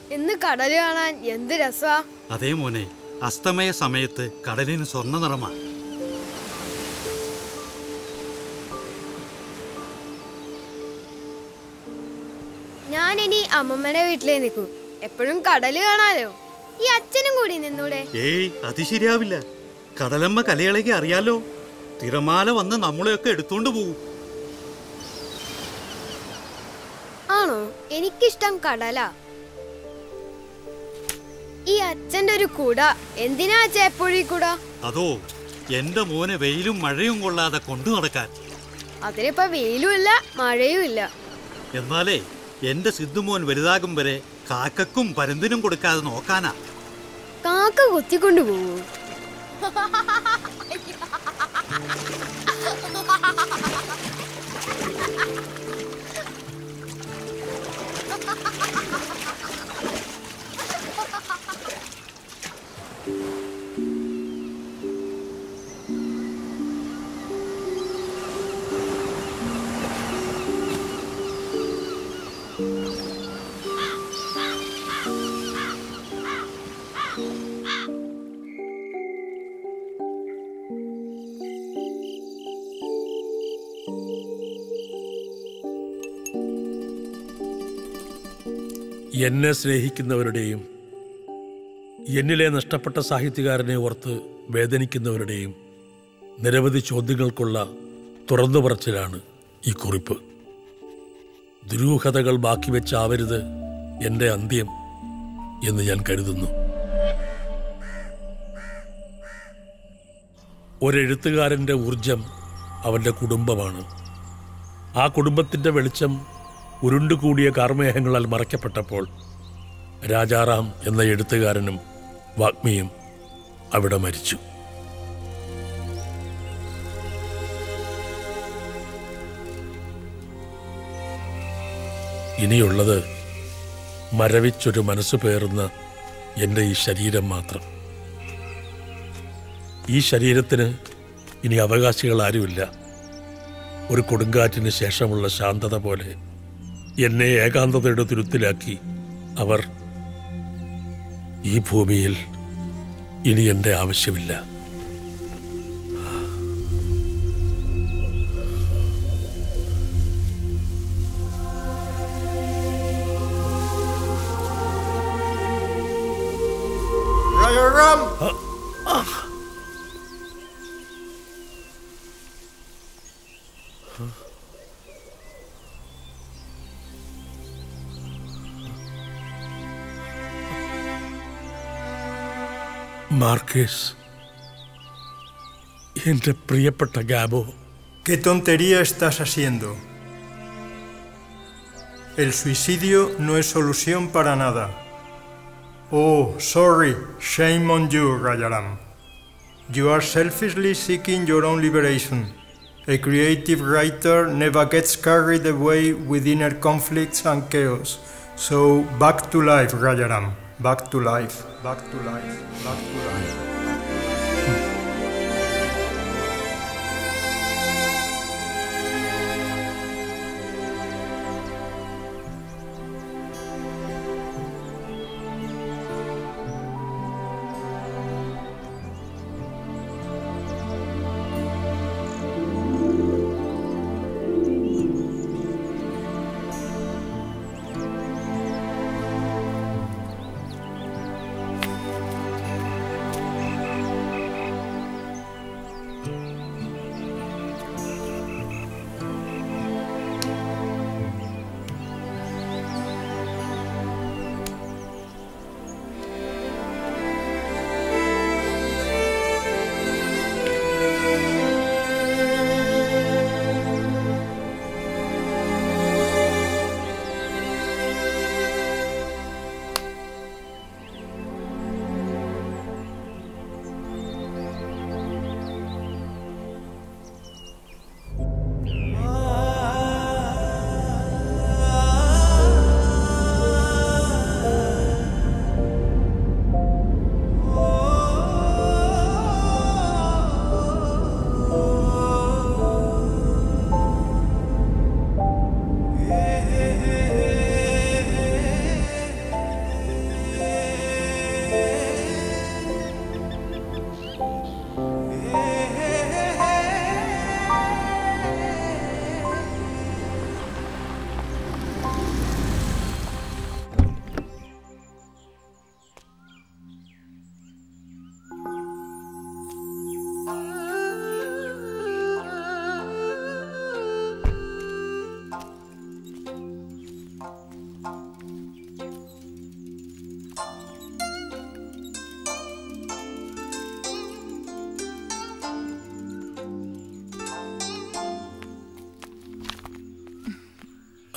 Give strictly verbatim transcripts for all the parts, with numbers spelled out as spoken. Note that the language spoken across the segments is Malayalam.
ഇന്ന് കടല് കാണാൻ എന്ത് രസാ. അതേ മോനെ, അസ്തമയ സമയത്ത് കടലിന് സ്വർണ്ണ നിറമാ. ഞാൻ ഇനി അമ്മമ്മയുടെ വീട്ടിലേ നിൽക്കൂ. എപ്പോഴും കടല് കാണാലോ. ഈ അച്ഛനും കൂടി നിന്നൂടെ? ഏയ്, അത് ശരിയാവില്ല. കടലമ്മ കലയിളകി അറിയാലോ. തിരമാല വന്ന് നമ്മളെയൊക്കെ എടുത്തോണ്ട് പോവും. ആണോ? എനിക്കിഷ്ടം കടലാ. ഈ അച്ഛന്റെ ഒരു കുട എന്തിനാ അച്ഛൻ എപ്പോഴും ഈ കുട? അതോ, എന്റെ മോനെ വെയിലും മഴയും കൊള്ളാതെ കൊണ്ടു നടക്കാൻ. അതിനിപ്പോ വെയിലും ഇല്ല മഴയും ഇല്ല. എന്നാലേ എന്റെ സിദ്ധുമോൻ വലുതാകും വരെ കാക്കക്കും പരുന്തിനും കൊടുക്കാതെ നോക്കാനാ. കാക്ക കൊത്തിക്കൊണ്ടു പോവൂ? എന്നെ സ്നേഹിക്കുന്നവരുടെയും എന്നിലെ നഷ്ടപ്പെട്ട സാഹിത്യകാരനെ ഓർത്ത് വേദനിക്കുന്നവരുടെയും നിരവധി ചോദ്യങ്ങൾക്കുള്ള തുറന്നു പറച്ചിലാണ് ഈ കുറിപ്പ്. ദുരൂഹതകൾ ബാക്കി വെച്ചാവരുത് എൻ്റെ അന്ത്യം എന്ന് ഞാൻ കരുതുന്നു. ഒരെഴുത്തുകാരൻ്റെ ഊർജം അവൻ്റെ കുടുംബമാണ്. ആ കുടുംബത്തിൻ്റെ വെളിച്ചം ഉരുണ്ടുകൂടിയ കാർമേഹങ്ങളാൽ മറയ്ക്കപ്പെട്ടപ്പോൾ രാജാറാം എന്ന എഴുത്തുകാരനും വാഗ്മിയും അവിടെ മരിച്ചു. ഇനിയുള്ളത് മരവിച്ചൊരു മനസ്സ് പേറുന്ന എൻ്റെ ഈ ശരീരം മാത്രം. ഈ ശരീരത്തിന് ഇനി അവകാശികൾ ആരുമില്ല. ഒരു കൊടുങ്കാറ്റിന് ശേഷമുള്ള ശാന്തത പോലെ എന്നെ ഏകാന്തതയുടെ തുരുത്തിലാക്കി അവർ. ഈ ഭൂമിയിൽ ഇനി എൻ്റെ ആവശ്യമില്ല. Rajaram! മാർക്കേസ്, എൻ്റെ പ്രിയപ്പെട്ട Gabo. ¿Qué tontería estás haciendo? El suicidio no es solución para nada. Oh, sorry, shame on you, Rajaram. You are selfishly seeking your own liberation. A creative writer never gets carried away with inner conflicts and chaos. So, back to life, Rajaram. Back to life. Back to life. Back to life.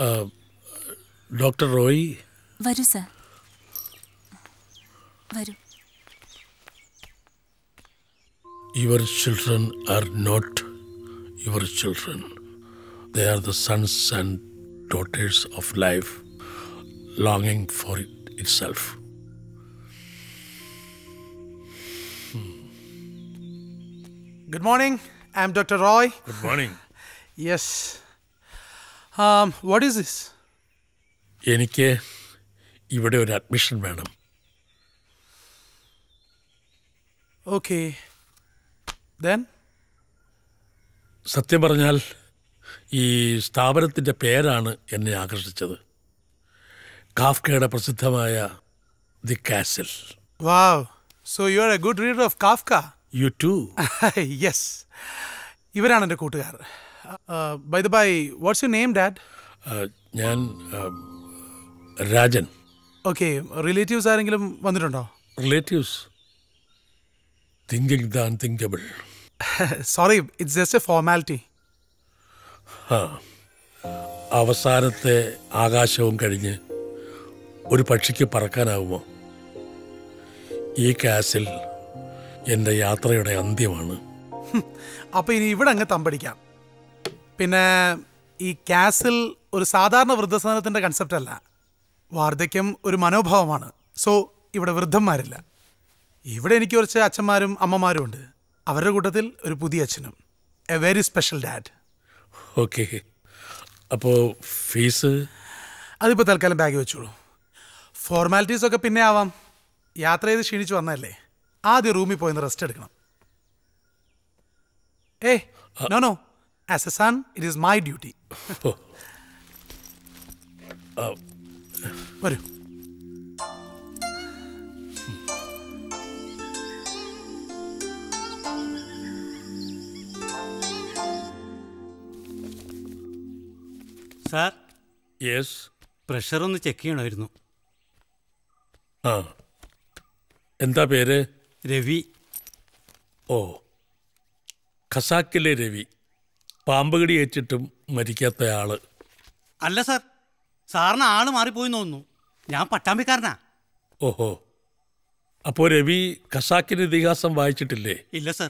Doctor Roy വരൂ സർ, വരൂ. Your children are not your children. They are the sons and daughters of life, longing for it itself. Good morning. I'm Doctor Roy. Good morning. Yes. Um, what is this? എനിക്ക് ഇവിടെ ഒരു അഡ്മിഷൻ വേണം. Okay. Then? സത്യം പറഞ്ഞാൽ ഈ സ്ഥാപനത്തിൻ്റെ പേരാണ് എന്നെ ആകർഷിച്ചത്. കാഫ്കയുടെ പ്രസിദ്ധമായ the castle. Wow. So you are a good reader of Kafka? You too? Yes. ഇവരാണ് എൻ്റെ കൂട്ടുകാർ. By the by, what's your name, Dad? ഞാൻ രാജൻ. Okay. Relatives ആരെങ്കിലും വന്നിട്ടുണ്ടോ? Relatives? Thinking the unthinkable. Sorry, it's just a formality. ആ, അവസാനത്തെ ആകാശവും കഴിഞ്ഞ് ഒരു പക്ഷിക്ക് പറക്കാനാവുമോ? ഈ കാസിൽ എൻ്റെ യാത്രയുടെ അന്ത്യമാണ്. അപ്പോൾ ഇനി ഇവിടെ അങ്ങ് തമ്പടിക്കാം. പിന്നെ ഈ കാസിൽ ഒരു സാധാരണ വൃദ്ധസദനത്തിൻ്റെ കൺസെപ്റ്റ് അല്ല. വാർദ്ധക്യം ഒരു മനോഭാവമാണ്. സോ ഇവിടെ വൃദ്ധന്മാരില്ല. ഇവിടെ എനിക്ക് കുറച്ച് അച്ഛന്മാരും അമ്മമാരും ഉണ്ട്. അവരുടെ കൂട്ടത്തിൽ ഒരു പുതിയ അച്ഛനും. A very special dad. Okay. അപ്പോൾ ഫീസ്? അതിപ്പോൾ തൽക്കാലം ബാഗ് വെച്ചോളൂ. ഫോർമാലിറ്റീസൊക്കെ പിന്നെ ആവാം. യാത്ര ചെയ്ത് ക്ഷീണിച്ച് വന്നതല്ലേ, ആദ്യം റൂമിൽ പോയിന്ന് റെസ്റ്റ് എടുക്കണം. ഏയ് no no, as a son it is my duty. വരൂ. Sir, yes. പ്രഷർ ഒന്ന് ചെക്ക് ചെയ്യണമായിരുന്നു. ആ, എന്താ പേര്? രവി. ഓ, ഖസാക്കിലെ രവി. പാമ്പുകടി ഏറ്റിട്ടും മരിക്കാത്ത ആള്. അല്ല സാർ, സാറിന് ആള് മാറിപ്പോയി തോന്നുന്നു. ഞാൻ പട്ടാമ്പിക്കാരനാ. ഓഹോ, അപ്പോൾ രവി ഖസാക്കിൻ്റെ ഇതിഹാസം വായിച്ചിട്ടില്ലേ? ഇല്ല സാർ.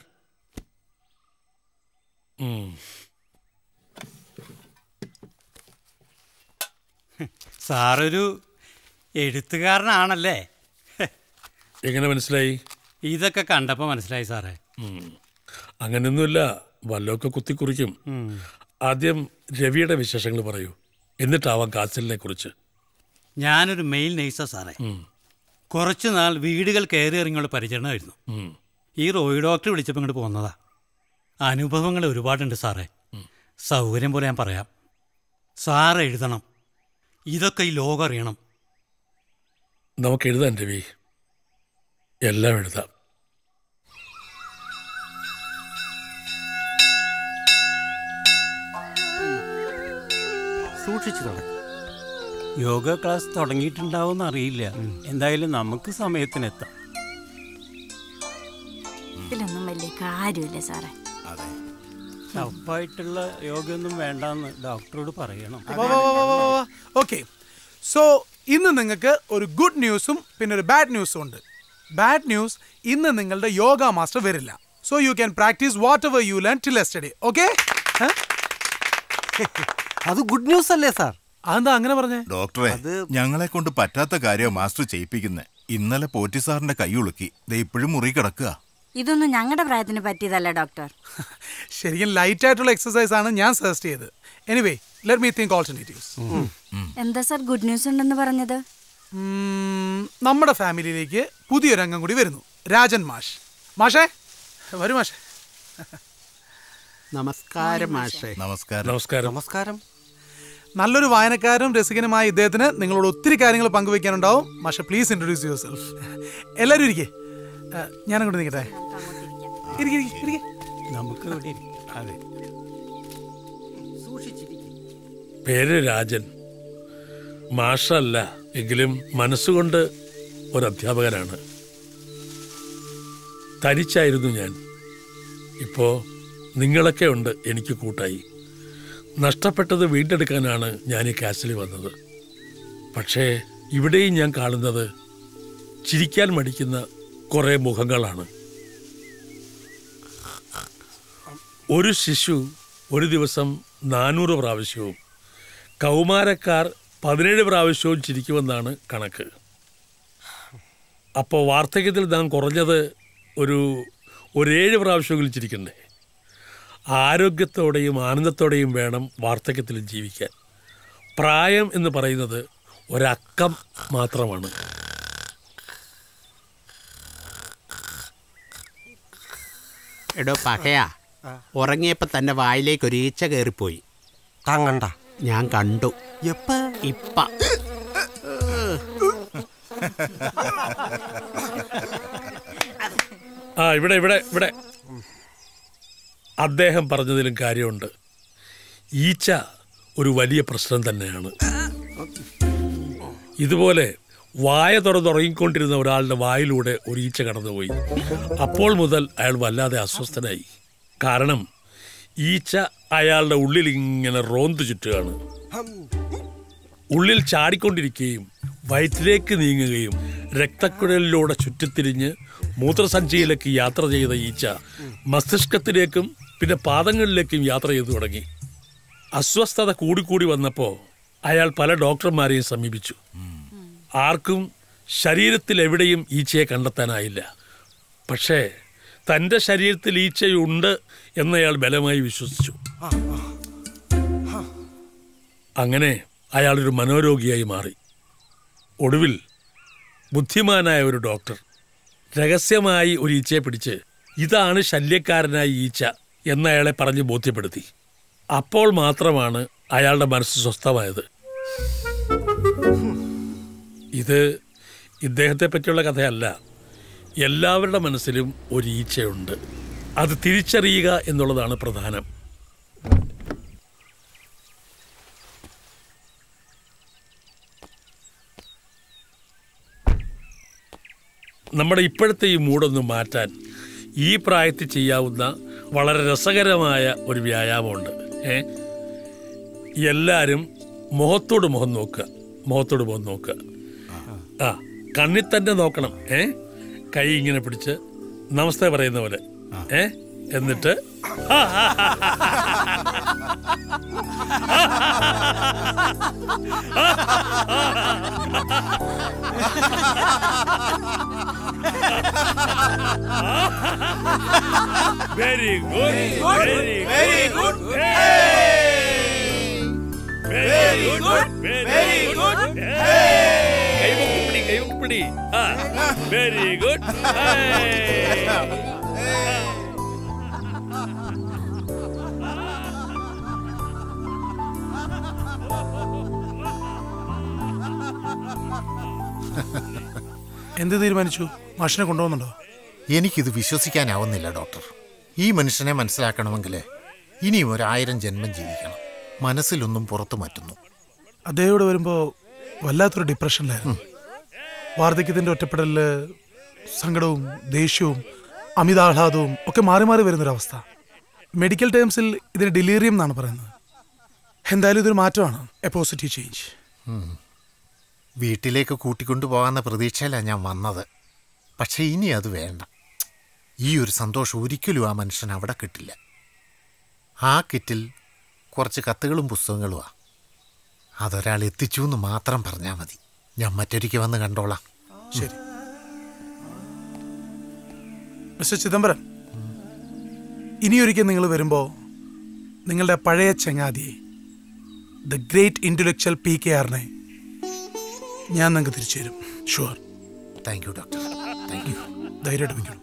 സാറൊരു എഴുത്തുകാരനാണല്ലേ? എങ്ങനെ മനസ്സിലായി? ഇതൊക്കെ കണ്ടപ്പോൾ മനസ്സിലായി സാറേ. അങ്ങനെയൊന്നുമില്ല, വല്ലതൊക്കെ കുത്തിക്കുറിക്കും. ആദ്യം രവിയുടെ വിശേഷങ്ങൾ പറയൂ, എന്നിട്ടാവാം കാസിലിനെ കുറിച്ച്. ഞാനൊരു മെയിൽ നേഴ്സാ സാറേ. കുറച്ചു നാൾ വീടുകൾ കയറി ഇറങ്ങിയുള്ള പരിചരണമായിരുന്നു. ഈ റോയ് ഡോക്ടർ വിളിച്ചപ്പോൾ ഇങ്ങോട്ട് പോകുന്നതാ. അനുഭവങ്ങൾ ഒരുപാടുണ്ട് സാറേ. സൗകര്യം പോലെ ഞാൻ പറയാം. സാറ് എഴുതണം, ഇതൊക്കെ ഈ ലോകം അറിയണം. നമുക്ക് എഴുതാം രവി, എല്ലാം എഴുതാം. സൂക്ഷിച്ചു നടക്കും. യോഗ ക്ലാസ് തുടങ്ങിയിട്ടുണ്ടാവുമെന്ന് അറിയില്ല. എന്തായാലും നമുക്ക് സമയത്തിനെത്താം. ഇതിലൊന്നും വലിയ കാര്യമില്ല സാറേ. ടഫായിട്ടുള്ള യോഗയൊന്നും വേണ്ടെന്ന് ഡോക്ടറോട് പറയണം. ഓക്കെ, സോ ഇന്ന് നിങ്ങൾക്ക് ഒരു ഗുഡ് ന്യൂസും പിന്നെ ഒരു ബാഡ് ന്യൂസും ഉണ്ട്. ബാഡ് ന്യൂസ്, ഇന്ന് നിങ്ങളുടെ യോഗ മാസ്റ്റർ വരില്ല. So you can practice whatever you learn till yesterday. Okay? അത് ഗുഡ് ന്യൂസ് അല്ലേ സാർ? അതെന്താ അങ്ങനെ പറഞ്ഞേ? ഡോക്ടറെ, ഞങ്ങളെ കൊണ്ട് പറ്റാത്ത കാര്യം മാസ്റ്റർ ചെയ്യിപ്പിക്കുന്നത്. ഇന്നലെ പോറ്റി സാറിന്റെ കൈ ഉളുക്കി, ദേ ഇപ്പോഴും മുറി കിടക്കുക. ഇതൊന്നും ഞങ്ങളുടെ പ്രായത്തിന് പറ്റിയതല്ല ഡോക്ടർ. ശരിക്കും ലൈറ്റ് ആയിട്ടുള്ള എക്സസൈസ് ആണ് ഞാൻ സജസ്റ്റ് ചെയ്തത്. Anyway, let me think alternatives. എന്താ സാർ ഗുഡ് ന്യൂസ് ഉണ്ടെന്ന് പറഞ്ഞത്? നമ്മുടെ ഫാമിലിയിലേക്ക് പുതിയൊരു അംഗം കൂടി വരുന്നു, രാജൻ മാഷ്. മാഷേ വരൂ. മാഷേ നമസ്കാരം. മാഷേ നമസ്കാരം. നമസ്കാരം. നമസ്കാരം. നല്ലൊരു വായനക്കാരും രസികനുമായ ഇദ്ദേഹത്തിന് നിങ്ങളോട് ഒത്തിരി കാര്യങ്ങൾ പങ്കുവയ്ക്കാനുണ്ടാവും. മാഷെ, പ്ലീസ് ഇൻട്രൊഡ്യൂസ് യുവർ സെൽഫ്. എല്ലാവരും ഇരിക്കേ, ഞാനങ്ങോട്ട് നിൽക്കട്ടെ. നമുക്ക് അതെ. പേര് രാജൻ. മാഷല്ല എങ്കിലും മനസ്സുകൊണ്ട് ഒരധ്യാപകനാണ്. തനിച്ചായിരുന്നു ഞാൻ. ഇപ്പോൾ നിങ്ങളൊക്കെ ഉണ്ട് എനിക്ക് കൂട്ടായി. നഷ്ടപ്പെട്ടത് വീണ്ടെടുക്കാനാണ് ഞാൻ ഈ കാസിൽ വന്നത്. പക്ഷേ ഇവിടെയും ഞാൻ കാണുന്നത് ചിരിക്കാൻ മടിക്കുന്ന കുറേ മുഖങ്ങളാണ്. ഒരു ശിശു ഒരു ദിവസം നാനൂറ് പ്രാവശ്യവും കൗമാരക്കാർ പതിനേഴ് പ്രാവശ്യവും ചിരിക്കുമെന്നാണ് കണക്ക്. അപ്പോൾ വാർദ്ധക്യത്തിൽ നാം കുറഞ്ഞത് ഒരു ഒരേഴ് പ്രാവശ്യമെങ്കിലും ചിരിക്കണ്ടേ? ആരോഗ്യത്തോടെയും ആനന്ദത്തോടെയും വേണം വാർദ്ധക്യത്തിൽ ജീവിക്കാൻ. പ്രായം എന്ന് പറയുന്നത് ഒരക്കം മാത്രമാണ്. എടോ പകയാ, ഉറങ്ങിയപ്പോൾ തന്നെ വായിലേക്ക് ഒരു ഈച്ച കയറിപ്പോയി. കണ്ട ഞാൻ കണ്ടു. എപ്പ ഇപ്പ ആ ഇവിടെ ഇവിടെ ഇവിടെ അദ്ദേഹം പറഞ്ഞതിലും കാര്യമുണ്ട്. ഈച്ച ഒരു വലിയ പ്രശ്നം തന്നെയാണ്. ഇതുപോലെ വായ തുറന്നുറങ്ങിക്കൊണ്ടിരുന്ന ഒരാളുടെ വായിലൂടെ ഒരു ഈച്ച കടന്നുപോയി. അപ്പോൾ മുതൽ അയാൾ വല്ലാതെ അസ്വസ്ഥനായി. കാരണം ഈച്ച അയാളുടെ ഉള്ളിൽ ഇങ്ങനെ റോന്തു ചുറ്റുകയാണ്. ഉള്ളിൽ ചാടിക്കൊണ്ടിരിക്കുകയും വയറ്റിലേക്ക് നീങ്ങുകയും രക്തക്കുഴലിലൂടെ ചുറ്റിത്തിരിഞ്ഞ് മൂത്രസഞ്ചിയിലേക്ക് യാത്ര ചെയ്ത ഈച്ച മസ്തിഷ്കത്തിലേക്കും പിന്നെ പാദങ്ങളിലേക്കും യാത്ര ചെയ്തു തുടങ്ങി. അസ്വസ്ഥത കൂടിക്കൂടി വന്നപ്പോൾ അയാൾ പല ഡോക്ടർമാരെയും സമീപിച്ചു. ആർക്കും ശരീരത്തിൽ എവിടെയും ഈച്ചയെ കണ്ടെത്താനായില്ല. പക്ഷേ തൻ്റെ ശരീരത്തിൽ ഈച്ചയുണ്ട് എന്നയാൾ ബലമായി വിശ്വസിച്ചു. അങ്ങനെ അയാളൊരു മനോരോഗിയായി മാറി. ഒടുവിൽ ബുദ്ധിമാനായ ഒരു ഡോക്ടർ രഹസ്യമായി ഒരു ഈച്ചയെ പിടിച്ച് ഇതാണ് ശല്യക്കാരനായ ഈച്ച എന്നയാളെ പറഞ്ഞ് ബോധ്യപ്പെടുത്തി. അപ്പോൾ മാത്രമാണ് അയാളുടെ മനസ്സ് സ്വസ്ഥമായത്. ഇത് ഇദ്ദേഹത്തെ പറ്റിയുള്ള കഥയല്ല. എല്ലാവരുടെ മനസ്സിലും ഒരു ഈച്ചയുണ്ട്. അത് തിരിച്ചറിയുക എന്നുള്ളതാണ് പ്രധാനം. നമ്മുടെ ഇപ്പോഴത്തെ ഈ മൂടൊന്ന് മാറ്റാൻ ഈ പ്രായത്തിൽ ചെയ്യാവുന്ന വളരെ രസകരമായ ഒരു വ്യായാമമുണ്ട്. ഏ എല്ലാവരും മുഖത്തോട് മുഖം നോക്കുക. മുഖത്തോട് മുഖം നോക്കുക. ആ കണ്ണിൽ തന്നെ നോക്കണം. ഏ കൈ ഇങ്ങനെ പിടിച്ച് നമസ്തേ പറയുന്ന പോലെ. ഏ എന്നിട്ട് very good very very good very good very good കൈവക്കുപിടി കൈവക്കുപിടി ആ വെരി ഗുഡ്. എന്ത് തീരുമാനിച്ചു? മാഷിനെ കൊണ്ടുപോകുന്നുണ്ടോ? എനിക്കിത് വിശ്വസിക്കാനാവുന്നില്ല ഡോക്ടർ. ഈ മനുഷ്യനെ മനസ്സിലാക്കണമെങ്കിൽ ഇനിയും ഒരായിരം ജന്മം ജീവിക്കണം. മനസ്സിലൊന്നും പുറത്തു മാറ്റുന്നു. അദ്ദേഹം ഇവിടെ വരുമ്പോൾ വല്ലാത്തൊരു ഡിപ്രഷനിലായിരുന്നു. വാർദ്ധക്യത്തിൻ്റെ ഒറ്റപ്പെടലില് സങ്കടവും ദേഷ്യവും അമിതാഹ്ലാദവും ഒക്കെ മാറി മാറി വരുന്നൊരവസ്ഥ. മെഡിക്കൽ ടേംസിൽ ഇതിന് ഡിലീറിയം എന്നാണ് പറയുന്നത്. എന്തായാലും ഇതൊരു മാറ്റമാണ്, എ പോസിറ്റീവ് ചേഞ്ച്. വീട്ടിലേക്ക് കൂട്ടിക്കൊണ്ടു പോകാമെന്ന പ്രതീക്ഷയിലാണ് ഞാൻ വന്നത്. പക്ഷേ ഇനി അത് വേണ്ട. ഈ ഒരു സന്തോഷം ഒരിക്കലും ആ മനുഷ്യൻ അവിടെ കിട്ടില്ല. ആ കിറ്റിൽ കുറച്ച് കത്തുകളും പുസ്തകങ്ങളുമാണ്. അതൊരാൾ എത്തിച്ചു എന്ന് മാത്രം പറഞ്ഞാൽ മതി. ഞാൻ മറ്റൊരിക്കൽ വന്ന് കണ്ടോളാം. ശരി മിസ്റ്റർ ചിദംബരം, ഇനിയൊരിക്കൽ നിങ്ങൾ വരുമ്പോൾ നിങ്ങളുടെ പഴയ ചങ്ങാതിയെ, the great intellectual P K ആറിനെ ഞാൻ നിങ്ങൾക്ക് തിരിച്ചു തരും. Sure. Thank you doctor. Thank you. ധൈര്യമായിട്ട് വയ്ക്കണം.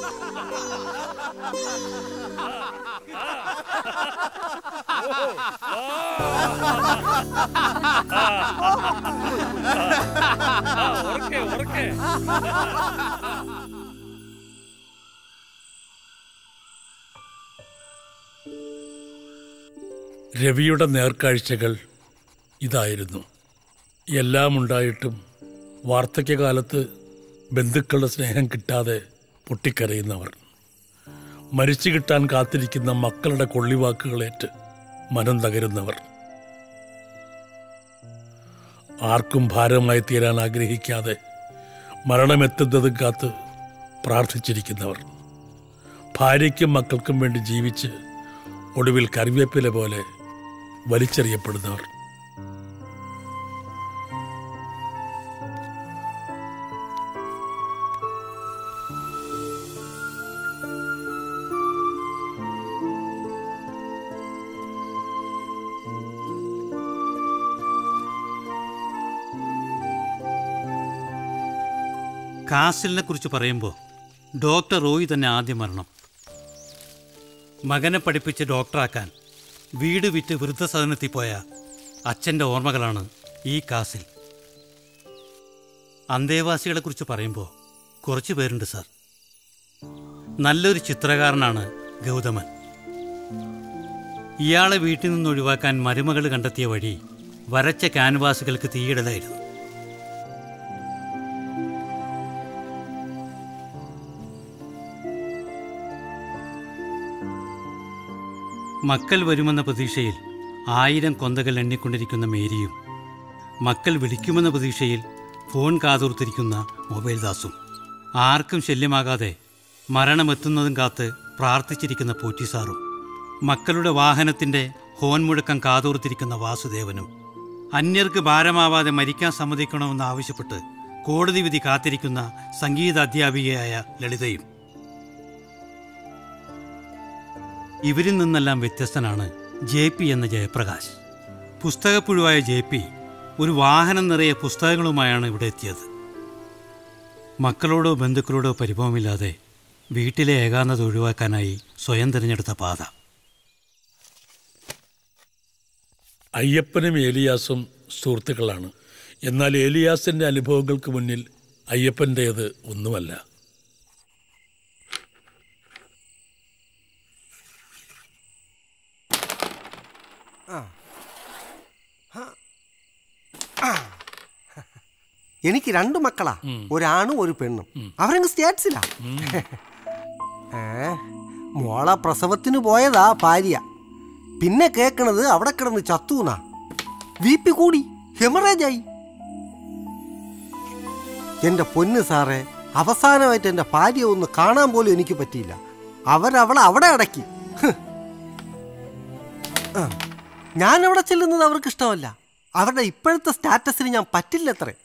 രവിയുടെ നേർക്കാഴ്ചകൾ ഇതായിരുന്നു. എല്ലാം ഉണ്ടായിട്ടും വാർദ്ധക്യകാലത്ത് ബന്ധുക്കളുടെ സ്നേഹം കിട്ടാതെ പൊട്ടിക്കരയുന്നവർ, മരിച്ചു കിട്ടാൻ കാത്തിരിക്കുന്ന മക്കളുടെ കൊള്ളിവാക്കുകളേറ്റ് മനം തകരുന്നവർ, ആർക്കും ഭാരമായി തീരാൻ ആഗ്രഹിക്കാതെ മരണമെത്തുന്നതും കാത്ത് പ്രാർത്ഥിച്ചിരിക്കുന്നവർ, ഭാര്യയ്ക്കും മക്കൾക്കും വേണ്ടി ജീവിച്ച് ഒടുവിൽ കറിവേപ്പില പോലെ വലിച്ചെറിയപ്പെടുന്നവർ. കാസിലിനെ കുറിച്ച് പറയുമ്പോൾ ഡോക്ടർ റോയി തന്നെ ആദ്യം മരണം. മകനെ പഠിപ്പിച്ച് ഡോക്ടറാക്കാൻ വീട് വിറ്റ് വൃദ്ധസദനത്തിൽ പോയ അച്ഛൻ്റെ ഓർമ്മകളാണ് ഈ കാസിൽ. അന്തേവാസികളെക്കുറിച്ച് പറയുമ്പോൾ കുറച്ച് പേരുണ്ട് സാർ. നല്ലൊരു ചിത്രകാരനാണ് ഗൗതമൻ. ഇയാളെ വീട്ടിൽ നിന്ന് ഒഴിവാക്കാൻ മരുമകൾ കണ്ടെത്തിയ വഴി വരച്ച ക്യാൻവാസുകൾക്ക് തീയിടലായിരുന്നു. മക്കൾ വരുമെന്ന പ്രതീക്ഷയിൽ ആയിരം കൊന്തകൾ എണ്ണിക്കൊണ്ടിരിക്കുന്ന മേരിയും, മക്കൾ വിളിക്കുമെന്ന പ്രതീക്ഷയിൽ ഫോൺ കാതോർത്തിരിക്കുന്ന മൊബൈൽ ദാസും, ആർക്കും ശല്യമാകാതെ മരണമെത്തുന്നതും കാത്ത് പ്രാർത്ഥിച്ചിരിക്കുന്ന പോറ്റിസാറും, മക്കളുടെ വാഹനത്തിൻ്റെ ഹോൺ മുഴക്കം കാതോർത്തിരിക്കുന്ന വാസുദേവനും, അന്യർക്ക് ഭാരമാവാതെ മരിക്കാൻ സമ്മതിക്കണമെന്ന് ആവശ്യപ്പെട്ട് കോടതി വിധി കാത്തിരിക്കുന്ന സംഗീത അധ്യാപികയായ ലളിതയും. ഇവരിൽ നിന്നെല്ലാം വ്യത്യസ്തനാണ് ജെ പി എന്ന ജയപ്രകാശ്. പുസ്തകപ്പുഴുവായ ജെ പി ഒരു വാഹനം നിറയെ പുസ്തകങ്ങളുമായാണ് ഇവിടെ എത്തിയത്. മക്കളോടോ ബന്ധുക്കളോടോ പരിഭവമില്ലാതെ വീട്ടിലെ ഏകാന്തത ഒഴിവാക്കാനായി സ്വയം തിരഞ്ഞെടുത്ത പാത. അയ്യപ്പനും ഏലിയാസും സുഹൃത്തുക്കളാണ്. എന്നാൽ ഏലിയാസിൻ്റെ അനുഭവങ്ങൾക്ക് മുന്നിൽ അയ്യപ്പൻ്റേത് ഒന്നുമല്ല. എനിക്ക് രണ്ടു മക്കളാ, ഒരാണും ഒരു പെണ്ണും. അവരങ്ങ് സ്റ്റേറ്റ്സിലാ. ഏ മോളെ പ്രസവത്തിന് പോയതാ ഭാര്യ. പിന്നെ കേക്കണത് അവിടെ കിടന്ന് ചത്തൂന്നാ. വി പി കൂടി ഹെമറേജായി. എന്റെ പൊന്ന് സാറേ, അവസാനമായിട്ട് എന്റെ ഭാര്യ ഒന്ന് കാണാൻ പോലും എനിക്ക് പറ്റിയില്ല. അവരവളെ അവിടെ അടക്കി. ഞാൻ അവിടെ ചെല്ലുന്നത് അവർക്ക് ഇഷ്ടമല്ല. അവരുടെ ഇപ്പോഴത്തെ സ്റ്റാറ്റസിന് ഞാൻ പറ്റില്ലത്രേ.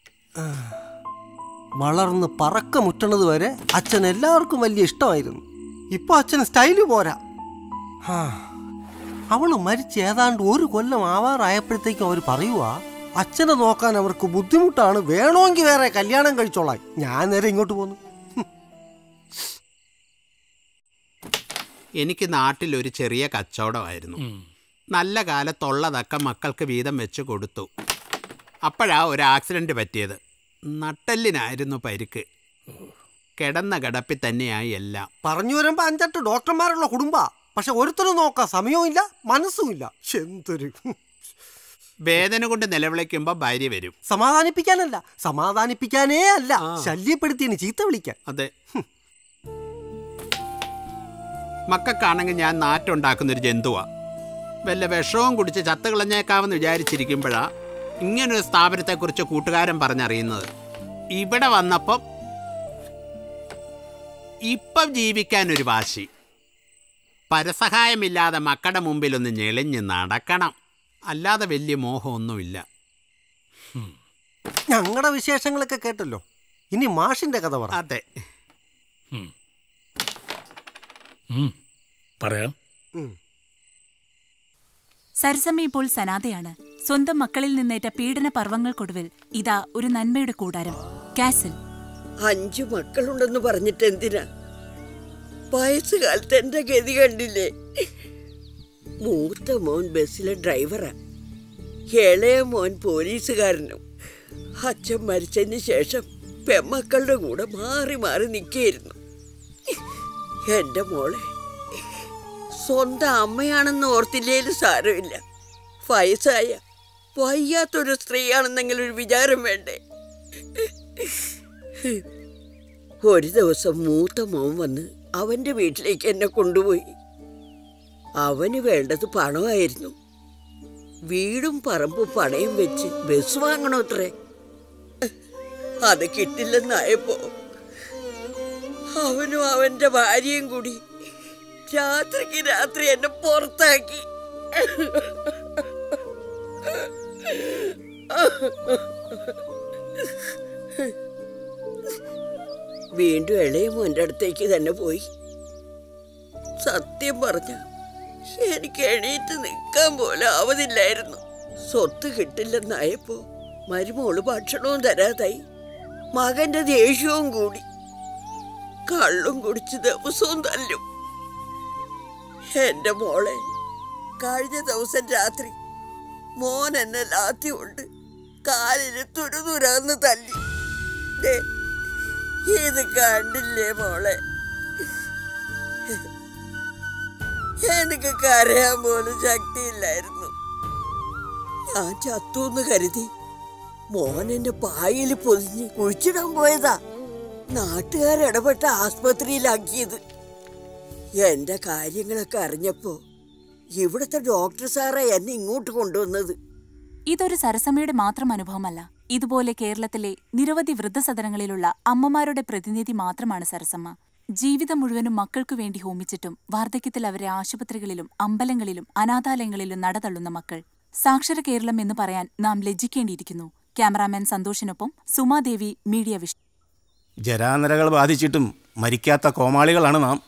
വളർന്ന് പറക്ക മുറ്റണത് വരെ അച്ഛൻ എല്ലാവർക്കും വലിയ ഇഷ്ടമായിരുന്നു. ഇപ്പൊ അച്ഛന് സ്റ്റൈല് പോരാ. അവള് മരിച്ച് ഏതാണ്ട് ഒരു കൊല്ലം ആവാറായപ്പോഴത്തേക്കും അവർ പറയുവാ അച്ഛനെ നോക്കാൻ അവർക്ക് ബുദ്ധിമുട്ടാണ്, വേണമെങ്കിൽ വേറെ കല്യാണം കഴിച്ചോളാം. ഞാൻ നേരെ ഇങ്ങോട്ട് പോന്നു. എനിക്ക് നാട്ടിലൊരു ചെറിയ കച്ചവടമായിരുന്നു. നല്ല കാലത്തുള്ളതൊക്കെ മക്കൾക്ക് വീതം വെച്ച് കൊടുത്തു. അപ്പോഴാ ഒരു ആക്സിഡൻറ്റ് പറ്റിയത്. നട്ടെല്ലിനായിരുന്നു പരിക്ക്. കിടന്ന കിടപ്പിൽ തന്നെയായി എല്ലാം. പറഞ്ഞു വരുമ്പോ അഞ്ചെട്ട് ഡോക്ടർമാരുള്ള കുടുംബ, പക്ഷെ ഒരുത്തരും നോക്കാൻ സമയവും ഇല്ല, മനസ്സും ഇല്ല. എന്തൊരു വേദന കൊണ്ട് നിലവിളിക്കുമ്പോ ഭാര്യ വരും. സമാധാനിപ്പിക്കാനല്ല, സമാധാനിപ്പിക്കാനേ അല്ല, ശല്യപ്പെടുത്തിയതിന് ചീത്ത വിളിക്കാൻ. അതെ. മക്കൾക്കാണെങ്കിൽ ഞാൻ നാറ്റുണ്ടാക്കുന്നൊരു ജന്തുവാ. വല്ല വിഷവും കുടിച്ച് ചത്ത് കളഞ്ഞേക്കാമെന്ന് വിചാരിച്ചിരിക്കുമ്പോഴാ ഇങ്ങനൊരു സ്ഥാപനത്തെക്കുറിച്ച് കൂട്ടുകാരൻ പറഞ്ഞറിയുന്നത്. ഇവിടെ വന്നപ്പം ഇപ്പം ജീവിക്കാനൊരു വാശി. പരസഹായമില്ലാതെ മക്കളുടെ മുമ്പിലൊന്ന് ഞെളിഞ്ഞ് നടക്കണം, അല്ലാതെ വലിയ മോഹമൊന്നുമില്ല. ഞങ്ങളുടെ വിശേഷങ്ങളൊക്കെ കേട്ടല്ലോ, ഇനി മാഷിന്റെ കഥ പറ. അതെ, പറയാം. സരസമ്മ ഇപ്പോൾ സനാഥയാണ്. സ്വന്തം മക്കളിൽ നിന്നേറ്റ പീഡന പർവങ്ങൾക്കൊടുവിൽ ഇതാ ഒരു നന്മയുടെ കൂടാരം, കാസിൽ. അഞ്ചു മക്കളുണ്ടെന്ന് പറഞ്ഞിട്ട് എന്തിനാ? വയസ്സുകാലത്ത് എന്റെ ഗതി കണ്ടില്ലേ? മൂത്ത മോൻ ബസ്സിലെ ഡ്രൈവറാ, ഇളയ മോൻ പോലീസുകാരനും. അച്ഛൻ മരിച്ചതിന് ശേഷം പെമ്മക്കളുടെ കൂടെ മാറി മാറി നിൽക്കുകയായിരുന്നു. എന്റെ മോളെ സ്വന്തം അമ്മയാണെന്ന് ഓർത്തില്ലേലും സാരമില്ല. വയസ്സായ വയ്യാത്തൊരു സ്ത്രീയാണെന്നെങ്കിലും ഒരു വിചാരം വേണ്ടേ? ഒരു ദിവസം മൂത്ത മോൻ വന്ന് അവന്റെ വീട്ടിലേക്ക് എന്നെ കൊണ്ടുപോയി. അവന് വേണ്ടത് പണമായിരുന്നു. വീടും പറമ്പും പണയം വെച്ച് ബസ് വാങ്ങണോ അത്രേ. അത് കിട്ടില്ലെന്നായപ്പോ അവനും അവന്റെ ഭാര്യയും കൂടി രാത്രിക്ക് രാത്രി എന്നെ പുറത്താക്കി. വീണ്ടും ഇളയ മോന്റെ അടുത്തേക്ക് തന്നെ പോയി. സത്യം പറഞ്ഞ എനിക്ക് എണീറ്റ് നിൽക്കാൻ പോലും ആവതില്ലായിരുന്നു. സ്വത്ത് കിട്ടില്ലെന്നായപ്പോ മരുമോള് ഭക്ഷണവും തരാതായി. മകന്റെ ദേഷ്യവും കൂടി. കള്ളും കുടിച്ച് ദിവസവും തല്ലും. എന്റെ മോളെ കഴിഞ്ഞ ദിവസം രാത്രി മോൻ എന്നെ ലാത്തി കൊണ്ട് കാലിന് തുരുതുരാന്ന് തല്ലി. ഇത് കണ്ടില്ലേ മോളെ? എനിക്ക് കരയാൻ പോലും ശക്തിയില്ലായിരുന്നു. ഞാൻ ചത്തൂന്ന് കരുതി മോൻ എന്റെ പായിൽ പൊതിഞ്ഞ് കുഴിച്ചിടാൻ പോയതാ. നാട്ടുകാരിടപെട്ട ആസ്പത്രിയിലാക്കിയത്. എന്റെ കാര്യങ്ങളൊക്കെ അറിഞ്ഞപ്പോ ഇവിടുത്തെ ഡോക്ടർ സാറാ എന്നെ ഇങ്ങോട്ട് കൊണ്ടുവന്നത്. ഇതൊരു സരസമ്മയുടെ മാത്രം അനുഭവമല്ല. ഇതുപോലെ കേരളത്തിലെ നിരവധി വൃദ്ധസദനങ്ങളിലുള്ള അമ്മമാരുടെ പ്രതിനിധി മാത്രമാണ് സരസമ്മ. ജീവിതം മുഴുവനും മക്കൾക്കു വേണ്ടി ഹോമിച്ചിട്ടും വാർദ്ധക്യത്തിൽ അവരെ ആശുപത്രികളിലും അമ്പലങ്ങളിലും അനാഥാലയങ്ങളിലും നടതള്ളുന്ന മക്കൾ. സാക്ഷര കേരളം എന്ന് പറയാൻ നാം ലജ്ജിക്കേണ്ടിയിരിക്കുന്നു. ക്യാമറാമാൻ സന്തോഷിനൊപ്പം സുമാദേവി, മീഡിയ വിഷൻ. ജരാനരകൾ ബാധിച്ചിട്ടും മരിക്കാത്ത കോമാളികളാണ് നാം.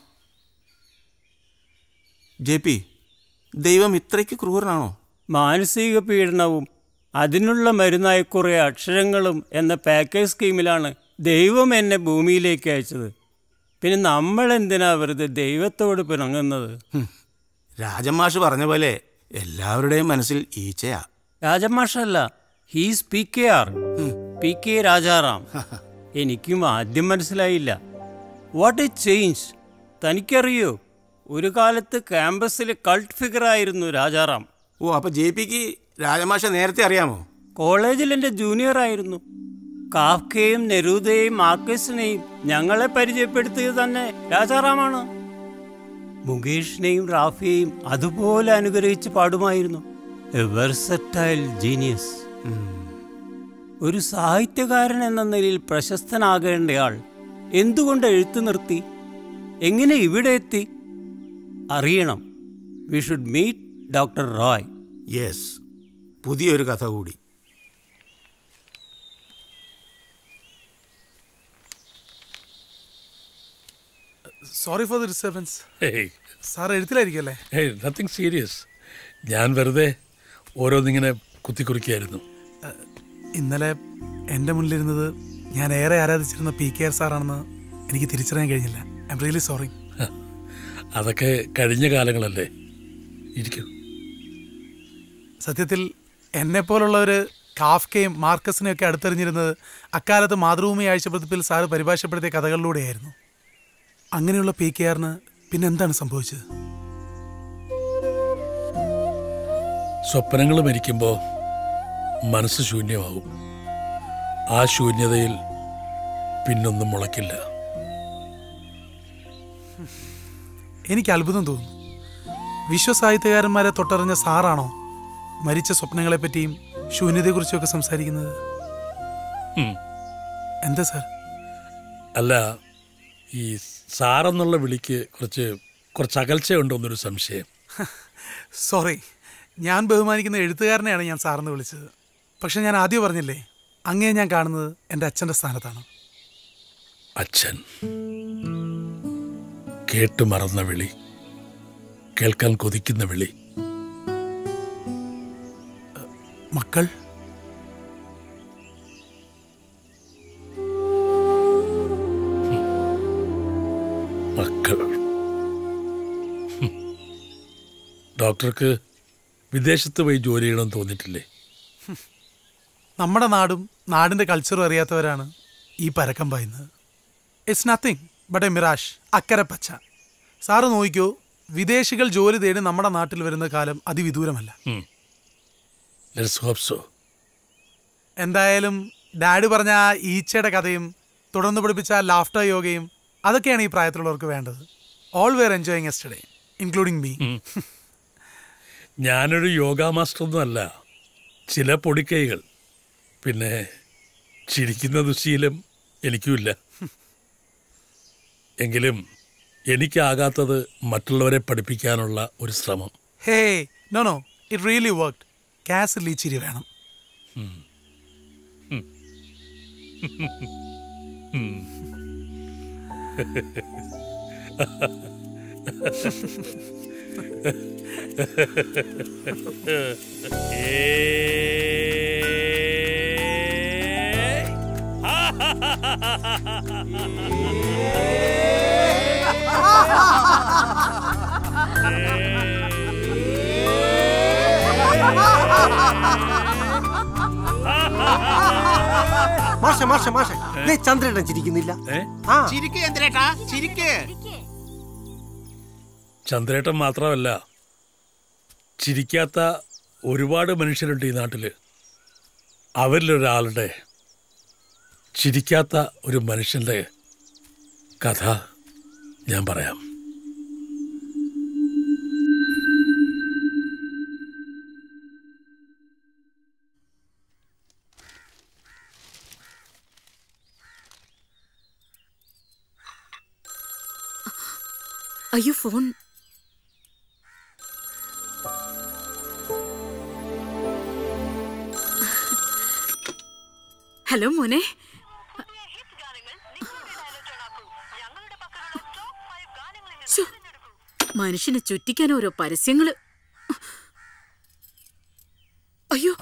ജെ പി, ദൈവം ഇത്രയ്ക്ക് ക്രൂരനാണോ? മാനസിക പീഡനവും അതിനുള്ള മരുന്നായി കുറേ അക്ഷരങ്ങളും എന്ന പാക്കേജ് സ്കീമിലാണ് ദൈവം എന്നെ ഭൂമിയിലേക്ക് അയച്ചത്. പിന്നെ നമ്മൾ എന്തിനാ വെറുതെ ദൈവത്തോട് പിണങ്ങുന്നത്? രാജമാഷ് പറഞ്ഞ പോലെ എല്ലാവരുടെയും മനസ്സിൽ ഈച്ചയാ. രാജമാഷല്ല, he's P K R, P K Rajaram. എനിക്കും ആദ്യം മനസ്സിലായില്ല. What A change! തനിക്കറിയോ, ഒരു കാലത്ത് ക്യാമ്പസിലെ കൾട്ട് ഫിഗറായിരുന്നു രാജാറാം. ഓ, അപ്പൊ ജെ പിക്ക് രാജമാഷ നേരത്തെ അറിയാമോ? കോളേജിൽ എൻ്റെ ജൂനിയർ ആയിരുന്നു. കാഫ്കയെയും നെരൂദയെയും മാർക്കസിനെയും ഞങ്ങളെ പരിചയപ്പെടുത്തിയത് തന്നെ രാജാറാമാണ്. മുകേഷിനെയും റാഫിയെയും അതുപോലെ അനുഗ്രഹിച്ച് പാടുമായിരുന്നു. A versatile genius. ഒരു സാഹിത്യകാരൻ എന്ന നിലയിൽ പ്രശസ്തനാകേണ്ടയാൾ എന്തുകൊണ്ട് എഴുത്തു നിർത്തി? എങ്ങനെ ഇവിടെ എത്തി? അറിയണം. We should meet doctor Roy. Yes, പുതിയൊരു കഥ കൂടി. Sorry for the disturbance. Sir എഴുത്തിലായിരിക്കല്ലേ? Hey, nothing serious. ഞാൻ വെറുതെ ഓരോന്നിങ്ങനെ കുത്തിക്കുറിക്കായിരുന്നു. ഇന്നലെ എൻ്റെ മുന്നിലിരുന്നത് ഞാൻ ഏറെ ആരാധിച്ചിരുന്ന പി കെ ആർ സാറാണെന്ന് എനിക്ക് തിരിച്ചറിയാൻ കഴിഞ്ഞില്ല. I'm really sorry. അതൊക്കെ കഴിഞ്ഞ കാലങ്ങളല്ലേ. ഇരിക്കും. സത്യത്തിൽ എന്നെപ്പോലുള്ളവർ കാഫ്കയും മാർക്കസിനെയും ഒക്കെ അടുത്തെറിഞ്ഞിരുന്നത് അക്കാലത്ത് മാതൃഭൂമി ആഴ്ചപ്പതിപ്പിൽ സാറ് പരിഭാഷപ്പെടുത്തിയ കഥകളിലൂടെയായിരുന്നു. അങ്ങനെയുള്ള പി കെ ആറിന് പിന്നെന്താണ് സംഭവിച്ചത്? സ്വപ്നങ്ങൾ മരിക്കുമ്പോൾ മനസ്സ് ശൂന്യമാവും. ആ ശൂന്യതയിൽ പിന്നൊന്നും മുളയ്ക്കില്ല. എനിക്ക് അത്ഭുതം തോന്നുന്നു. വിശ്വസാഹിത്യകാരന്മാരെ തൊട്ടറിഞ്ഞ സാറാണോ മരിച്ച സ്വപ്നങ്ങളെപ്പറ്റിയും ശൂന്യതയെക്കുറിച്ചുമൊക്കെ സംസാരിക്കുന്നത്? എന്താ സാർ? അല്ല, ഈ സാറെന്നുള്ള വിളിക്ക് കുറച്ച് കുറച്ച് അകൽച്ചയുണ്ടോന്നൊരു സംശയം. സോറി, ഞാൻ ബഹുമാനിക്കുന്ന എഴുത്തുകാരനെയാണ് ഞാൻ സാറെന്ന് വിളിച്ചത്. പക്ഷെ ഞാൻ ആദ്യം പറഞ്ഞില്ലേ, അങ്ങേ ഞാൻ കാണുന്നത് എൻ്റെ അച്ഛൻ്റെ സ്ഥാനത്താണ്. അച്ഛൻ കേട്ടു മറന്ന വിളി, കേൾക്കാൻ കൊതിക്കുന്ന വിളി. മക്കൾ മക്കൾ ഡോക്ടർക്ക് വിദേശത്ത് പോയി ജോലി ചെയ്യണമെന്ന് തോന്നിയിട്ടില്ലേ? നമ്മുടെ നാടും നാടിൻ്റെ കൾച്ചറും അറിയാത്തവരാണ് ഈ പരക്കം പായുന്നത്. It's nothing but a mirage, അക്കരെ പച്ച. സാറ് നോക്കിക്കോ, വിദേശികൾ ജോലി തേടി നമ്മുടെ നാട്ടിൽ വരുന്ന കാലം അതിവിദൂരമല്ല. എന്തായാലും ഡാഡി പറഞ്ഞ ആ ഈച്ചയുടെ കഥയും തുടർന്ന് പഠിപ്പിച്ച ലാഫ്റ്റർ യോഗയും അതൊക്കെയാണ് ഈ പ്രായത്തിലുള്ളവർക്ക് വേണ്ടത്. All were enjoying yesterday, including me. ഞാനൊരു യോഗ മാസ്റ്ററൊന്നും അല്ല. ചില പൊടിക്കൈകൾ, പിന്നെ ചിരിക്കുന്ന ദുശീലം എനിക്കുമില്ല. എങ്കിലും എനിക്കാകാത്തത് മറ്റുള്ളവരെ പഠിപ്പിക്കാനുള്ള ഒരു ശ്രമം. Hey no no it really worked. കാസിൽ ഈ ചിരി വേണം. മാഷ മാഷ മാഷ ചന്ദ്രേട്ടൻ ചിരിക്കുന്നില്ല. ചിരിക്ക് ചന്ദ്രേട്ടാ, ചിരിക്ക്. ചന്ദ്രേട്ടൻ മാത്രമല്ല, ചിരിക്കാത്ത ഒരുപാട് മനുഷ്യരുണ്ട് ഈ നാട്ടില്. അവരിലൊരാളുടെ, ചിരിക്കാത്ത ഒരു മനുഷ്യന്റെ കഥ ഞാൻ പറയാം. അയ്യോ ഫോൺ. ഹലോ മോനെ. മനുഷ്യനെ ചുറ്റിക്കാൻ ഓരോ പരസ്യങ്ങള്. അയ്യോ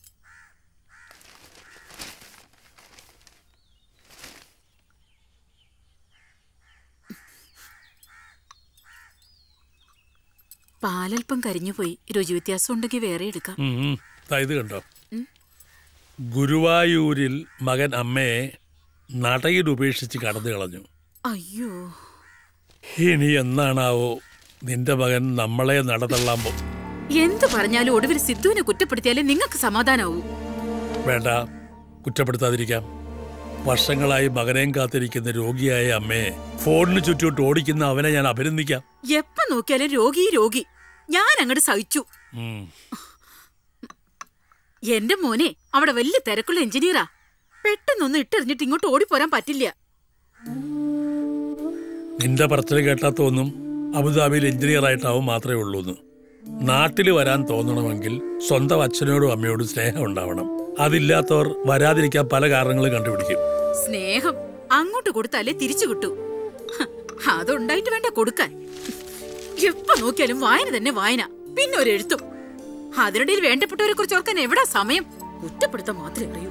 പാലൽപ്പം കരിഞ്ഞുപോയി. രുചി വ്യത്യാസം ഉണ്ടെങ്കിൽ വേറെ എടുക്കാം. ഇത് കണ്ടോ, ഗുരുവായൂരിൽ മകൻ അമ്മയെ നടയിൽ ഉപേക്ഷിച്ച് കടന്നു കളഞ്ഞു. അയ്യോ, ഇനി എന്നാണാവോ നിന്റെ മകൻ നമ്മളെ നടതള്ളാൻ പോ. എന്തു പറഞ്ഞാലും ഒടുവിൽ സിദ്ധുവിനെ കുറ്റപ്പെടുത്തിയാലേ നിങ്ങൾക്ക് സമാധാനാവൂ. വേണ്ട, കുറ്റപ്പെടുത്താതിരിക്കാം. വർഷങ്ങളായി മകനെയും കാത്തിരിക്കുന്ന രോഗിയായ അമ്മയെ ഫോണിന് ചുറ്റോട്ട് ഓടിക്കുന്ന അവനെ ഞാൻ അഭിനന്ദിക്കാം. എപ്പ നോക്കിയാലും രോഗി രോഗി. ഞാൻ അങ്ങോട്ട് സഹിച്ചു. എന്റെ മോനെ അവിടെ വലിയ തിരക്കുള്ള എഞ്ചിനീയറാ. പെട്ടെന്നൊന്നും ഇട്ടെറിഞ്ഞിട്ട് ഇങ്ങോട്ട് ഓടിപ്പോരാൻ പറ്റില്ല. നിന്റെ പറച്ചിൽ കേട്ടാ തോന്നും അബുദാബിയിൽ എഞ്ചിനീയർ ആയിട്ടാവും മാത്രമേ ഉള്ളൂന്ന്. നാട്ടിൽ വരാൻ തോന്നണമെങ്കിൽ സ്വന്തം അച്ഛനോടും അമ്മയോടും സ്നേഹം ഉണ്ടാവണം. അതില്ലാത്തവർ വരാതിരിക്കാൻ പല കാരണങ്ങളും കണ്ടുപിടിക്കും. സ്നേഹം അങ്ങോട്ട് കൊടുത്താലേ തിരിച്ചു കിട്ടൂ. അതുണ്ടായിട്ട് വേണ്ട കൊടുക്കാൻ. എപ്പ നോക്കിയാലും വായന തന്നെ വായന, പിന്നെ ഒരു എഴുത്തും. അതിനിടയിൽ വേണ്ടപ്പെട്ടവരെ കുറിച്ച് ഓർക്കാൻ എവിടാ സമയം? കുറ്റപ്പെടുത്താൻ മാത്രമേ അറിയൂ.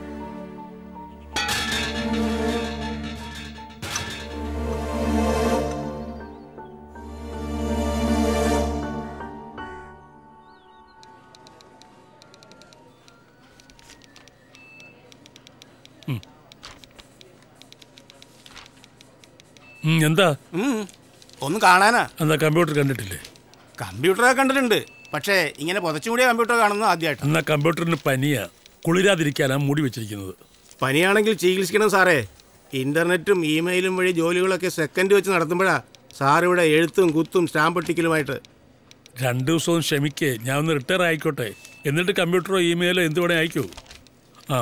എന്താ ഒന്ന് കാണാനാ? എന്താ കമ്പ്യൂട്ടർ കണ്ടിട്ടില്ലേ? കമ്പ്യൂട്ടറൊക്കെ കണ്ടിട്ടുണ്ട്, പക്ഷേ ഇങ്ങനെ പുതച്ചുകൂടിയ കമ്പ്യൂട്ടർ കാണുന്നത് ആദ്യമായിട്ട്. എന്നാ കമ്പ്യൂട്ടറിന് പനിയാ, കുളിരാതിരിക്കാനാ മൂടി വെച്ചിരിക്കുന്നത്. പനിയാണെങ്കിൽ ചികിത്സിക്കണം സാറേ. ഇന്റർനെറ്റും ഇമെയിലും വഴി ജോലികളൊക്കെ സെക്കൻഡ് വെച്ച് നടത്തുമ്പോഴാ സാറിവിടെ എഴുത്തും കുത്തും സ്റ്റാമ്പ് ഒട്ടിക്കലുമായിട്ട്. രണ്ടു ദിവസവും ക്ഷമിക്കേ, ഞാൻ ഒന്ന് റിട്ടയർ ആയിക്കോട്ടെ. എന്നിട്ട് കമ്പ്യൂട്ടറോ ഇമെയിലോ എന്ത് വേണേ അയക്കൂ. ആ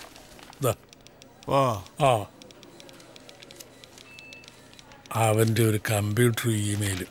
ഓ ആ അവൻ്റെ ഒരു കമ്പ്യൂട്ടർ ഇമെയിലും.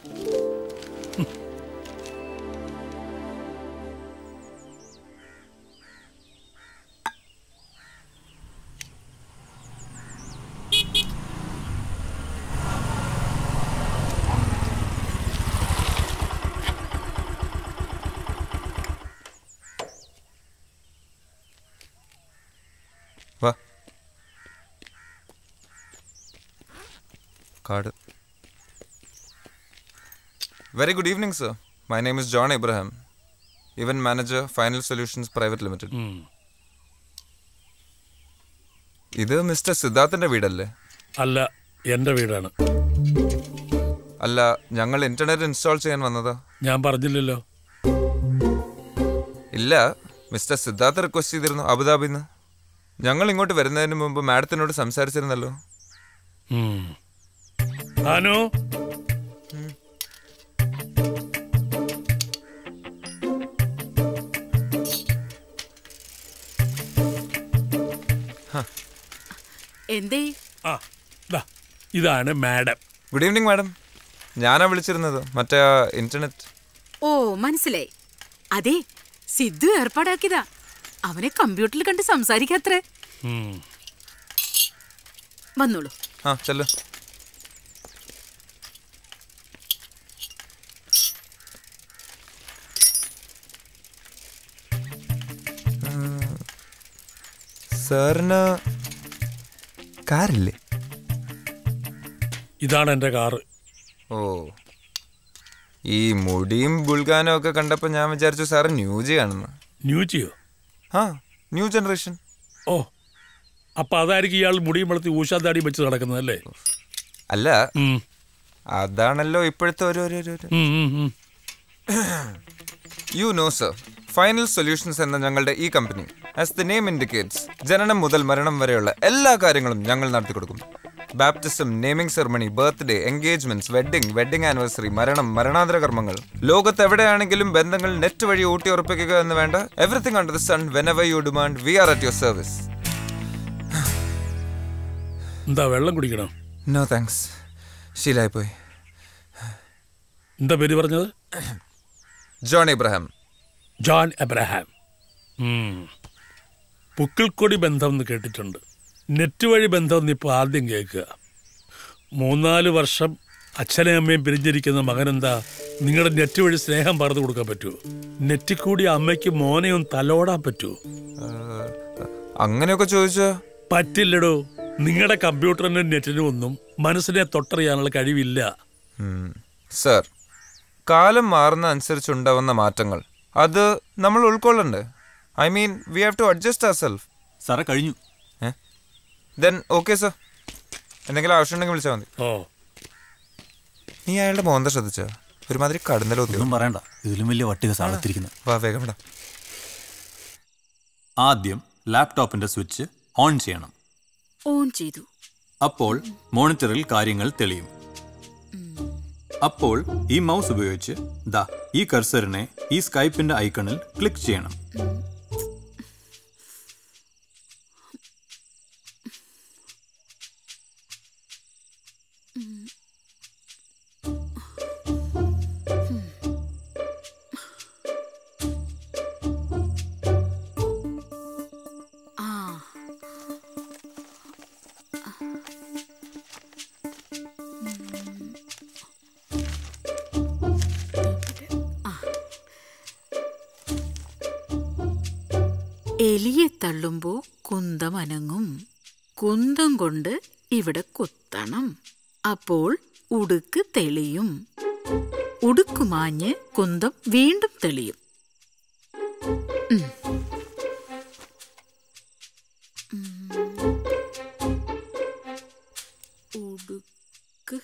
Card. Very good evening, sir. My name is John Abraham, event manager, Final Solutions Private Limited. ഇത് മിസ്റ്റർ സിദ്ധാർത്ഥന്റെ വീടല്ലേ? അല്ല, എൻ്റെ വീടാണ്. അല്ല, ഞങ്ങൾ ഇന്റർനെറ്റ് ഇൻസ്റ്റാൾ ചെയ്യാൻ വന്നതാ. ഞാൻ പറഞ്ഞില്ലല്ലോ. ഇല്ല, മിസ്റ്റർ സിദ്ധാർത്ഥ റിക്വസ്റ്റ് ചെയ്തിരുന്നു അബുദാബിന്ന്. ഞങ്ങൾ ഇങ്ങോട്ട് വരുന്നതിന് മുമ്പ് മാഡത്തിനോട് സംസാരിച്ചിരുന്നല്ലോ. ഹലോ, എന്തേ? ആ ദാ, ഇതാണ് മാഡം. Good evening madam. ഞാനാ വിളിച്ചിരുന്നത്, മറ്റേ ഇന്റർനെറ്റ്. ഓ മനസ്സിലായി. അതെ, സിദ്ധു ഏർപ്പാടാക്കിയതാ. അവനെ കമ്പ്യൂട്ടറിൽ കണ്ട് സംസാരിക്കാത്രേ. വന്നോളൂ. ആ ചെല്ലു. സാറിന് കാറില്ലേ? ഇതാണ് എൻ്റെ കാറ്. ഓ, ഈ മുടിയും ബുൾഗാനും ഒക്കെ കണ്ടപ്പോൾ ഞാൻ വിചാരിച്ചു സാറ് ന്യൂജി ആണെന്ന്. ന്യൂജിയോ? ആ, ന്യൂ ജനറേഷൻ. ഓ, അപ്പൊ അതായിരിക്കും ഇയാൾ മുടിയും വളർത്തി ഊഷാദാടി വെച്ച് നടക്കുന്നതല്ലേ? അല്ല, അതാണല്ലോ ഇപ്പോഴത്തെ ഒരു you know sir, final solutions എന്ന ഞങ്ങളുടെ ഈ company, as the name indicates, ജനനം മുതൽ മരണം വരെയുള്ള എല്ലാ കാര്യങ്ങളും ഞങ്ങൾ നടത്തി കൊടുക്കും. Baptism, naming ceremony, birthday, engagements, wedding, wedding anniversary, മരണം, മരണാന്തര കർമ്മങ്ങൾ, ലോകത്ത് എവിടെയാണെങ്കിലും ബന്ധങ്ങൾ നെറ്റ് വഴി ഊട്ടി ഉറപ്പിക്കുക എന്ന് വേണ്ട, everything under the sun, whenever you demand, we are at your service. എന്താ വെള്ളം കുടിക്കണം? നോ താങ്ക്സ്, ശീലായി പോയി. എന്താ പേര് പറഞ്ഞത്? John Abraham. John Abraham. പുക്കിൾക്കൊടി ബന്ധം എന്ന് കേട്ടിട്ടുണ്ട്. നെറ്റ് വഴി ബന്ധം എന്ന് ഇപ്പോൾ ആദ്യം കേൾക്കുക. മൂന്നാല് വർഷം അച്ഛനെയും അമ്മയും പിരിഞ്ഞിരിക്കുന്ന മകനെന്താ നിങ്ങളുടെ നെറ്റ് വഴി സ്നേഹം പറഞ്ഞു കൊടുക്കാൻ പറ്റുമോ? നെറ്റിൽ കൂടി അമ്മയ്ക്ക് മോനെയും തലോടാൻ പറ്റുമോ? അങ്ങനെയൊക്കെ ചോദിച്ചോ? പറ്റില്ലടോ. നിങ്ങളുടെ കമ്പ്യൂട്ടറിനും നെറ്റിനും ഒന്നും മനസ്സിനെ തൊട്ടറിയാനുള്ള കഴിവില്ല. സർ, കാലം മാറുന്ന അനുസരിച്ചുണ്ടാവുന്ന മാറ്റങ്ങൾ അത് നമ്മൾ ഉൾക്കൊള്ളണ്ടേ? I mean we have to adjust our self. സാറേ കഴിഞ്ഞു. ദെൻ ഓക്കെ സർ, എന്തെങ്കിലും ആവശ്യമുണ്ടെങ്കിൽ വിളിച്ചാൽ മതി. ഓ, നീ അയാളുടെ മോന്ത ശ്രദ്ധിച്ചോ? ഒരുമാതിരി കടന്നലൊന്നും പറയണ്ട, ഇതിലും വലിയ വട്ടിക സാധനത്തിരിക്കുന്നത്. വാ വേഗം വിടാം. ആദ്യം ലാപ്ടോപ്പിന്റെ സ്വിച്ച് ഓൺ ചെയ്യണം. ഓൺ ചെയ്തു. അപ്പോൾ മോണിറ്ററിൽ കാര്യങ്ങൾ തെളിയും. അപ്പോൾ ഈ മൗസ് ഉപയോഗിച്ച് ദാ ഈ കർസറിനെ ഈ സ്കൈപ്പിന്റെ ഐക്കണിൽ ക്ലിക്ക് ചെയ്യണം. എലിയെ തള്ളുമ്പോ കുന്തം അനങ്ങും. കുന്തം കൊണ്ട് ഇവിടെ കുത്തണം. അപ്പോൾ ഉടുക്ക് തെളിയും. ഉടുക്കുമാഞ്ഞ് കുന്തം വീണ്ടും തെളിയും. ഉടുക്ക്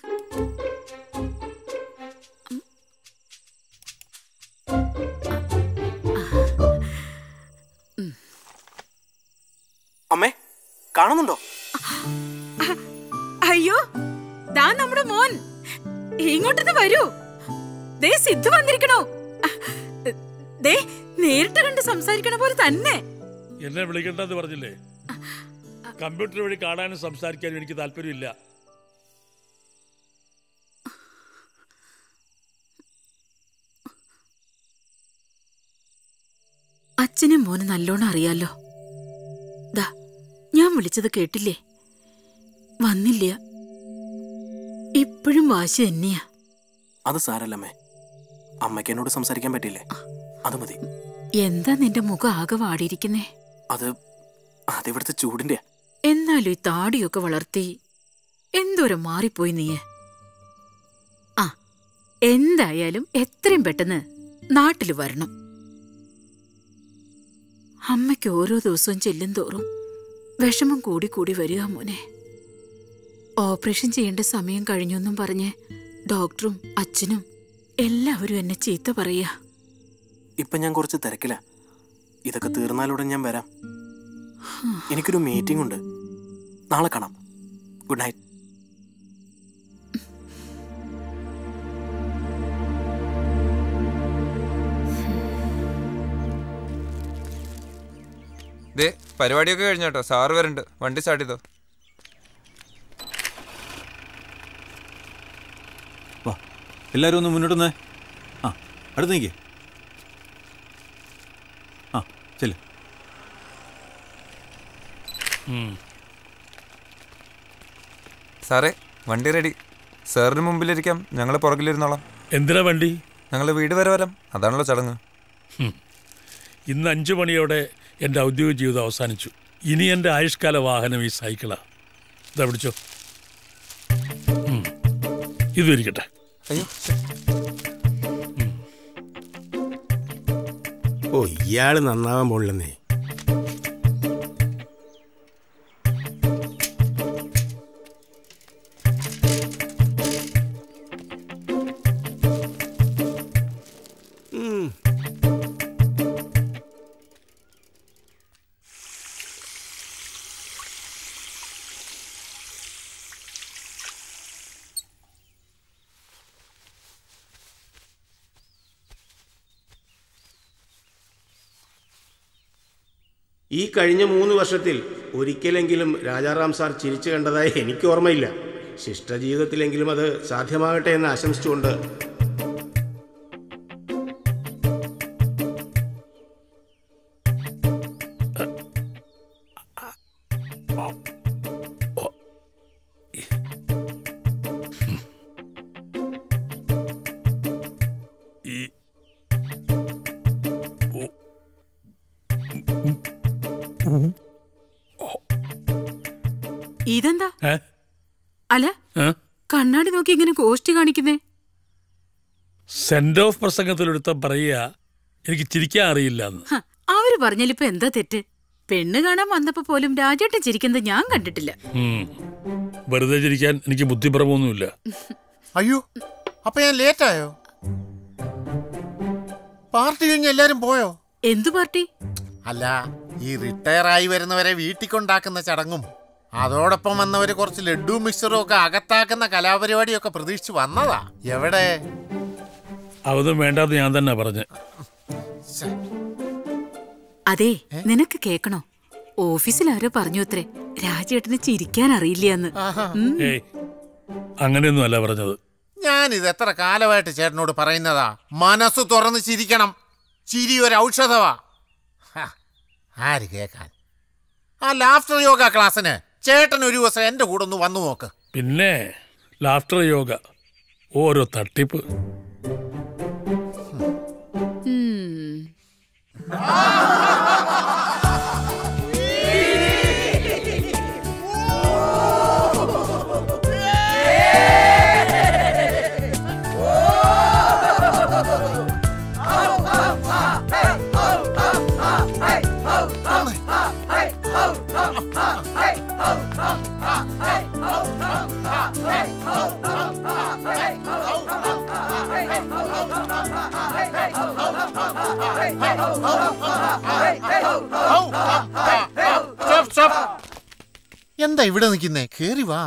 അമ്മേ, കാണുന്നുണ്ടോ? അയ്യോ, ദാ നമ്മുടെ മോൻ. ഇങ്ങോട്ടൊന്ന് വരൂ. ദേ സിദ്ധു വന്നിരിക്കണോ? ദേ നേരിട്ട് കണ്ട് സംസാരിക്കണ പോലെ തന്നെ. എന്നെ വിളിക്കണ്ടെന്ന് പറഞ്ഞില്ലേ? കമ്പ്യൂട്ടർ വഴി കാണാനും സംസാരിക്കാനും എനിക്ക് താല്പര്യമില്ല. അച്ഛനും മോന് നല്ലോണം അറിയാലോ. ദാ ഞാൻ വിളിച്ചത് കേട്ടില്ലേ? വന്നില്ല. ഇപ്പോഴും വാശി തന്നെയാ. അത് സാരല്ലമ്മേ, അമ്മയ്ക്ക് എന്നോട് സംസാരിക്കാൻ പറ്റില്ലേ? അത് മതി. എന്താ നിന്റെ മുഖം ആകെ വാടിയിരിക്കുന്നേ? അത് അതിവിടുത്തെ ചൂടിന്റെ. എന്നാലും ഈ താടിയൊക്കെ വളർത്തി എന്തോരം മാറിപ്പോയി നീ. ആ, എന്തായാലും എത്രയും പെട്ടെന്ന് നാട്ടിൽ വരണം. അമ്മയ്ക്ക് ഓരോ ദിവസവും ചെല്ലും തോറും വിഷമം കൂടി കൂടി വരിക മോനെ. ഓപ്പറേഷൻ ചെയ്യേണ്ട സമയം കഴിഞ്ഞൊന്നും പറഞ്ഞ് ഡോക്ടറും അച്ഛനും എല്ലാവരും എന്നെ ചീത്ത പറയാ. ഇപ്പൊ ഞാൻ കുറച്ച് തിരക്കില്ല. ഇതൊക്കെ തീർന്നാലുടൻ ഞാൻ വരാം. എനിക്കൊരു മീറ്റിംഗ് ഉണ്ട്. നാളെ കാണാം. Good night. ദേ പരിപാടിയൊക്കെ കഴിഞ്ഞോട്ടോ. സാറ് വരുന്നുണ്ട്. വണ്ടി സ്റ്റാർട്ട് ചെയ്തോ. എല്ലാവരും ഒന്ന് മുന്നോട്ട് നിന്നേ. ആ അടുത്ത് നിൽക്കേ. ആ ചെല്ല്. സാറേ വണ്ടി റെഡി. സാറിന് മുമ്പിലിരിക്കാം, ഞങ്ങൾ പുറകിലിരുന്നോളാം. എന്തിനാ വണ്ടി? ഞങ്ങൾ വീട് വരെ വരാം, അതാണല്ലോ ചടങ്ങ്. ഇന്ന് അഞ്ചു മണിയോടെ എൻ്റെ ഔദ്യോഗിക ജീവിതം അവസാനിച്ചു. ഇനി എൻ്റെ ആയുഷ്കാല വാഹനം ഈ സൈക്കിളാണ്. ഇതാ പിടിച്ചോ. ഇതും ഇരിക്കട്ടെ. അയ്യോ, ഓ ഇയാള് നന്നാവാൻ പോളില്ലെന്നേ. ഈ കഴിഞ്ഞ മൂന്ന് വർഷത്തിൽ ഒരിക്കലെങ്കിലും രാജാറാം സാർ ചിരിച്ചു കണ്ടതായി എനിക്ക് ഓർമ്മയില്ല. ശിഷ്ടജീവിതത്തിലെങ്കിലും അത് സാധ്യമാകട്ടെ എന്ന് ആശംസിച്ചുകൊണ്ട് ഇതെന്താ? അല്ല, കണ്ണാടി നോക്കി ഇങ്ങനെ കോഷ്ടി കാണിക്കുന്നേ? സെന്റ് ഓഫ് പ്രസംഗത്തിലെടുത്ത പറയുക എനിക്ക് ചിരിക്കാൻ അറിയില്ല. അവര് പറഞ്ഞാലിപ്പോ എന്താ തെറ്റ്? പെണ്ണ് കാണാൻ വന്നപ്പോ പോലും രാജേട്ടൻ ചിരിക്കുന്നത് ഞാൻ കണ്ടിട്ടില്ല. വെറുതെ ചിരിക്കാൻ എനിക്ക് ബുദ്ധിപരമൊന്നുമില്ല. അയ്യോ, അപ്പൊ ഞാൻ ലേറ്റായോ? പാർട്ടി കഴിഞ്ഞ് എല്ലാരും പോയോ? എന്തു പാർട്ടി? അല്ല, ഈ റിട്ടയർ ആയി വരുന്നവരെ വീട്ടിൽ കൊണ്ടാക്കുന്ന ചടങ്ങും അതോടൊപ്പം വന്നവര് കുറച്ച് ലഡു മിക്സറും ഒക്കെ അകത്താക്കുന്ന കലാപരിപാടിയൊക്കെ പ്രതീക്ഷിച്ച് വന്നതാ. എവിടെ? അതൊന്നും വേണ്ടാന്ന് ഞാൻ തന്നെ പറഞ്ഞു. അതെ, നിനക്ക് കേക്കണോ? ഓഫീസിൽ ആരോ പറഞ്ഞു അത്രേ രാജേട്ടന് ചിരിക്കാൻ അറിയില്ലെന്ന്. അങ്ങനെയൊന്നും അല്ല പറഞ്ഞത്. ഞാനിത് എത്ര കാലമായിട്ട് ചേട്ടനോട് പറയുന്നതാ, മനസ്സ് തുറന്ന് ചിരിക്കണം. ചിരി ഒരു ഔഷധവാ. ആര് കേക്കാൻ? ആ ലാഫ്റ്റർ യോഗ ക്ലാസ്സിന് ചേട്ടൻ ഒരു ദിവസം എന്റെ കൂടെ ഒന്ന് വന്നു നോക്ക്. പിന്നെ ലാഫ്റ്റർ യോഗ ഓരോ തട്ടിപ്പ്. എന്താ ഇവിടെ നിൽക്കുന്നേ? കേറി വാ.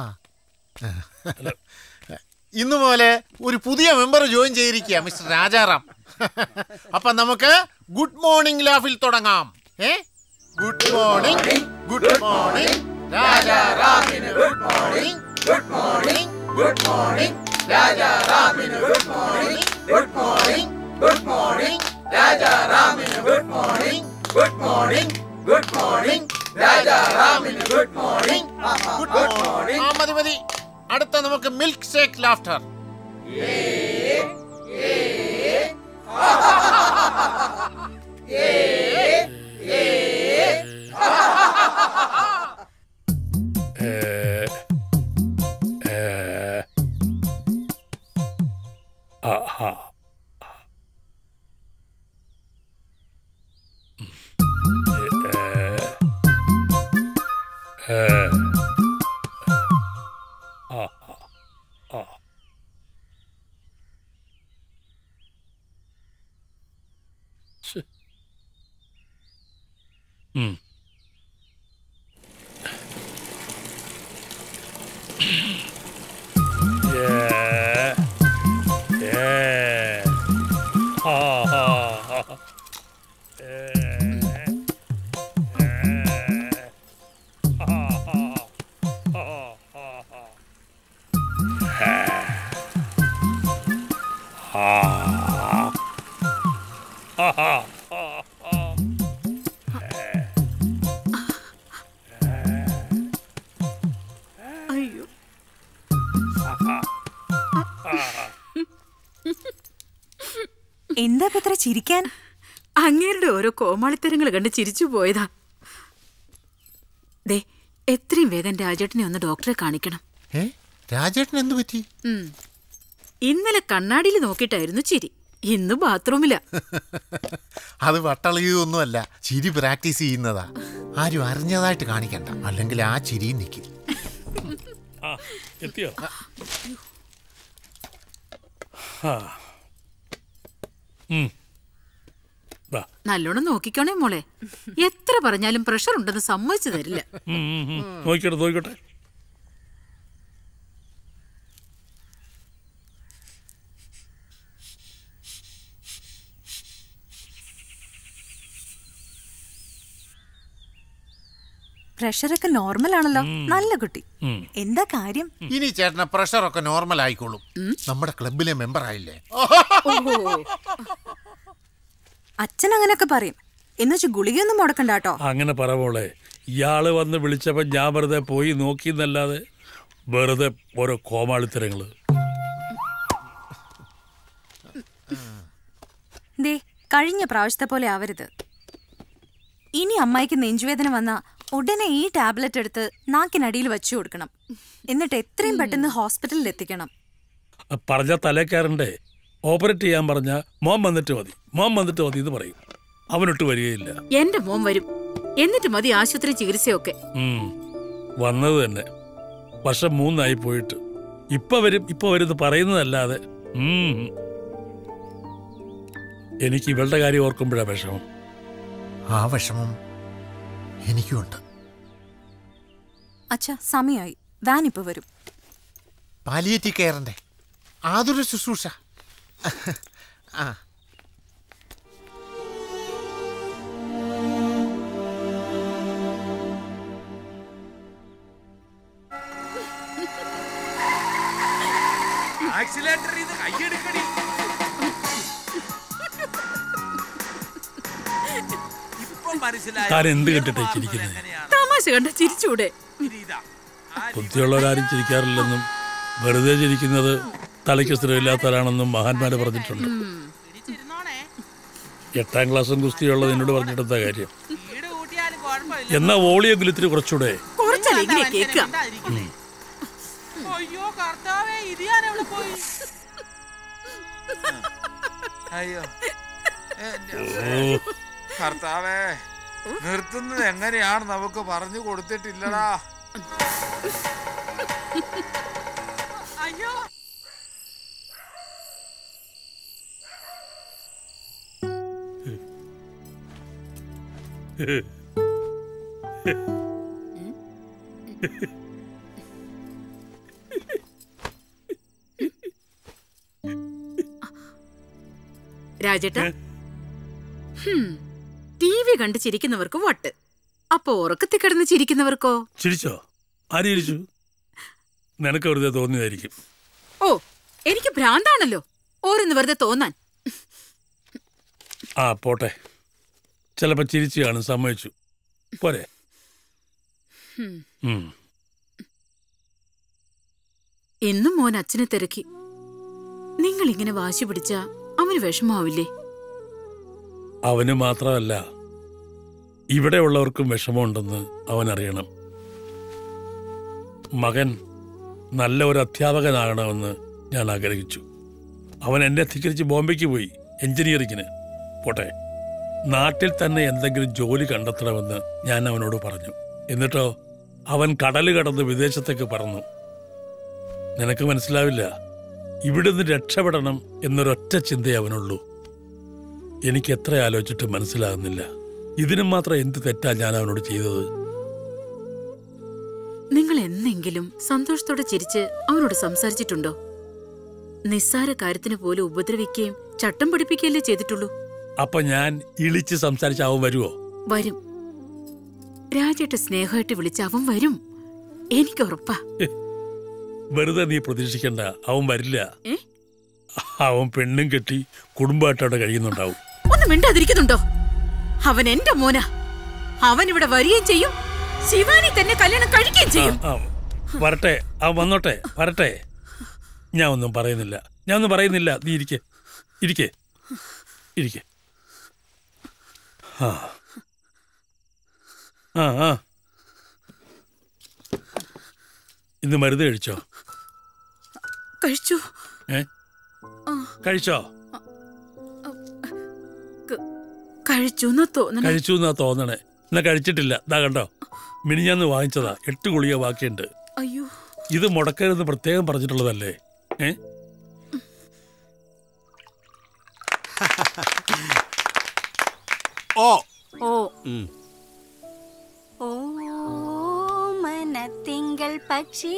ഇന്നു പോലെ ഒരു പുതിയ മെമ്പർ ജോയിൻ ചെയ്തിരിക്കുക, മിസ്റ്റർ രാജാറാം. അപ്പൊ നമുക്ക് ഗുഡ് മോർണിംഗ് ലാഫിൽ തുടങ്ങാം. ഏ ഗുഡ് മോർണിംഗ്, ഗുഡ് മോർണിംഗ് രാജാറാമിന്, good morning, good morning, good morning രാജാറാമിന്, good morning, good morning, good morning രാജാറാമിന്, good morning, good morning, good morning രാജാറാമിന്, ഗുഡ് മോർണിംഗ്, ഗുഡ് മോർണിംഗ്. ആ മതി മതി. അടുത്ത നമുക്ക് milk shake laughter. Hmm. Yeah. Yeah. Ha ha ha. Yeah. Yeah. Ha ha. Ha ha ha. അയ്യോ എന്താ ഇത്ര ചിരിക്കാൻ? അങ്ങേരുടെ ഓരോ കോമാളിത്തരങ്ങൾ കണ്ട് ചിരിച്ചു പോയതാ. ദേ എത്രയും വേഗം രാജേട്ടനെ ഒന്ന് ഡോക്ടറെ കാണിക്കണം. ഏ രാജേട്ടൻ എന്തു പറ്റി? ഉം. ഇന്നലെ കണ്ണാടിയിൽ നോക്കിയിട്ടായിരുന്നു ചിരി, ഇന്ന് ബാത്റൂമില. അത് വട്ടളയൊന്നുമല്ല, ചിരി പ്രാക്ടീസ് ചെയ്യുന്നതാ. ആരും അറിഞ്ഞതായിട്ട് കാണിക്കണ്ട, അല്ലെങ്കിൽ ആ ചിരി നിൽക്കും. എത്തിയോ? നല്ലോണം നോക്കിക്കോണേ മോളെ. എത്ര പറഞ്ഞാലും പ്രഷർ ഉണ്ടെന്ന് സമ്മതിച്ചു തരില്ല. നോക്കിക്കോട്ടെ നോക്കിക്കോട്ടെ. പ്രഷറൊക്കെ നോർമൽ ആണല്ലോ. നല്ല കുട്ടി. എന്താ കാര്യം? ഇനി ചേട്ടന് പ്രഷറൊക്കെ നോർമൽ ആയിക്കോളും. നമ്മുടെ ക്ലബിലെ മെമ്പർ ആയില്ലേ? അച്ഛൻ അങ്ങനെയൊക്കെ പറയും. എന്നുവെച്ച് ഗുളികയൊന്നും മുടക്കണ്ട കേട്ടോ. അങ്ങനെ പറ മോളെ. ഇയാള് വന്ന് വിളിച്ചപ്പോ ഞാൻ വെറുതെ പോയി നോക്കിന്നല്ലാതെ വെറുതെ ഓരോ കോമാളിത്തരങ്ങള്. ദേ കഴിഞ്ഞ പ്രാവശ്യത്തെ പോലെ ആവരുത്. ഇനി അമ്മായിക്ക് നെഞ്ചുവേദന വന്നാ ഉടനെ ഈ ടാബ്ലറ്റ് എടുത്ത് നാക്കിനടിയിൽ വെച്ചു കൊടുക്കണം. എന്നിട്ട് എത്രയും പെട്ടെന്ന് ഹോസ്പിറ്റലിൽ എത്തിക്കണം. പറഞ്ഞ തലേക്കാരണ്ടേ. ഓപ്പറേറ്റ് ചെയ്യാൻ പറഞ്ഞ മോൻ വന്നിട്ട് മതി, മോൻ വന്നിട്ട് മതി എന്ന് പറയും. അവനൊട്ട് വരികയില്ല. എന്റെ മോൻ വരും, എന്നിട്ട് മതി ആശുപത്രി ചികിത്സയൊക്കെ. വന്നത് തന്നെ വർഷം മൂന്നായി പോയിട്ട്. ഇപ്പൊ വരും ഇപ്പൊ വരും പറയുന്നതല്ലാതെ. എനിക്ക് ഇവളുടെ കാര്യം ഓർക്കുമ്പോഴാ വിഷമം. ആ വിഷമം എനിക്കുണ്ട്. അച്ഛാ സമയമായി, വാൻ ഇപ്പൊ വരും. പാലിയേറ്റീവ് കെയറിന്റെ ആതുര ശുശ്രൂഷ. ആ താൻ എന്ത് കെട്ടിട്ടേ ചിരിക്കുന്നത്? തമാശ കണ്ട ചിരിച്ചൂടെ? ബുദ്ധിയുള്ളവരാരും ചിരിക്കാറില്ലെന്നും വെറുതെ ചിരിക്കുന്നത് തലയ്ക്ക് സ്ഥിരമില്ലാത്തവരാണെന്നും മഹാന്മാര് പറഞ്ഞിട്ടുണ്ട്. എട്ടാം ക്ലാസ്സും കുസ്തിയുള്ളത് എന്നോട് പറഞ്ഞിട്ടെന്താ കാര്യം? എന്നാ വോളിയെങ്കിലും ഇത്തിരി കുറച്ചുകൂടെ. കർത്താവേ, നിർത്തുന്നത് എങ്ങനെയാണ് നമുക്ക് പറഞ്ഞു കൊടുത്തിട്ടില്ലടാ. അയ്യോ രാജേട്ടാ, ടി വി കണ്ട് ചിരിക്കുന്നവർക്ക് വട്ട്, അപ്പൊ ഉറക്കത്തിൽ കിടന്ന് ചിരിക്കുന്നവർക്കോ? ചിരിച്ചോ? ആര് ചിരിച്ചു? നിനക്ക് വെറുതെ തോന്നിയതായിരിക്കും. ഓ, എനിക്ക് ഭ്രാന്താണല്ലോ ഓരോന്ന് വെറുതെ തോന്നാൻ. ആ പോട്ടെ, ചിലപ്പോ ചിരിച്ചു കാണും, സമ്മതിച്ചു പോരെ. എന്നും മോൻ അച്ഛനെ തിരക്കി. നിങ്ങൾ ഇങ്ങനെ വാശി പിടിച്ചാ അവന് വിഷമാവില്ലേ? അവന് മാത്രമല്ല, ഇവിടെ ഉള്ളവർക്കും വിഷമമുണ്ടെന്ന് അവൻ അറിയണം. മകൻ നല്ല ഒരു അധ്യാപകനാകണമെന്ന് ഞാൻ ആഗ്രഹിച്ചു. അവൻ എന്നെ ധിക്കരിച്ച് ബോംബെക്ക് പോയി എഞ്ചിനീയറിങ്ങിന്. പോട്ടെ, നാട്ടിൽ തന്നെ എന്തെങ്കിലും ജോലി കണ്ടെത്തണമെന്ന് ഞാൻ അവനോട് പറഞ്ഞു. എന്നിട്ടോ അവൻ കടല് കടന്ന് വിദേശത്തേക്ക് പറന്നു. നിനക്ക് മനസ്സിലാവില്ല, ഇവിടുന്ന് രക്ഷപ്പെടണം എന്നൊരൊറ്റ ചിന്തയെ അവനുള്ളൂ. എനിക്ക് എത്ര ആലോചിച്ചിട്ട് മനസ്സിലാകുന്നില്ല, ഇതിനും മാത്രം എന്ത് തെറ്റാ ഞാൻ അവനോട് ചെയ്തത്. നിങ്ങൾ എന്നെങ്കിലും സന്തോഷത്തോടെ ചിരിച്ച് അവനോട് സംസാരിച്ചിട്ടുണ്ടോ? നിസ്സാര കാര്യത്തിന് പോലും ഉപദ്രവിക്കുകയും ചട്ടം പഠിപ്പിക്കുകയല്ലേ ചെയ്തിട്ടുള്ളൂ. അപ്പൊ ഞാൻ ഇളിച്ച് സംസാരിച്ച അവൻ വരുവോ? വരും. രാജേട്ട സ്നേഹമായിട്ട് വിളിച്ച അവൻ വരും, എനിക്ക് ഉറപ്പാ. വെറുതെ നീ പ്രതീക്ഷിക്കണ്ട, അവൻ വരില്ല. അവൻ പെണ്ണും കെട്ടി കുടുംബമായിട്ട് അവിടെ കഴിയുന്നുണ്ടാവും. ഒന്ന് മിണ്ടാതിരിക്കുന്നുണ്ടോ? അവൻ എന്റെ മോനാ. അവൻ ഇവിടെ വരികയും ചെയ്യും, ശിവാനി തന്നെ കല്യാണം കഴിക്കുകയും ചെയ്യും. വരട്ടെ, അവൻ വന്നോട്ടെ, വരട്ടെ. ഞാൻ ഒന്നും പറയുന്നില്ല, ഞാൻ ഒന്നും പറയുന്നില്ല. നീ ഇരിക്കെ, ഇരിക്കെ, ഇരിക്കെ. ആ ആ ആ ഇന്ന് മരുന്ന് കഴിച്ചോ? കഴിച്ചു. ഏ കഴിച്ചോ? കഴിച്ചു എന്നാ തോന്നണേ. കഴിച്ചു എന്നാ തോന്നണേ. എന്നാ കഴിച്ചിട്ടില്ല. ഇതാ കണ്ടോ, മിനിഞ്ഞാന്ന് വാങ്ങിച്ചതാ. എട്ട് ഗുളിക ബാക്കിയുണ്ട്. അയ്യോ, ഇത് മുടക്കരുന്ന് പ്രത്യേകം പറഞ്ഞിട്ടുള്ളതല്ലേ? ഏ ഓ ഓ ഓ മനത്തിങ്കൾ പക്ഷി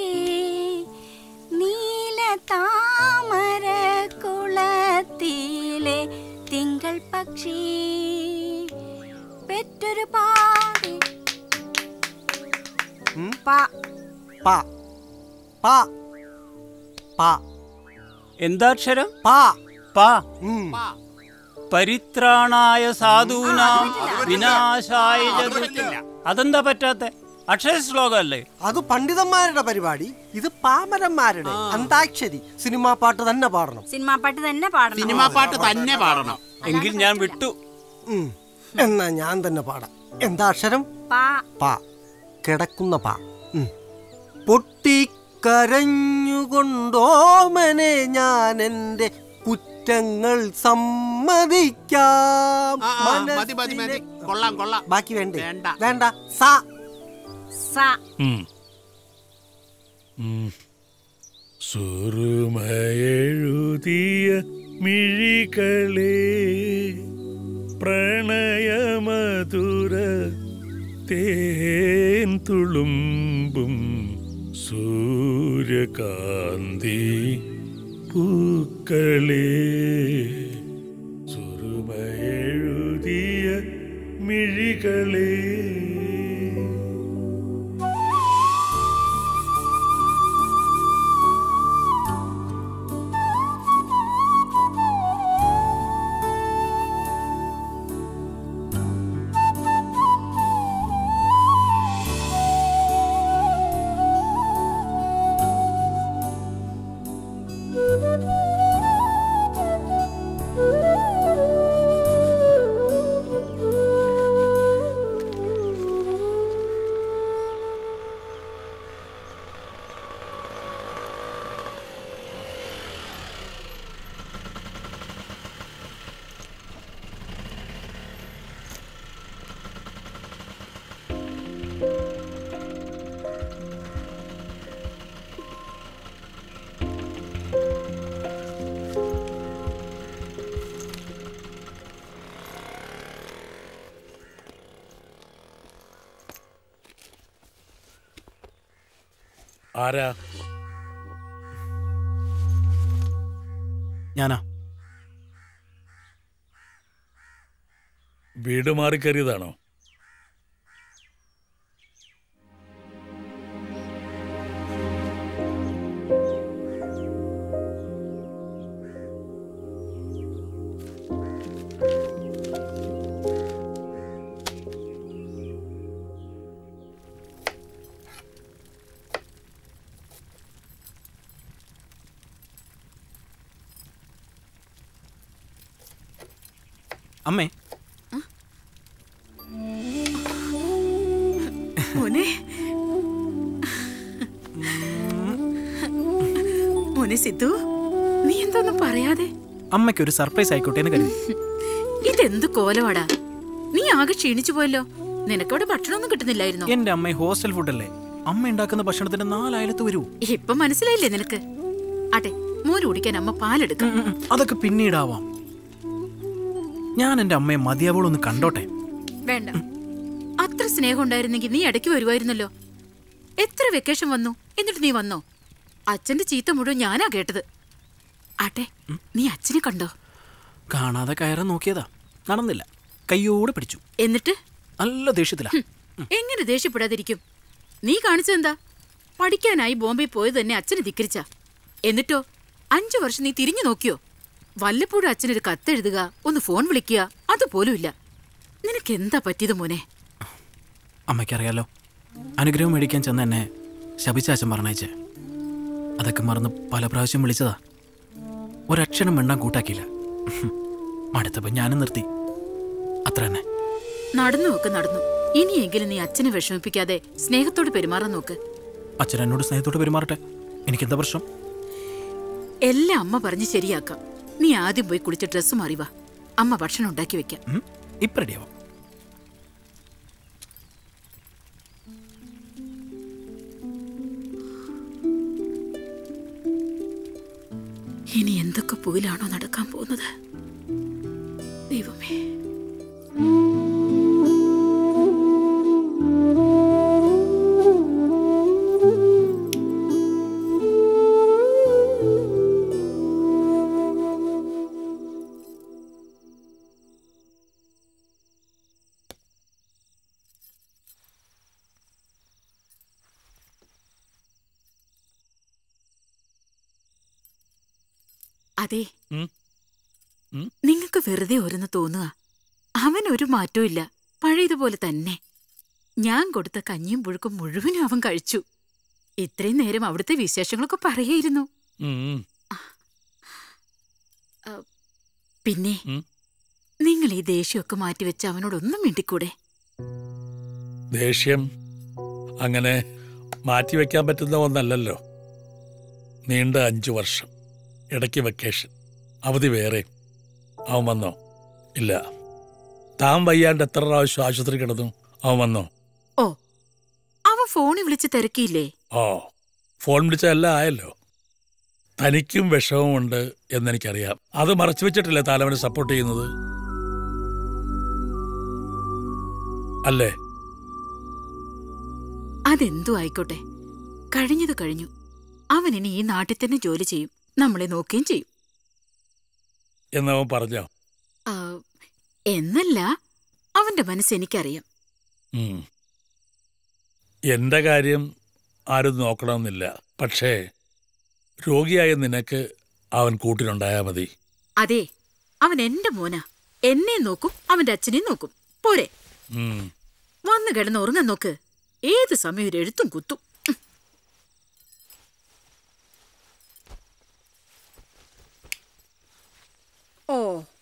നീല താമര കുളത്തിലെ തിങ്കൾ പക്ഷി പെറ്റൊരു പാടി എന്താക്ഷരം? പാ പാ. പരിത്രാണായ സാധൂനാം വിനാശായ ജഗത്. അതെന്താ പറ്റാത്ത? അക്ഷര ശ്ലോകം അല്ലേ? അത് പണ്ഡിതന്മാരുടെ പരിപാടി, ഇത് പാമരന്മാരുടെ. അന്താക്ഷരി സിനിമാ പാട്ട് തന്നെ പാടണം. സിനിമാ പാട്ട് തന്നെ പാടണം. സിനിമാ പാട്ട് തന്നെ പാടണം. എങ്കിൽ ഞാൻ വിട്ടു. എന്നാ ഞാൻ തന്നെ പാടാം. എന്താ അക്ഷരം? പാ. പാ. കിടക്കുന്ന പാ. പൊട്ടിക്കരഞ്ഞുകൊണ്ടോമനെ ഞാൻ എന്റെ കുറ്റങ്ങൾ സമ്മതിക്കാം. മതി മതി മതി, കൊള്ളാം കൊള്ളാം. ബാക്കി വേണ്ടേ? വേണ്ട വേണ്ട. സാ സാ. സുറുമയെഴുതിയ മിഴികളെ പ്രണയമധുര തേൻ തുളുമ്പും സൂര്യകാന്തി പൂക്കളെ. സുറുമയെഴുതിയ മിഴികളെ. ആരാ? ഞാനാ. വീട് മാറിക്കറിയതാണോ? അമ്മേ, മോനെ മോനെ സിദ്ധു, നീ എന്തൊന്നും പറയാതെ? അമ്മയ്ക്ക് ഒരു സർപ്രൈസ് ആയിക്കോട്ടെ എന്ന് കരുതി. ഇതെന്ത് കോലവാടാ, നീ ആകെ ക്ഷീണിച്ചു പോയല്ലോ. നിനക്കവിടെ ഭക്ഷണമൊന്നും കിട്ടുന്നില്ലായിരുന്നോ? എന്റെ അമ്മ ഹോസ്റ്റൽ ഫുഡല്ലേ, അമ്മ ഉണ്ടാക്കുന്ന ഭക്ഷണത്തിന് നാലായിരത്ത് വരൂ. ഇപ്പൊ മനസ്സിലായില്ലേ നിനക്ക്? ആട്ടെ, മോന് കുടിക്കാൻ അമ്മ പാലെടുക്കും. അതൊക്കെ പിന്നീടാവാം. ഞാൻ എന്റെ അമ്മയെ മതിയാവോളൊന്ന് കണ്ടോട്ടെ. വേണ്ട, അത്ര സ്നേഹം ഉണ്ടായിരുന്നെങ്കിൽ നീ ഇടയ്ക്ക് വരുമായിരുന്നല്ലോ. എത്ര വെക്കേഷൻ വന്നു, എന്നിട്ട് നീ വന്നോ? അച്ഛന്റെ ചീത്ത മുഴുവൻ ഞാനാ കേട്ടത്. ആട്ടെ, നീ അച്ഛനെ കണ്ടോ? കാണാതെ കയറാൻ നോക്കിയതാ, നടന്നില്ല. കയ്യോടെ പിടിച്ചു. എന്നിട്ട് നല്ല ദേഷ്യത്തിലാ. എങ്ങനെ ദേഷ്യപ്പെടാതിരിക്കും? നീ കാണിച്ചെന്താ? പഠിക്കാനായി ബോംബെ പോയത് തന്നെ അച്ഛനെ ധിക്കരിച്ച. എന്നിട്ടോ അഞ്ചു വർഷം നീ തിരിഞ്ഞു നോക്കിയോ? വല്ലപ്പോഴും അച്ഛനൊരു കത്തെഴുതുക, ഒന്ന് ഫോൺ വിളിക്കുക, അതുപോലുമില്ല. നിനക്ക് എന്താ പറ്റിയത് മോനെ? അമ്മയ്ക്കറിയാലോ, അനുഗ്രഹം മേടിക്കാൻ ചെന്ന് എന്നെ ശപിച്ച അച്ഛൻ പറഞ്ഞയച്ചേ. അതൊക്കെ മറന്ന് പല പ്രാവശ്യം വിളിച്ചതാ. ഒരക്ഷരം മിണ്ടാൻ കൂട്ടാക്കിയില്ല. മടുത്തപ്പോ ഞാനും നിർത്തി. അത്ര തന്നെ. നടന്നു നോക്ക്, നടന്നു. ഇനിയെങ്കിലും നീ അച്ഛനെ വിഷമിപ്പിക്കാതെ സ്നേഹത്തോട് പെരുമാറാൻ നോക്ക്. അച്ഛൻ എന്നോട് സ്നേഹത്തോട് പെരുമാറട്ടെ, എനിക്കെന്താ പ്രശ്നം? എല്ലാം അമ്മ പറഞ്ഞ് ശരിയാക്കാം. നീ ആദ്യം പോയി കുളിച്ച് ഡ്രസ്സ് മാറിവാ. അമ്മ ഭക്ഷണം ഉണ്ടാക്കി വെക്കാം. ഇപ്പൊ റെഡിയാവും. ഇനി എന്തൊക്കെ പോയിലാണോ നടക്കാൻ പോകുന്നത്? ദൈവമേ. അതെ, നിങ്ങൾക്ക് വെറുതെ ഓരോന്ന് തോന്നുക. അവൻ ഒരു മാറ്റവും ഇല്ല, പഴയതുപോലെ തന്നെ. ഞാൻ കൊടുത്ത കഞ്ഞിയും പുഴുക്കും മുഴുവനും അവൻ കഴിച്ചു. ഇത്രയും നേരം അവിടുത്തെ വിശേഷങ്ങളൊക്കെ പറയായിരുന്നു. പിന്നെ നിങ്ങൾ ഈ ദേഷ്യമൊക്കെ മാറ്റിവെച്ച് അവനോടൊന്നും മിണ്ടിക്കൂടെ? ദേഷ്യം അങ്ങനെ മാറ്റിവെക്കാൻ പറ്റുന്ന ഒന്നല്ലല്ലോ. നീണ്ട അഞ്ചു വർഷം, ഇടയ്ക്ക് വെക്കേഷൻ, അവധി വേറെ. അവൻ വന്നോ? ഇല്ല. താൻ വയ്യാണ്ട് എത്ര പ്രാവശ്യം ആശുപത്രി കിടന്നു? അവൻ വന്നോ? ഓ, അവൻ ഫോണിൽ വിളിച്ച് തിരക്കിയില്ലേ? ഓ, ഫോൺ വിളിച്ചതെല്ലാം ആയല്ലോ. തനിക്കും വിഷമമുണ്ട് എന്നെനിക്കറിയാം. അത് മറച്ചു വെച്ചിട്ടില്ലേ താലവനെ സപ്പോർട്ട് ചെയ്യുന്നത്? അല്ലേ? അതെന്തു ആയിക്കോട്ടെ, കഴിഞ്ഞത് കഴിഞ്ഞു. അവൻ ഇനി ഈ നാട്ടിൽ തന്നെ ജോലി ചെയ്യും, നമ്മളെ നോക്കുകയും ചെയ്യും. എന്നവൻ പറഞ്ഞോ? എന്നല്ല, അവന്റെ മനസ്സ് എനിക്കറിയാം. എന്റെ കാര്യം ആരും നോക്കണമെന്നില്ല. പക്ഷേ രോഗിയായ നിനക്ക് അവൻ കൂട്ടിനുണ്ടായാ മതി. അതെ, അവൻ എന്റെ മോനാ. എന്നെ നോക്കും, അവന്റെ അച്ഛനെയും നോക്കും. പോരെ? വന്നു കിടന്ന് ഉറങ്ങാൻ നോക്ക്. ഏത് സമയം ഒരു എഴുത്തും കുത്തും. ഓ,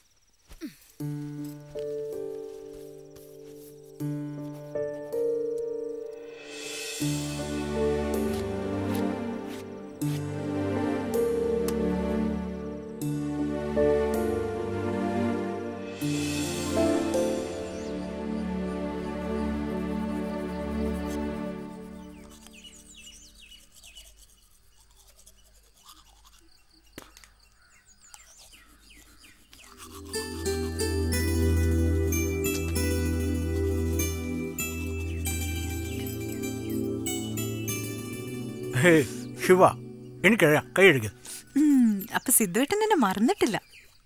ശിവ, എനിക്കറിയാം, കൈ എഴുക. അപ്പൊ സിദ്ധുവേട്ടൻ എന്നെ മറന്നിട്ടില്ല.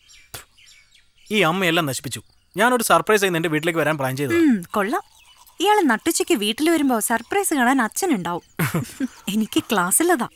ഈ അമ്മയെല്ലാം നശിപ്പിച്ചു. ഞാനൊരു സർപ്രൈസ് ആയി എന്റെ വീട്ടിലേക്ക് വരാൻ പ്ലാൻ ചെയ്തു. കൊള്ളാം. ഇയാള് നട്ടുച്ചയ്ക്ക് വീട്ടിൽ വരുമ്പോ സർപ്രൈസ് കാണാൻ അച്ഛനുണ്ടാവും. എനിക്ക് ക്ലാസ്സിലതാ.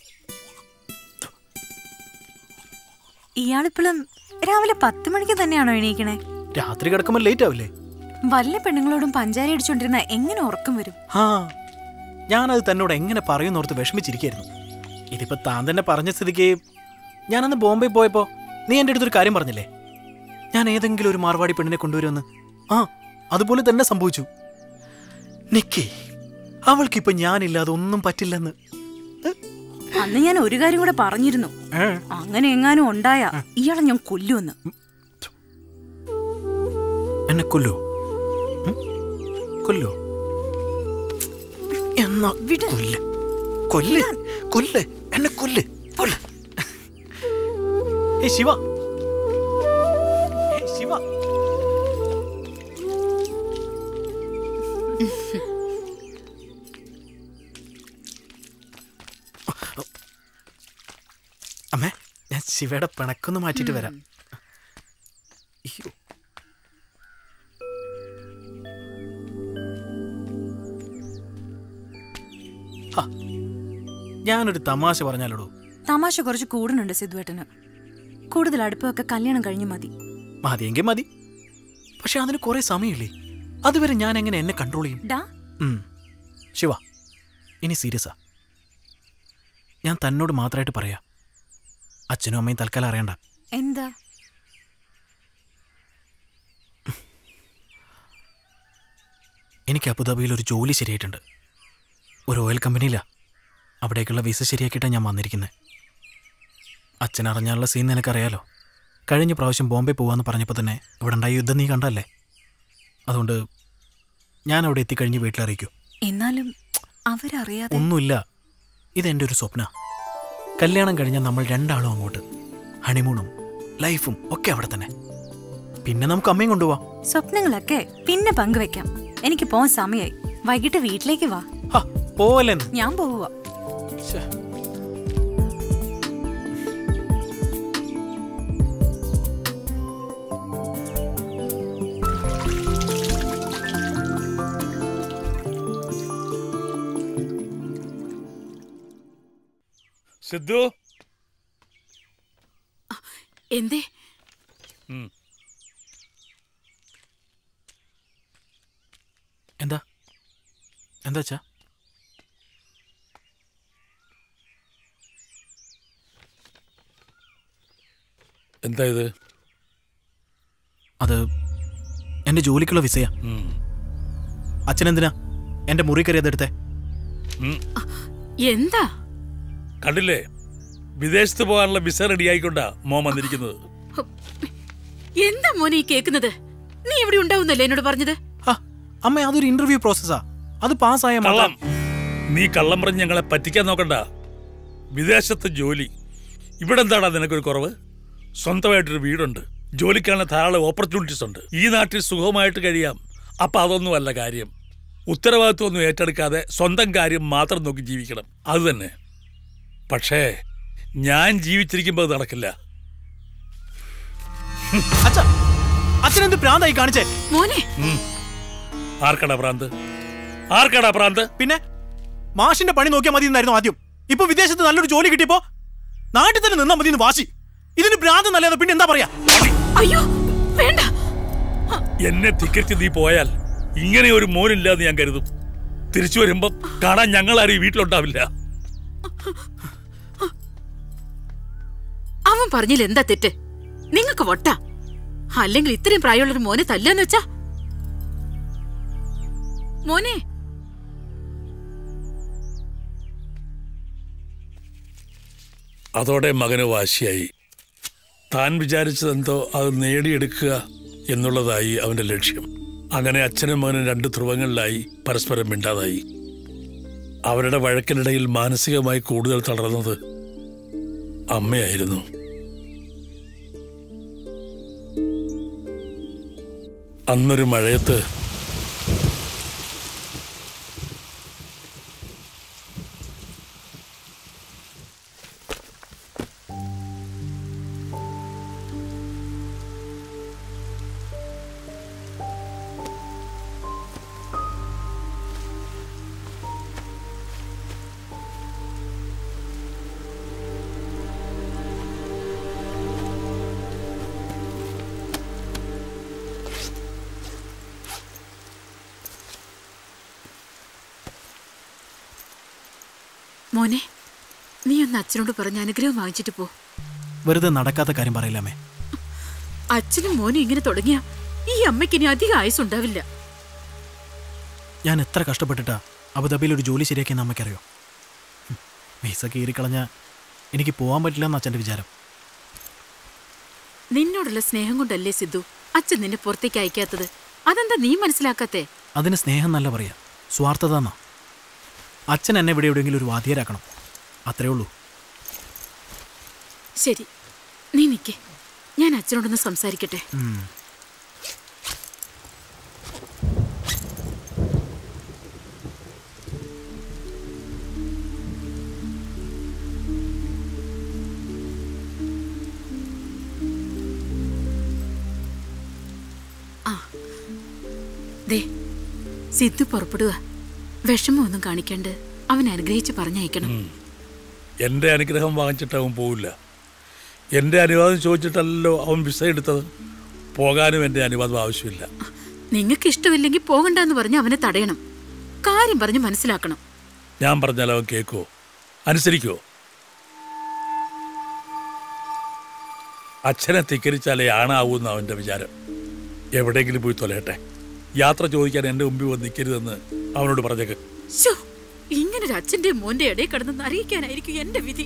ഇയാളിപ്പോഴും രാവിലെ പത്ത് മണിക്ക് തന്നെയാണോ എണീക്കണേ? രാത്രി കിടക്കുമ്പോ ലേറ്റ് ആവില്ലേ? വല്ല പെണ്ണുങ്ങളോടും പഞ്ചാര അടിച്ചോണ്ടിരുന്ന എങ്ങനെ ഉറക്കം വരും? ആ, ഞാനത് തന്നോട് എങ്ങനെ പറയുന്നോർത്ത് വിഷമിച്ചിരിക്കായിരുന്നു. ഇതിപ്പോ താൻ തന്നെ പറഞ്ഞ സ്ഥിതിക്ക് ഞാനന്ന് ബോംബെ പോയപ്പോ നീ എൻ്റെ അടുത്തൊരു കാര്യം പറഞ്ഞില്ലേ, ഞാൻ ഏതെങ്കിലും ഒരു മാർവാടി പെണ്ണിനെ കൊണ്ടുവരുമെന്ന്. ആ, അതുപോലെ തന്നെ സംഭവിച്ചു. നിക്കി, അവൾക്കിപ്പോ ഞാനില്ലാതെ ഒന്നും പറ്റില്ലെന്ന്. അന്ന് ഞാൻ ഒരു കാര്യം കൂടെ പറഞ്ഞിരുന്നു. അങ്ങനെ എങ്ങാനും ഉണ്ടായ ഇയാളെ ഞാൻ കൊല്ലുമെന്ന്. എന്നെ കൊല്ലോ? കൊല്ലോ? എന്നാ കൊല്ല്, കൊല്ല്, കൊല്ല്, എന്നെ കൊല്ല്. ഏ ശിവ, ശിവ, അമ്മേ, ഞാൻ ശിവയുടെ പിണക്കൊന്ന് മാറ്റിട്ട് വരാം. ഞാനൊരു തമാശ പറഞ്ഞാലോടോ? തമാശ കുറച്ച് കൂടുന്നുണ്ട് സിദ്ധുവേട്ടന്. കൂടുതൽ അടുപ്പമൊക്കെ കല്യാണം കഴിഞ്ഞ് മതി. മതിയെങ്കിൽ മതി. പക്ഷെ അതിന് കുറെ സമയമില്ലേ? അതുവരെ ഞാൻ എങ്ങനെ എന്നെ കൺട്രോൾ ചെയ്യും? ഡാ ഉം. ശിവ, ഇനി സീരിയസാ. ഞാൻ തന്നോട് മാത്രമായിട്ട് പറയാ. അച്ഛനും അമ്മയും തൽക്കാലം അറിയണ്ട. എന്താ? എനിക്ക് അബുദാബിയിൽ ഒരു ജോലി ശരിയായിട്ടുണ്ട്. ഒരു ഓയിൽ കമ്പനിയിലാ. അവിടേക്കുള്ള വിസ ശരിയാക്കിയിട്ടാണ് ഞാൻ വന്നിരിക്കുന്നത്. അച്ഛൻ അറിഞ്ഞാലുള്ള സീൻ നിനക്കറിയാലോ. കഴിഞ്ഞ പ്രാവശ്യം ബോംബെ പോവാന്ന് പറഞ്ഞപ്പോൾ തന്നെ ഇവിടെ ഉണ്ടായ യുദ്ധം നീ കണ്ടല്ലേ. അതുകൊണ്ട് ഞാൻ അവിടെ എത്തിക്കഴിഞ്ഞ് വീട്ടിലറിയിക്കൂ. എന്നാലും അവരറിയാതെ ഒന്നുമില്ല. ഇതെൻ്റെ ഒരു സ്വപ്ന. കല്യാണം കഴിഞ്ഞാൽ നമ്മൾ രണ്ടാളും അങ്ങോട്ട്. ഹണിമൂണും ലൈഫും ഒക്കെ അവിടെ തന്നെ. പിന്നെ നമുക്ക് അമ്മയും കൊണ്ടുപോവാം. സ്വപ്നങ്ങളൊക്കെ പിന്നെ പങ്കുവെക്കാം. എനിക്ക് പോവാൻ സമയമായി. വൈകിട്ട് വീട്ടിലേക്ക് വാ. പോലെ ഞാൻ പോവുക. സിദ്ധു, എന്തേ? എന്താ എന്താ വെച്ചാ? എന്താ ഇത്? അത് എന്റെ ജോലിക്കുള്ള വിസയാ. അച്ഛനെന്തിനാ എന്റെ മുറി കയറി അതെടുത്തേ? എന്താ കണ്ടില്ലേ, വിദേശത്ത് പോകാനുള്ള വിസ റെഡി ആയിക്കൊണ്ടാ മോൻ വന്നിരിക്കുന്നത്. എന്താ മോനെ ഈ കേൾക്കുന്നത്? നീ ഇവിടെ ഉണ്ടാവുന്നല്ലേ എന്നോട് പറഞ്ഞത്? അമ്മ, അതൊരു ഇന്റർവ്യൂ പ്രോസസ്സാ. അത് പാസ്സായ കള്ളം. നീ കള്ളം പറഞ്ഞ് ഞങ്ങളെ പറ്റിക്കാൻ നോക്കണ്ട. വിദേശത്ത് ജോലി. ഇവിടെ എന്താടാ നിനക്കൊരു കുറവ്? സ്വന്തമായിട്ടൊരു വീടുണ്ട്, ജോലിക്കാണ് ധാരാളം ഓപ്പർച്യൂണിറ്റീസ് ഉണ്ട്. ഈ നാട്ടിൽ സുഖമായിട്ട് കഴിയാം. അപ്പൊ അതൊന്നും അല്ല കാര്യം. ഉത്തരവാദിത്വം ഒന്നും ഏറ്റെടുക്കാതെ സ്വന്തം കാര്യം മാത്രം നോക്കി ജീവിക്കണം, അത് തന്നെ. പക്ഷേ ഞാൻ ജീവിച്ചിരിക്കുമ്പോൾ നടക്കില്ല. അച്ഛനെന്ത് പ്രാന്തായി കാണിച്ചേ? മോനെ, ആർക്കടാ പ്രാന്ത്? ആർക്കടാ പ്രാന്ത്? പിന്നെ മാഷിന്റെ പണി നോക്കിയാൽ മതി എന്നായിരുന്നു ആദ്യം. ഇപ്പൊ വിദേശത്ത് നല്ലൊരു ജോലി കിട്ടിയപ്പോ നാട്ടിൽ തന്നെ നിന്നാ മതി എന്ന് വാശി. ഇതിന് ഭ്രാന്ത് നല്ലത്. പിന്നെ എന്താ പറയാ? അയ്യോ വേണ്ട. എന്നെ ധിക്കരിച്ച് നീ പോയാൽ ഇങ്ങനെ ഒരു മോനില്ലാന്ന് ഞാൻ കരുതും. തിരിച്ചു വരുമ്പോ കാണാൻ ഞങ്ങളാരും വീട്ടിലുണ്ടാവില്ല. അവൻ പറഞ്ഞില്ല എന്താ തെറ്റ്? നിങ്ങക്ക് വട്ട. അല്ലെങ്കിൽ ഇത്രയും പ്രായമുള്ളൊരു മോനെ തല്ലാന്ന് വെച്ചാ? മോനെ, അതോടെ മകന് വാശിയായി. താൻ വിചാരിച്ചതെന്തോ അത് നേടിയെടുക്കുക എന്നുള്ളതായി അവന്റെ ലക്ഷ്യം. അങ്ങനെ അച്ഛനും മകനും രണ്ട് ധ്രുവങ്ങളിലായി പരസ്പരം മിണ്ടാതായി. അവരുടെ വഴക്കിനിടയിൽ മാനസികമായി കൂടുതൽ തളർന്നത് അമ്മയായിരുന്നു. അന്നൊരു മഴയത്ത് മോനെ, നീ ഒന്ന് അച്ഛനോട് പറഞ്ഞ് അനുഗ്രഹം വാങ്ങിച്ചിട്ട് പോ. വെറുതെ നടക്കാത്ത കാര്യം പറയില്ലാമേ. അച്ഛനും മോനും ഇങ്ങനെ തുടങ്ങിയ ഈ അമ്മയ്ക്ക് ഇനി അധികം ആയുസുണ്ടാവില്ല. ഞാൻ എത്ര കഷ്ടപ്പെട്ടിട്ടാ അബുദാബിയിൽ ഒരു ജോലി ശരിയാക്കിയെന്ന് അമ്മയ്ക്കറിയോ? വിസ കീറിക്കളഞ്ഞ എനിക്ക് പോകാൻ പറ്റില്ല എന്ന് അച്ഛൻ്റെ വിചാരം. നിന്നോടുള്ള സ്നേഹം കൊണ്ടല്ലേ സിദ്ധു അച്ഛൻ നിന്നെ പുറത്തേക്ക് അയക്കാത്തത്? അതെന്താ നീ മനസ്സിലാക്കാത്തേ? അതിന് സ്നേഹം നല്ല പറയാ, സ്വാർത്ഥത എന്നാ. അച്ഛൻ എന്നെ ഇവിടെ എവിടെയെങ്കിലും ഒരു വാദ്യരാക്കണം, അത്രേ ഉള്ളൂ. ശരി, നീ നിൽക്കേ, ഞാൻ അച്ഛനോടൊന്ന് സംസാരിക്കട്ടെ. ആ ദേ, സിദ്ധു പുറപ്പെടുക. വിഷമമൊന്നും കാണിക്കാണ്ട് അവൻ അനുഗ്രഹിച്ച് പറഞ്ഞയക്കണം. എന്റെ അനുഗ്രഹം വാങ്ങിച്ചിട്ട് അവൻ പോവില്ല. എൻ്റെ അനുവാദം ചോദിച്ചിട്ടല്ലോ അവൻ വിസ എടുത്തത്. പോകാനും എൻ്റെ അനുവാദം ആവശ്യമില്ല. നിങ്ങൾക്ക് ഇഷ്ടമില്ലെങ്കിൽ പോകണ്ടെന്ന് പറഞ്ഞ് അവനെ തടയണം. കാര്യം പറഞ്ഞ് മനസ്സിലാക്കണം. ഞാൻ പറഞ്ഞാൽ അവൻ കേൾക്കുമോ, അനുസരിക്കുമോ? അച്ഛനെ ധിക്കരിച്ചാലേ ആണാവൂന്ന് അവൻ്റെ വിചാരം. എവിടെയെങ്കിലും പോയി തൊലയട്ടെ. യാത്ര ചോദിക്കാൻ എൻ്റെ മുമ്പിൽ വന്ന് നിൽക്കരുതെന്ന് അവനോട് പറഞ്ഞേക്ക്. ഇങ്ങനൊരു അച്ഛന്റെ മോന്റെ ഇടയിൽ കിടന്ന് അറിയിക്കാനായിരിക്കും എന്റെ വിധി.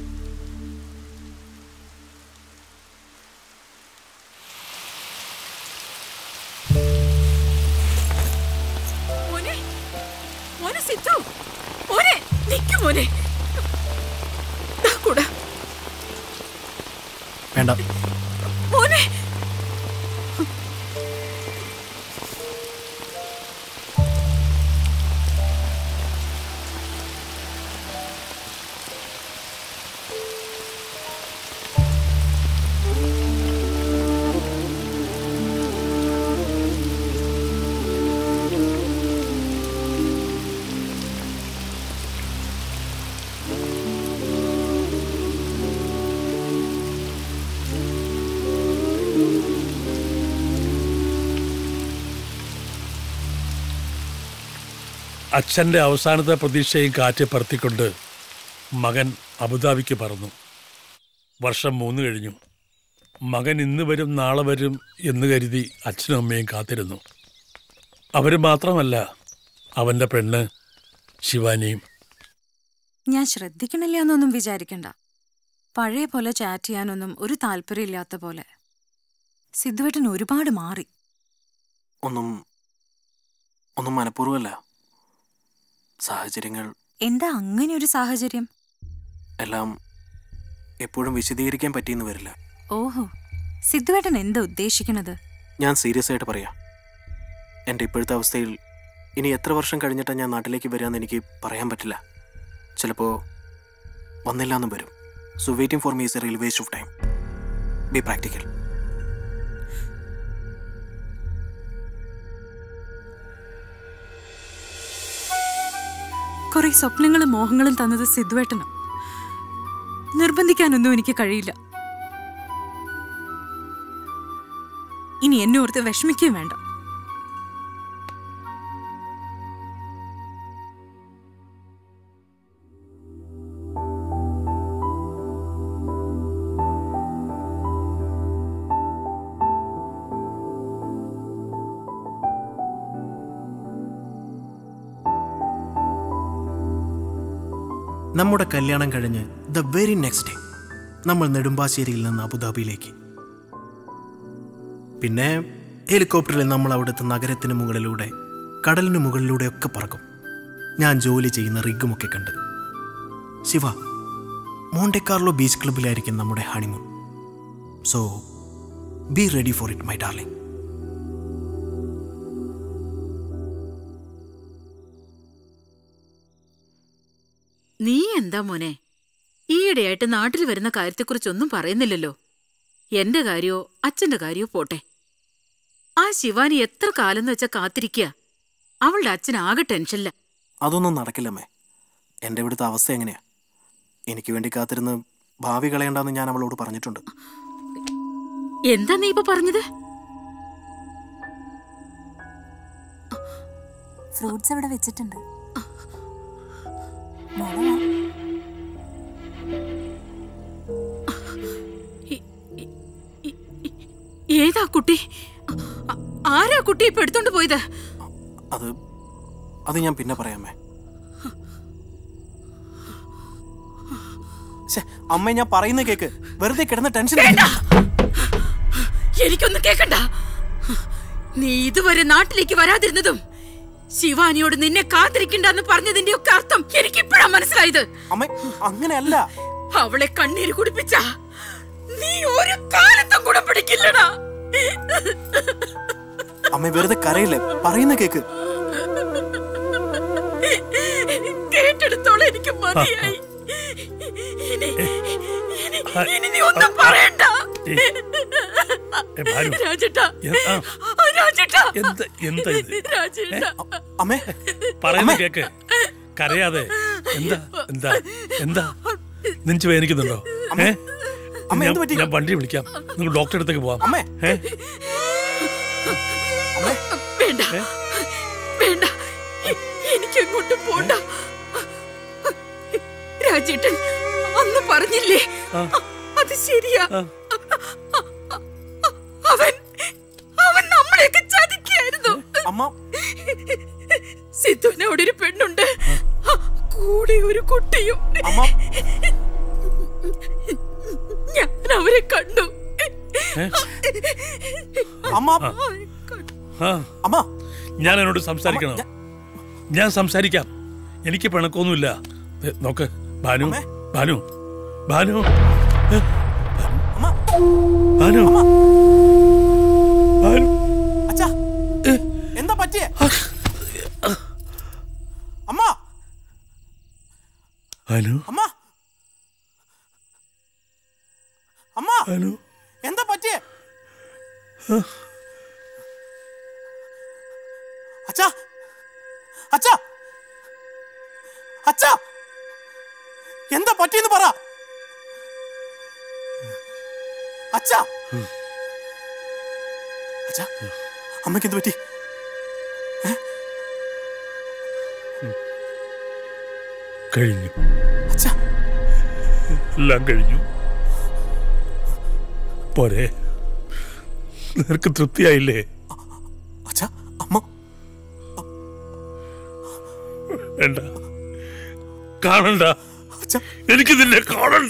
മോനെ, മോനെ സിദ്ധു, മോനെ നിക്ക് മോനെ. കൂടാ വേണ്ട മോനെ. അച്ഛൻ്റെ അവസാനത്തെ പ്രതീക്ഷയും കാറ്റ് പറത്തിക്കൊണ്ട് മകൻ അബുദാബിക്ക് പറന്നു. വർഷം മൂന്ന് കഴിഞ്ഞു. മകൻ ഇന്ന് വരും നാളെ വരും എന്ന് കരുതി അച്ഛനും അമ്മയും കാത്തിരുന്നു. അവർ മാത്രമല്ല, അവൻ്റെ പെണ്ണ് ശിവാനിയും. ഞാൻ ശ്രദ്ധിക്കണില്ല എന്നൊന്നും വിചാരിക്കണ്ട. പഴയ പോലെ ചാറ്റ് ചെയ്യാനൊന്നും ഒരു താല്പര്യമില്ലാത്ത പോലെ. സിദ്ധുവേട്ടൻ ഒരുപാട് മാറി. ഒന്നും ഒന്നും മനഃപൂർവ്വമല്ല. സാഹചര്യങ്ങൾ. എന്താ അങ്ങനെ ഒരു സാഹചര്യം? എല്ലാം എപ്പോഴും വിശദീകരിക്കാൻ പറ്റിയെന്ന് വരില്ല. ഓഹോ, സിദ്ധുവേട്ടൻ എന്താ ഉദ്ദേശിക്കണത്? ഞാൻ സീരിയസ് ആയിട്ട് പറയാം. എൻ്റെ ഇപ്പോഴത്തെ അവസ്ഥയിൽ ഇനി എത്ര വർഷം കഴിഞ്ഞിട്ടാണ് ഞാൻ നാട്ടിലേക്ക് വരികയെന്ന് എനിക്ക് പറയാൻ പറ്റില്ല. ചിലപ്പോൾ വന്നില്ല എന്നും വരും. So waiting for me is a real waste of time. Be practical. കുറെ സ്വപ്നങ്ങളും മോഹങ്ങളും തന്നത് സിദ്ധുവേട്ടനും. നിർബന്ധിക്കാനൊന്നും എനിക്ക് കഴിയില്ല. ഇനി എന്നെ ഓർത്ത് വിഷമിക്കുകയും വേണ്ട. നമ്മുടെ കല്യാണം കഴിഞ്ഞ് ദ വെരി നെക്സ്റ്റ് ഡേ നമ്മൾ നെടുമ്പാശ്ശേരിയിൽ നിന്ന് അബുദാബിയിലേക്ക്. പിന്നെ ഹെലികോപ്റ്ററിൽ നമ്മൾ അവിടുത്തെ നഗരത്തിന് മുകളിലൂടെ കടലിന് മുകളിലൂടെ ഒക്കെ പറക്കും. ഞാൻ ജോലി ചെയ്യുന്ന റിഗുമൊക്കെ കണ്ട്. ശിവ, മോണ്ടെ കാർലോ ബീച്ച് ക്ലബിലായിരിക്കും നമ്മുടെ honeymoon. So be ready for it my darling. നീ എന്താ മോനെ ഈയിടെയായിട്ട് നാട്ടിൽ വരുന്ന കാര്യത്തെക്കുറിച്ചൊന്നും പറയുന്നില്ലല്ലോ? എന്റെ കാര്യോ അച്ഛന്റെ കാര്യോ പോട്ടെ. ആ ശിവാനി എത്ര കാലം വെച്ചാ കാത്തിരിക്കുക. അവളുടെ അച്ഛൻ ആകെ ടെൻഷനില്ല. അതൊന്നും നടക്കില്ലമ്മേ. എൻ്റെ ഇവിടുത്തെ അവസ്ഥ എങ്ങനെയാ? എനിക്ക് വേണ്ടി കാത്തിരുന്ന് ഭാവി കളയണ്ടെന്ന് ഞാൻ അവളോട് പറഞ്ഞിട്ടുണ്ട്. എന്താ നീ ഇപ്പൊ പറഞ്ഞത്? ഫ്രൂട്ട്സ് അവിടെ വെച്ചിട്ടുണ്ട്. ഏതാ കുട്ടി? ആരാ കുട്ടി ഇപ്പൊ എടുത്തോണ്ട് പോയത്? അത് അത് ഞാൻ പിന്നെ പറയാമേ. അമ്മ, ഞാൻ പറയുന്ന കേക്ക്. വെറുതെ കിടന്ന ടെൻഷൻ. എനിക്കൊന്നും കേക്കണ്ട. നീ ഇതുവരെ നാട്ടിലേക്ക് വരാതിരുന്നതും ശിവാനിയോട് നിന്നെ കാത്തിരിക്കണ്ടെന്ന് പറഞ്ഞതിന്റെ ഒക്കെ അർത്ഥം എനിക്ക് ഇപ്പോഴാ മനസ്സിലായത്. അമ്മ, അങ്ങനെയല്ല. അവളെ കണ്ണീര് കുടിപ്പിച്ച നീ ഒരു കാലത്തും കൂടെ പിടിക്കില്ലടാ. അമ്മ, വെറുതെ കരയില്ലേ. പറയുന്ന കേക്ക്. കേട്ടെടുത്തോളം എനിക്ക് മതിയായി. ഇനി നീ ഒന്നും പറയണ്ട. രാജേട്ടാ, രാജേട്ടാ, രാജേട്ടാ. അമ്മേ, പറയുന്ന കേക്ക്. കരയാതെ. എന്താ എന്താ എന്താ നെഞ്ചു വേദനിക്കുന്നുണ്ടോ? ഏ അമ്മ എന്ത് ഞാൻ- പറ്റി? ഞാൻ വണ്ടി വിളിക്കാം, നിങ്ങൾ ഡോക്ടറെ അടുത്തേക്ക് പോവാം. അമ്മേ ഏ? വേണ്ട വേണ്ട എ- എനിക്കങ്ങോട്ട് പോണ്ട. രാജേട്ടൻ അന്ന് പറഞ്ഞില്ലേ, അത് ശരിയാ. അവൻ അവൻ നമ്മളെയൊക്കെ ചതിക്കായിരുന്നു. അമ്മ സിദ്ധുവിന് അവിടെ ഒരു പെണ്ണുണ്ട്, കൂടെ ഒരു കുട്ടിയും. ഞാൻ അവരെ കണ്ടു. അമ്മ ആ. അമ്മ ഞാൻ എന്നോട് സംസാരിക്കണം. ഞാൻ സംസാരിക്കാം, എനിക്ക് പിണക്കൊന്നുമില്ല. ദേ, നോക്ക് ഭാനു, ഭാനു, ഭാനു, ഏ? ഭാനു, ഭാനു. അച്ഛാ എന്താ പറ്റിയേ? അമ്മ ഭാനു, അമ്മ അമ്മ ഭാനു. എന്താ പറ്റിയേ? അച്ഛാ അച്ഛാ അച്ഛാ എന്താ പറ്റിയെന്ന് പറ. അച്ഛാ അച്ഛാ അമ്മയ്ക്ക് എന്ത് പറ്റി? കഴിഞ്ഞു, അച്ഛാ എല്ലാം കഴിഞ്ഞു. പോരെ, നിനക്ക് തൃപ്തിയായില്ലേ? അച്ഛാ അമ്മ വേണ്ട, കാണണ്ട, എനിക്ക് നിന്നെ കാണണ്ട.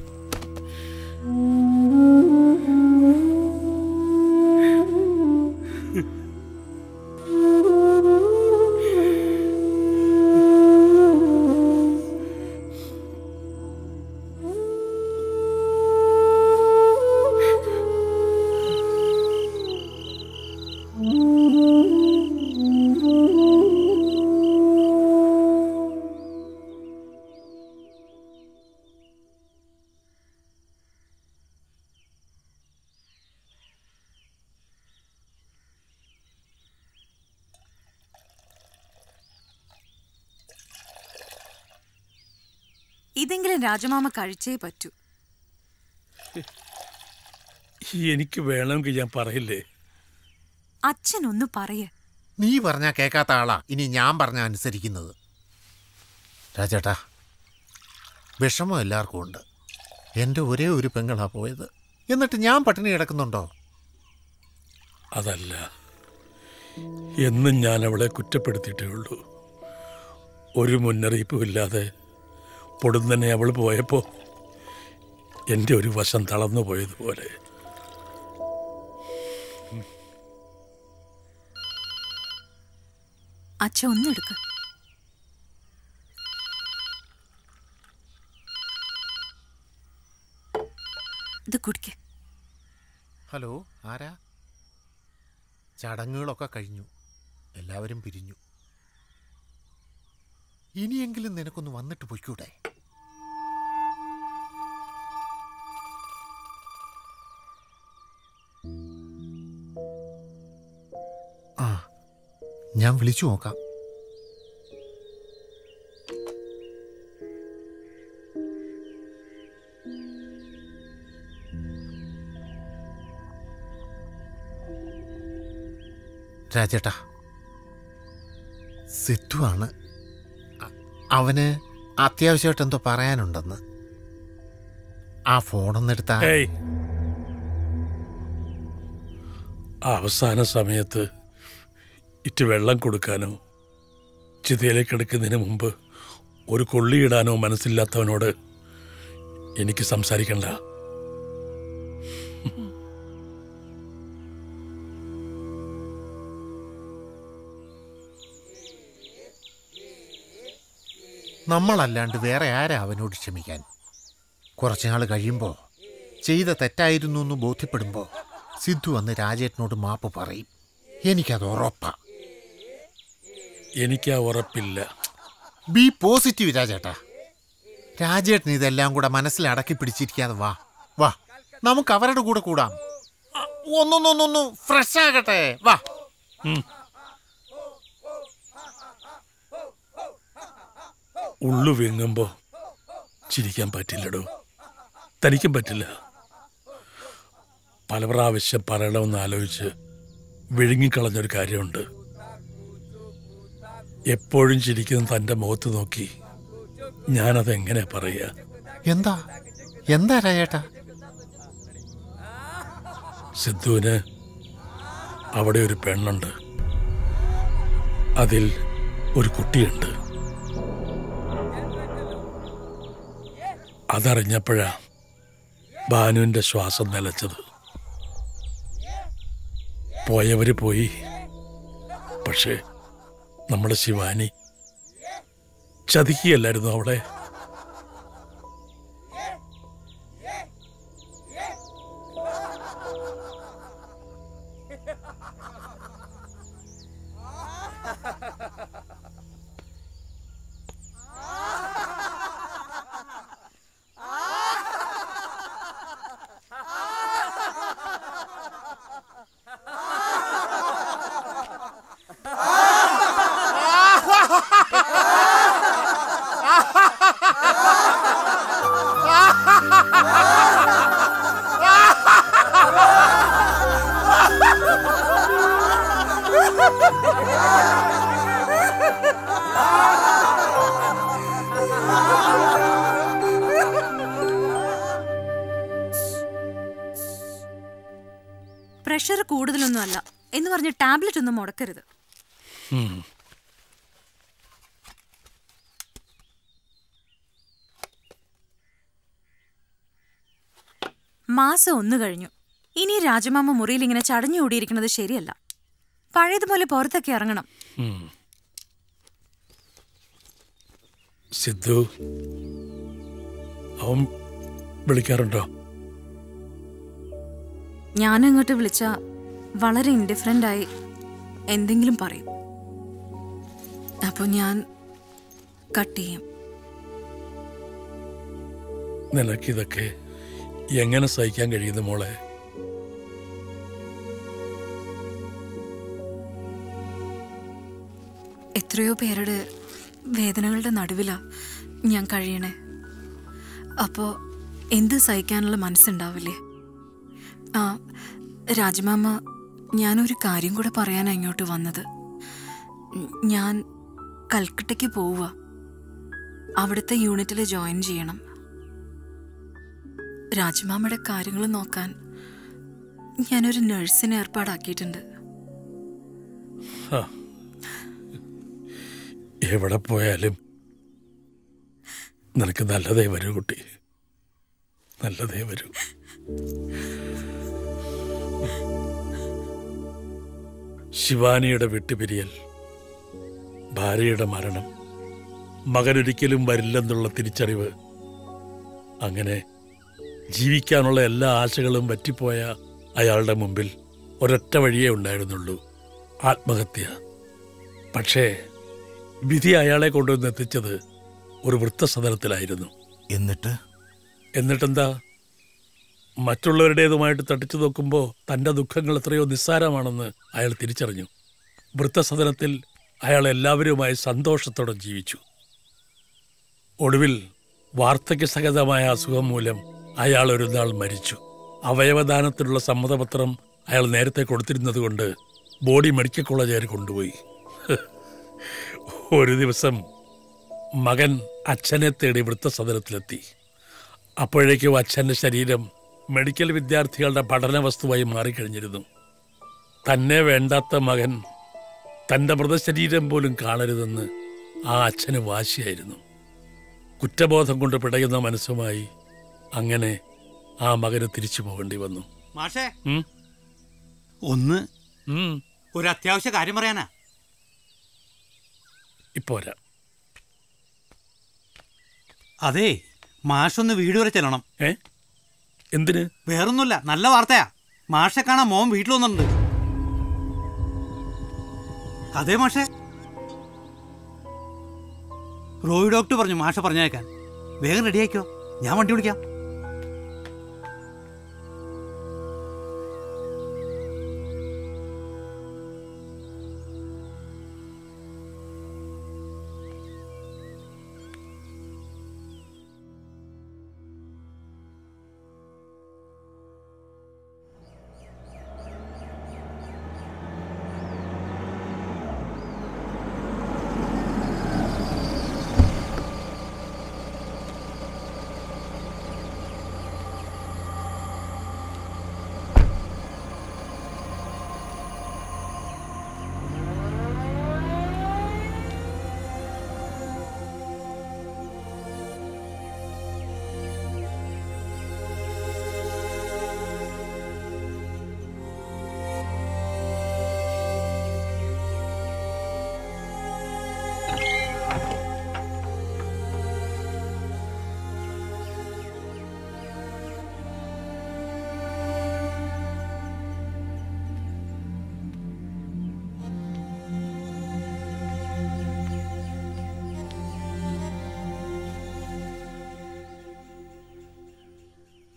ഇതെങ്കിലും രാജമാമ കഴിച്ചേ പറ്റൂ. എനിക്ക് വേണമെങ്കിൽ ഞാൻ പറയില്ലേ? അച്ഛനൊന്ന് പറയ. നീ പറഞ്ഞാ കേൾക്കാത്ത ആളാ ഇനി ഞാൻ പറഞ്ഞ അനുസരിക്കുന്നത്. രാജേട്ടാ, വിഷമം എല്ലാവർക്കും ഉണ്ട്. എൻ്റെ ഒരേ ഒരു പെങ്ങളാ പോയത്, എന്നിട്ട് ഞാൻ പട്ടിണി കിടക്കുന്നുണ്ടോ? അതല്ല, എന്നും ഞാൻ അവളെ കുറ്റപ്പെടുത്തിയിട്ടേ ഉള്ളൂ. ഒരു മുന്നറിയിപ്പും ഇല്ലാതെ പൊടുന്നനെ അവൾ പോയപ്പോൾ എൻ്റെ ഒരു വശം തളർന്നു പോയതുപോലെ. അച്ഛ ഒന്നെടുക്ക. ഇത് കുടിക്ക. ഹലോ, ആരാ? ചടങ്ങുകളൊക്കെ കഴിഞ്ഞു, എല്ലാവരും പിരിഞ്ഞു. ഇനിയെങ്കിലും നിനക്കൊന്ന് വന്നിട്ട് പൊയ്ക്കൂടെ? ആ, ഞാൻ വിളിച്ചു നോക്കാം. രാജേട്ടാ, സിദ്ധുവാണ്. അവന് അത്യാവശ്യമായിട്ട് എന്തോ പറയാനുണ്ടെന്ന്. ആ ഫോണൊന്നെടുത്താ. അവസാന സമയത്ത് ഇറ്റ് വെള്ളം കൊടുക്കാനോ ചിതയിലേക്ക് എടുക്കുന്നതിന് മുമ്പ് ഒരു കൊള്ളിയിടാനോ മനസ്സില്ലാത്തവനോട് എനിക്ക് സംസാരിക്കണ്ട. നമ്മളല്ലാണ്ട് വേറെ ആരാ അവനോട് ക്ഷമിക്കാൻ? കുറച്ചുനാൾ കഴിയുമ്പോൾ ചെയ്ത തെറ്റായിരുന്നു എന്ന് ബോധ്യപ്പെടുമ്പോൾ സിദ്ധു വന്ന് രാജേട്ടനോട് മാപ്പ് പറയും. എനിക്കത് ഉറപ്പാ. എനിക്കാ ഉറപ്പില്ല. ബി പോസിറ്റീവ് രാജേട്ടാ. രാജേട്ടൻ ഇതെല്ലാം കൂടെ മനസ്സിലടക്കി പിടിച്ചിരിക്കാതെ വാ വാ, നമുക്ക് അവരുടെ കൂടെ കൂടാം. ഒന്നൊന്നൊന്നൊന്നു ഫ്രഷ് ആകട്ടെ, വാ. ഉള്ളു വിങ്ങുമ്പോ ചിരിക്കാൻ പറ്റില്ലടോ. തനിക്കും പറ്റില്ല. പല പ്രാവശ്യം പറയണമെന്ന് ആലോചിച്ച് വിഴുങ്ങിക്കളഞ്ഞൊരു കാര്യമുണ്ട്. എപ്പോഴും ചിരിക്കുന്ന തൻ്റെ മുഖത്ത് നോക്കി ഞാനതെങ്ങനെ പറയുക? എന്താ എന്താ രാജേട്ടാ? സിദ്ധുവിന് അവിടെ ഒരു പെണ്ണുണ്ട്, അതിൽ ഒരു കുട്ടിയുണ്ട്. അതറിഞ്ഞപ്പോഴാ ഭാനുവിൻ്റെ ശ്വാസം നിലച്ചത്. പോയവര് പോയി, പക്ഷേ നമ്മുടെ ശിവാനി ചതിക്കുകയല്ലായിരുന്നു അവിടെ. പ്രഷർ കൂടുതലൊന്നും അല്ല എന്ന് പറഞ്ഞ് ടാബ്ലറ്റ് ഒന്നും മുടക്കരുത്. മാസം ഒന്ന് കഴിഞ്ഞു. ഇനി രാജമാമ മുറിയിൽ ഇങ്ങനെ ചടഞ്ഞുകൂടിയിരിക്കുന്നത് ശരിയല്ല. പഴയതുപോലെ പുറത്തൊക്കെ ഇറങ്ങണം. സിദ്ധു അവൻ വിളിക്കാറുണ്ടോ? ഞാനങ്ങോട്ട് വിളിച്ച വളരെ ഇൻഡിഫറൻ്റ് ആയി എന്തെങ്കിലും പറയും. അപ്പോൾ ഞാൻ കട്ട് ചെയ്യും. നിനക്കിതൊക്കെ എങ്ങനെ സഹിക്കാൻ കഴിയുന്നു മോളെ? എത്രയോ പേരുടെ വേദനകളുടെ നടുവിലാ ഞാൻ കഴിയണേ. അപ്പോൾ എന്ത് സഹിക്കാനുള്ള മനസ്സുണ്ടാവില്ലേ? ആ രാജമാമ, ഞാനൊരു കാര്യം കൂടെ പറയാനാണ് ഇങ്ങോട്ട് വന്നത്. ഞാൻ കൽക്കട്ടയ്ക്ക് പോവുക. അവിടുത്തെ യൂണിറ്റിൽ ജോയിൻ ചെയ്യണം. രാജമാമയുടെ കാര്യങ്ങൾ നോക്കാൻ ഞാനൊരു നഴ്സിനെ ഏർപ്പാടാക്കിയിട്ടുണ്ട്. എവിടെ പോയാലും നിനക്ക് നല്ലതേ വരൂ കുട്ടി, നല്ലതേ വരൂ. ശിവാനിയുടെ വിട്ടുപിരിയൽ, ഭാര്യയുടെ മരണം, മകനൊരിക്കലും വരില്ലെന്നുള്ള തിരിച്ചറിവ്, അങ്ങനെ ജീവിക്കാനുള്ള എല്ലാ ആശകളും വറ്റിപ്പോയ അയാളുടെ മുമ്പിൽ ഒരൊറ്റ വഴിയേ ഉണ്ടായിരുന്നുള്ളൂ, ആത്മഹത്യ. പക്ഷേ വിധി അയാളെ കൊണ്ടുവന്ന് എത്തിച്ചത് ഒരു വൃദ്ധസദനത്തിലായിരുന്നു. എന്നിട്ട് എന്നിട്ടെന്താ? മറ്റുള്ളവരുടേതുമായിട്ട് തട്ടിച്ചു നോക്കുമ്പോൾ തൻ്റെ ദുഃഖങ്ങൾ എത്രയോ നിസ്സാരമാണെന്ന് അയാൾ തിരിച്ചറിഞ്ഞു. വൃദ്ധസദനത്തിൽ അയാൾ എല്ലാവരുമായി സന്തോഷത്തോടെ ജീവിച്ചു. ഒടുവിൽ വാർദ്ധക്യസഹജമായ അസുഖം മൂലം അയാൾ ഒരു നാൾ മരിച്ചു. അവയവദാനത്തിനുള്ള സമ്മതപത്രം അയാൾ നേരത്തെ കൊടുത്തിരുന്നതുകൊണ്ട് ബോഡി മെഡിക്കൽ കോളേജുകാർ കൊണ്ടുപോയി. ഒരു ദിവസം മകൻ അച്ഛനെ തേടി വൃദ്ധസദനത്തിലെത്തി. അപ്പോഴേക്കും അച്ഛൻ്റെ ശരീരം മെഡിക്കൽ വിദ്യാർത്ഥികളുടെ പഠന വസ്തുവായി മാറിക്കഴിഞ്ഞിരുന്നു. തന്നെ വേണ്ടാത്ത മകൻ തൻ്റെ മൃതശരീരം പോലും കാണരുതെന്ന് ആ അച്ഛന് വാശിയായിരുന്നു. കുറ്റബോധം കൊണ്ട് പിടയുന്ന മനസ്സുമായി അങ്ങനെ ആ മകന് തിരിച്ചു പോകേണ്ടി വന്നു. മാഷേ, ഒന്ന് ഒരു അത്യാവശ്യ കാര്യം പറയാനാ. ഇപ്പോരാ. അതെ, മാഷൊന്ന് വീട് വരെ ചെല്ലണം. ഏ എന്തിന്? വേറൊന്നുമില്ല, നല്ല വാർത്തയാ. മാഷെ കാണാൻ മോൻ വീട്ടിൽ വന്നിട്ടുണ്ട്. അതെ മാഷേ, റോയി ഡോക്ടർ പറഞ്ഞു മാഷ പറഞ്ഞേക്കാൻ. വേഗം റെഡിയാക്കോ, ഞാൻ വണ്ടി വിളിക്കാം.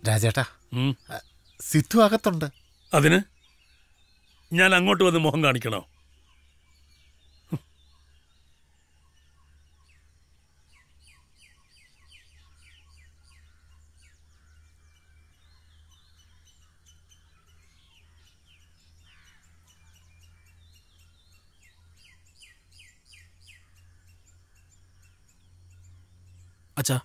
രാജേട്ടാ, സിദ്ധു അകത്തുണ്ട്. അതിന് ഞാൻ അങ്ങോട്ട് വന്ന് മുഖം കാണിക്കണോ? അച്ഛാ,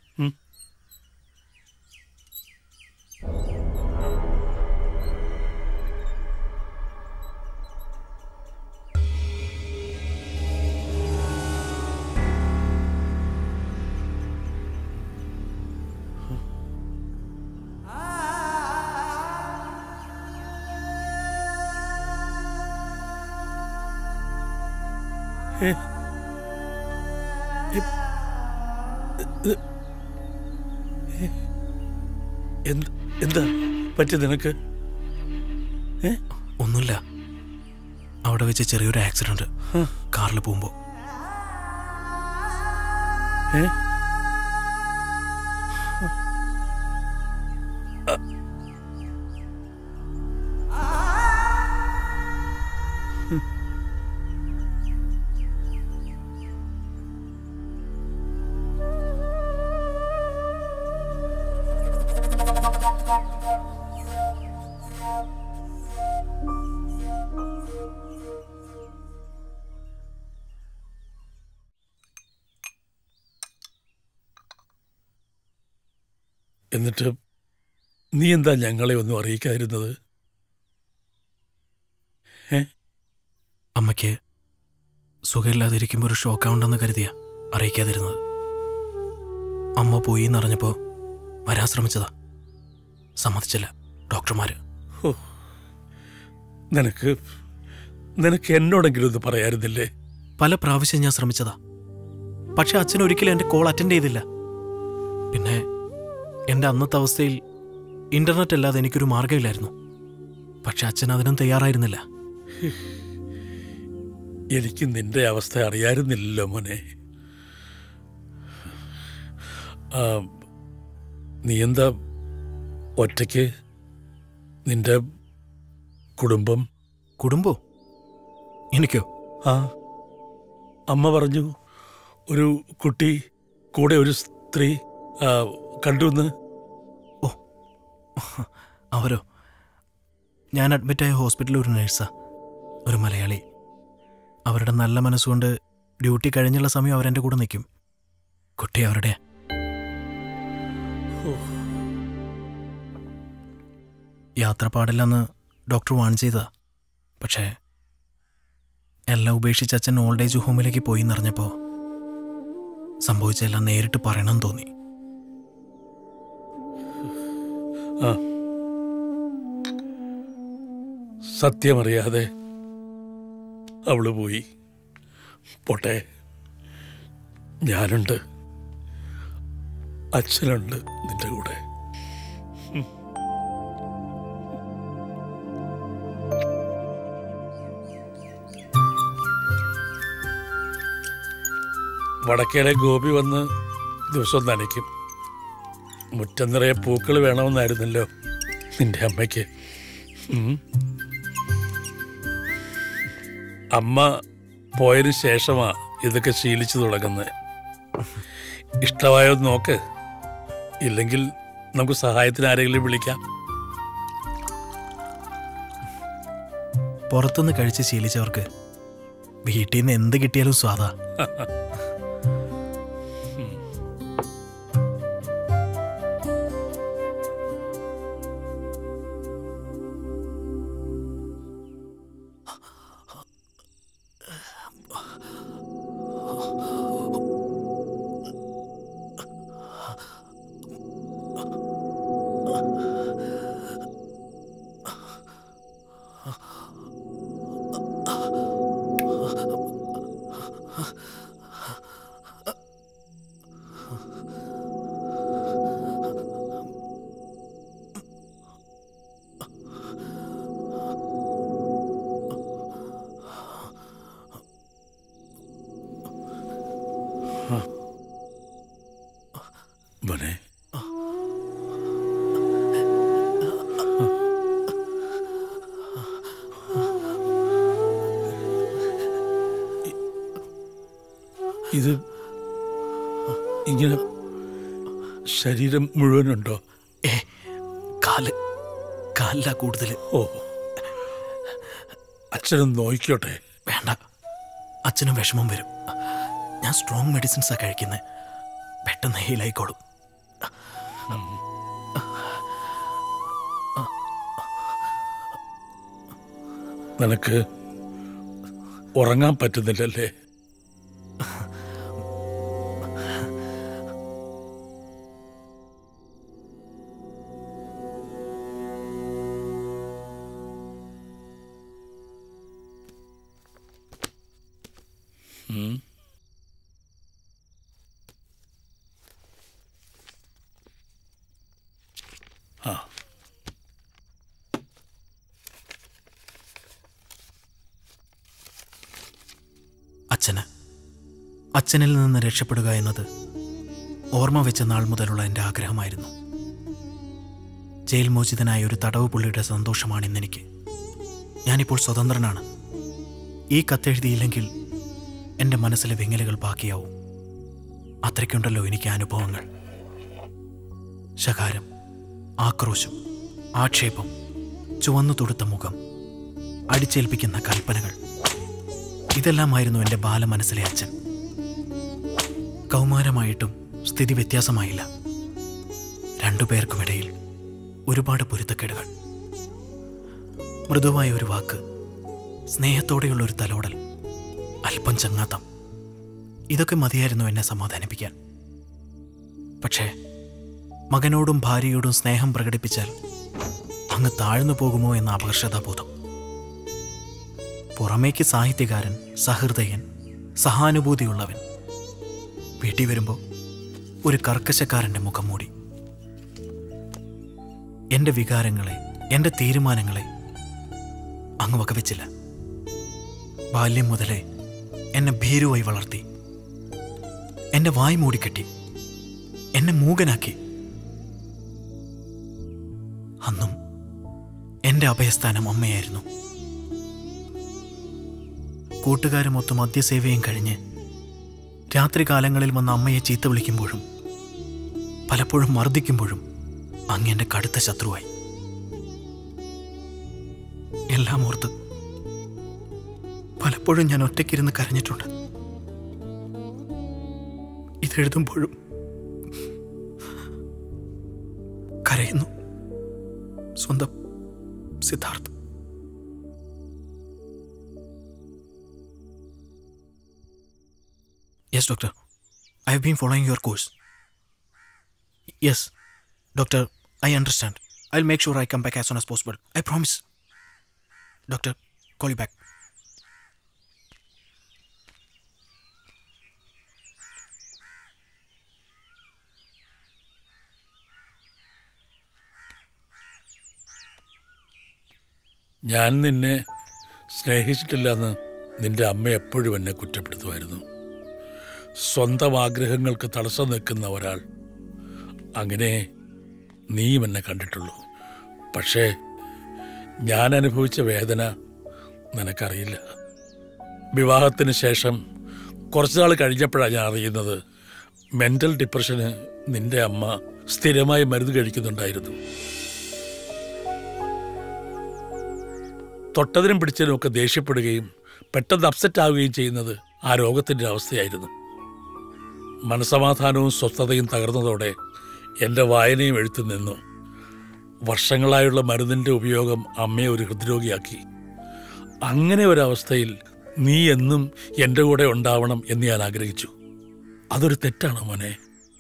എന്താ പറ്റി നിനക്ക്? ഒന്നുമില്ല. അവിടെ വെച്ച് ചെറിയൊരു ആക്സിഡന്റ് കാറിൽ പോകുമ്പോ. എന്നിട്ട് നീ എന്താ ഞങ്ങളെ ഒന്നും അറിയിക്കാതിരുന്നത്? അമ്മയ്ക്ക് സുഖമില്ലാതിരിക്കുമ്പോൾ ഒരു ഷോക്കാവുണ്ടെന്ന് കരുതിയാ അറിയിക്കാതിരുന്നത്. അമ്മ പോയി എന്നറിഞ്ഞപ്പോൾ വരാൻ ശ്രമിച്ചതാ. സമ്മതിച്ചില്ല ഡോക്ടർമാര്. നിനക്ക് നിനക്ക് എന്നോടെങ്കിലും ഒന്ന് പറയാറുന്നില്ലേ? പല പ്രാവശ്യം ഞാൻ ശ്രമിച്ചതാ. പക്ഷെ അച്ഛൻ ഒരിക്കലും എൻ്റെ കോൾ അറ്റൻഡ് ചെയ്തില്ല. പിന്നെ എൻ്റെ അന്നത്തെ അവസ്ഥയിൽ ഇന്റർനെറ്റ് അല്ലാതെ എനിക്കൊരു മാർഗമില്ലായിരുന്നു. പക്ഷെ അച്ഛൻ അതിനും തയ്യാറായിരുന്നില്ല. എനിക്ക് നിന്റെ അവസ്ഥ അറിയായിരുന്നില്ലല്ലോ മോനെ. നീ എന്താ ഒറ്റയ്ക്ക്? നിന്റെ കുടുംബം? കുടുംബോ? എനിക്കോ? ആ, അമ്മ പറഞ്ഞു ഒരു കുട്ടി കൂടെ ഒരു സ്ത്രീ കണ്ടുവന്ന്. ഓ, അവരോ? ഞാൻ അഡ്മിറ്റായ ഹോസ്പിറ്റലിൽ ഒരു നേഴ്സാ, ഒരു മലയാളി. അവരുടെ നല്ല മനസ്സുകൊണ്ട് ഡ്യൂട്ടി കഴിഞ്ഞുള്ള സമയം അവരെൻ്റെ കൂടെ നിൽക്കും. കുട്ടി അവരുടെ. യാത്ര പാടില്ലെന്ന് ഡോക്ടർ വാൺ ചെയ്തതാ. പക്ഷേ എല്ലാം ഉപേക്ഷിച്ച് അച്ഛൻ ഓൾഡ് ഏജ് ഹോമിലേക്ക് പോയി എന്നറിഞ്ഞപ്പോൾ സംഭവിച്ചെല്ലാം നേരിട്ട് പറയണമെന്ന് തോന്നി. സത്യമറിയാതെ അവള് പോയി. പോട്ടെ, ഞാനുണ്ട്, അച്ഛനുണ്ട് നിന്റെ കൂടെ. വടക്കേലെ ഗോപി വന്ന് ദിവസവും നനയ്ക്കും. മുറ്റം നിറയെ പൂക്കൾ വേണമെന്നായിരുന്നല്ലോ നിന്റെ അമ്മയ്ക്ക്. അമ്മ പോയതിനു ശേഷമാ ഇതൊക്കെ ശീലിച്ചു തുടങ്ങുന്നത്. ഇഷ്ടമായോ നോക്ക്, ഇല്ലെങ്കിൽ നമുക്ക് സഹായത്തിന് ആരെങ്കിലും വിളിക്കാം. പുറത്തുനിന്ന് കഴിച്ച് ശീലിച്ചവർക്ക് വീട്ടിൽ നിന്ന് എന്ത് കിട്ടിയാലും സ്വാദാ. ഇത് ഇങ്ങനെ ശരീരം മുഴുവനുണ്ടോ? ഏ കാല് കാലില കൂടുതൽ. ഓ, അച്ഛനും നോയിക്കോട്ടെ. വേണ്ട, അച്ഛനും വിഷമം വരും. ഞാൻ സ്ട്രോങ് മെഡിസിൻസാ കഴിക്കുന്നത്. പെട്ടെന്ന് ഹീലായിക്കോളും. നിനക്ക് ഉറങ്ങാൻ പറ്റുന്നില്ലല്ലേ? ഉം. ആ അച്ഛന് അച്ഛനിൽ നിന്ന് രക്ഷപ്പെടുക എന്നത് ഓർമ്മ വെച്ച നാൾ മുതലുള്ള എൻ്റെ ആഗ്രഹമായിരുന്നു. ജയിൽ മോചിതനായ ഒരു തടവ് പുള്ളിയുടെ സന്തോഷമാണ് ഇന്നെനിക്ക്. ഞാനിപ്പോൾ സ്വതന്ത്രനാണ്. ഈ കത്തെഴുതിയില്ലെങ്കിൽ എൻ്റെ മനസ്സിലെ വിങ്ങലുകൾ ബാക്കിയാവും. അത്രയ്ക്കുണ്ടല്ലോ എനിക്ക് അനുഭവങ്ങൾ. ശകാരം, ആക്രോശം, ആക്ഷേപം, ചുവന്നു തൊടുത്ത മുഖം, അടിച്ചേൽപ്പിക്കുന്ന കൽപ്പനകൾ, ഇതെല്ലാമായിരുന്നു എൻ്റെ ബാലമനസ്സിലെ അച്ഛൻ. കൗമാരമായിട്ടും സ്ഥിതി വ്യത്യാസമായില്ല. രണ്ടുപേർക്കുമിടയിൽ ഒരുപാട് പൊരുത്തക്കേടുകൾ. മൃദുവായ ഒരു വാക്ക്, സ്നേഹത്തോടെയുള്ള ഒരു തലോടൽ, അല്പം ചങ്ങാത്തം, ഇതൊക്കെ മതിയായിരുന്നു എന്നെ സമാധാനിപ്പിക്കാൻ. പക്ഷേ മകനോടും ഭാര്യയോടും സ്നേഹം പ്രകടിപ്പിച്ചാൽ അങ്ങ് താഴ്ന്നു പോകുമോ എന്ന അപകർഷതാബോധം. പുറമേക്ക് സാഹിത്യകാരൻ, സഹൃദയൻ, സഹാനുഭൂതിയുള്ളവൻ, വീട്ടിൽ വരുമ്പോൾ ഒരു കർക്കശക്കാരൻ്റെ മുഖം മൂടി. എൻ്റെ വികാരങ്ങളെ, എൻ്റെ തീരുമാനങ്ങളെ അങ്ങ് വകവെച്ചില്ല. ബാല്യം മുതലേ എന്നെ ഭീരുവായി വളർത്തി. എന്നെ വായ് മൂടിക്കെട്ടി, എന്നെ മൂകനാക്കി. അന്നും എൻ്റെ അഭയസ്ഥാനം അമ്മയായിരുന്നു. കൂട്ടുകാരുമൊത്ത് മദ്യസേവയും കഴിഞ്ഞ് രാത്രികാലങ്ങളിൽ വന്ന് അമ്മയെ ചീത്ത വിളിക്കുമ്പോഴും പലപ്പോഴും മർദ്ദിക്കുമ്പോഴും അങ്ങ് എൻ്റെ കടുത്ത ശത്രുവായി. എല്ലാം ഓർത്ത് പലപ്പോഴും ഞാൻ ഒറ്റയ്ക്കിരുന്ന് കരഞ്ഞിട്ടുണ്ട്. ഇതെഴുതുമ്പോഴും കരയുന്നു. സ്വന്തം Siddharth. Yes, doctor. I have been following your course. Yes, doctor, I understand. I'll make sure I come back as soon as possible. I promise. Doctor, call you back. ഞാൻ നിന്നെ സ്നേഹിച്ചിട്ടില്ലെന്ന് നിന്റെ അമ്മ എപ്പോഴും എന്നെ കുറ്റപ്പെടുത്തുമായിരുന്നു. സ്വന്തം ആഗ്രഹങ്ങൾക്ക് തടസ്സം നിൽക്കുന്ന ഒരാൾ, അങ്ങനെ നീയും എന്നെ കണ്ടിട്ടുള്ളൂ. പക്ഷേ ഞാൻ അനുഭവിച്ച വേദന നിനക്കറിയില്ല. വിവാഹത്തിന് ശേഷം കുറച്ചുനാൾ കഴിഞ്ഞപ്പോഴാണ് ഞാൻ അറിയുന്നത് മെൻ്റൽ ഡിപ്രഷന് നിന്റെ അമ്മ സ്ഥിരമായി മരുന്ന് കഴിക്കുന്നുണ്ടായിരുന്നു. തൊട്ടതിനും പിടിച്ചതിനും ഒക്കെ ദേഷ്യപ്പെടുകയും പെട്ടെന്ന് അപ്സെറ്റ് ആവുകയും ചെയ്യുന്നത് ആ രോഗത്തിൻ്റെ അവസ്ഥയായിരുന്നു. മനസമാധാനവും സ്വസ്ഥതയും തകർന്നതോടെ എൻ്റെ വായനയും എഴുത്തു നിന്നു. വർഷങ്ങളായുള്ള മരുന്നിൻ്റെ ഉപയോഗം അമ്മയെ ഒരു ഹൃദ്രോഗിയാക്കി. അങ്ങനെ ഒരവസ്ഥയിൽ നീ എന്നും എൻ്റെ കൂടെ ഉണ്ടാവണം എന്ന് ഞാൻ ആഗ്രഹിച്ചു. അതൊരു തെറ്റാണോ മോനെ?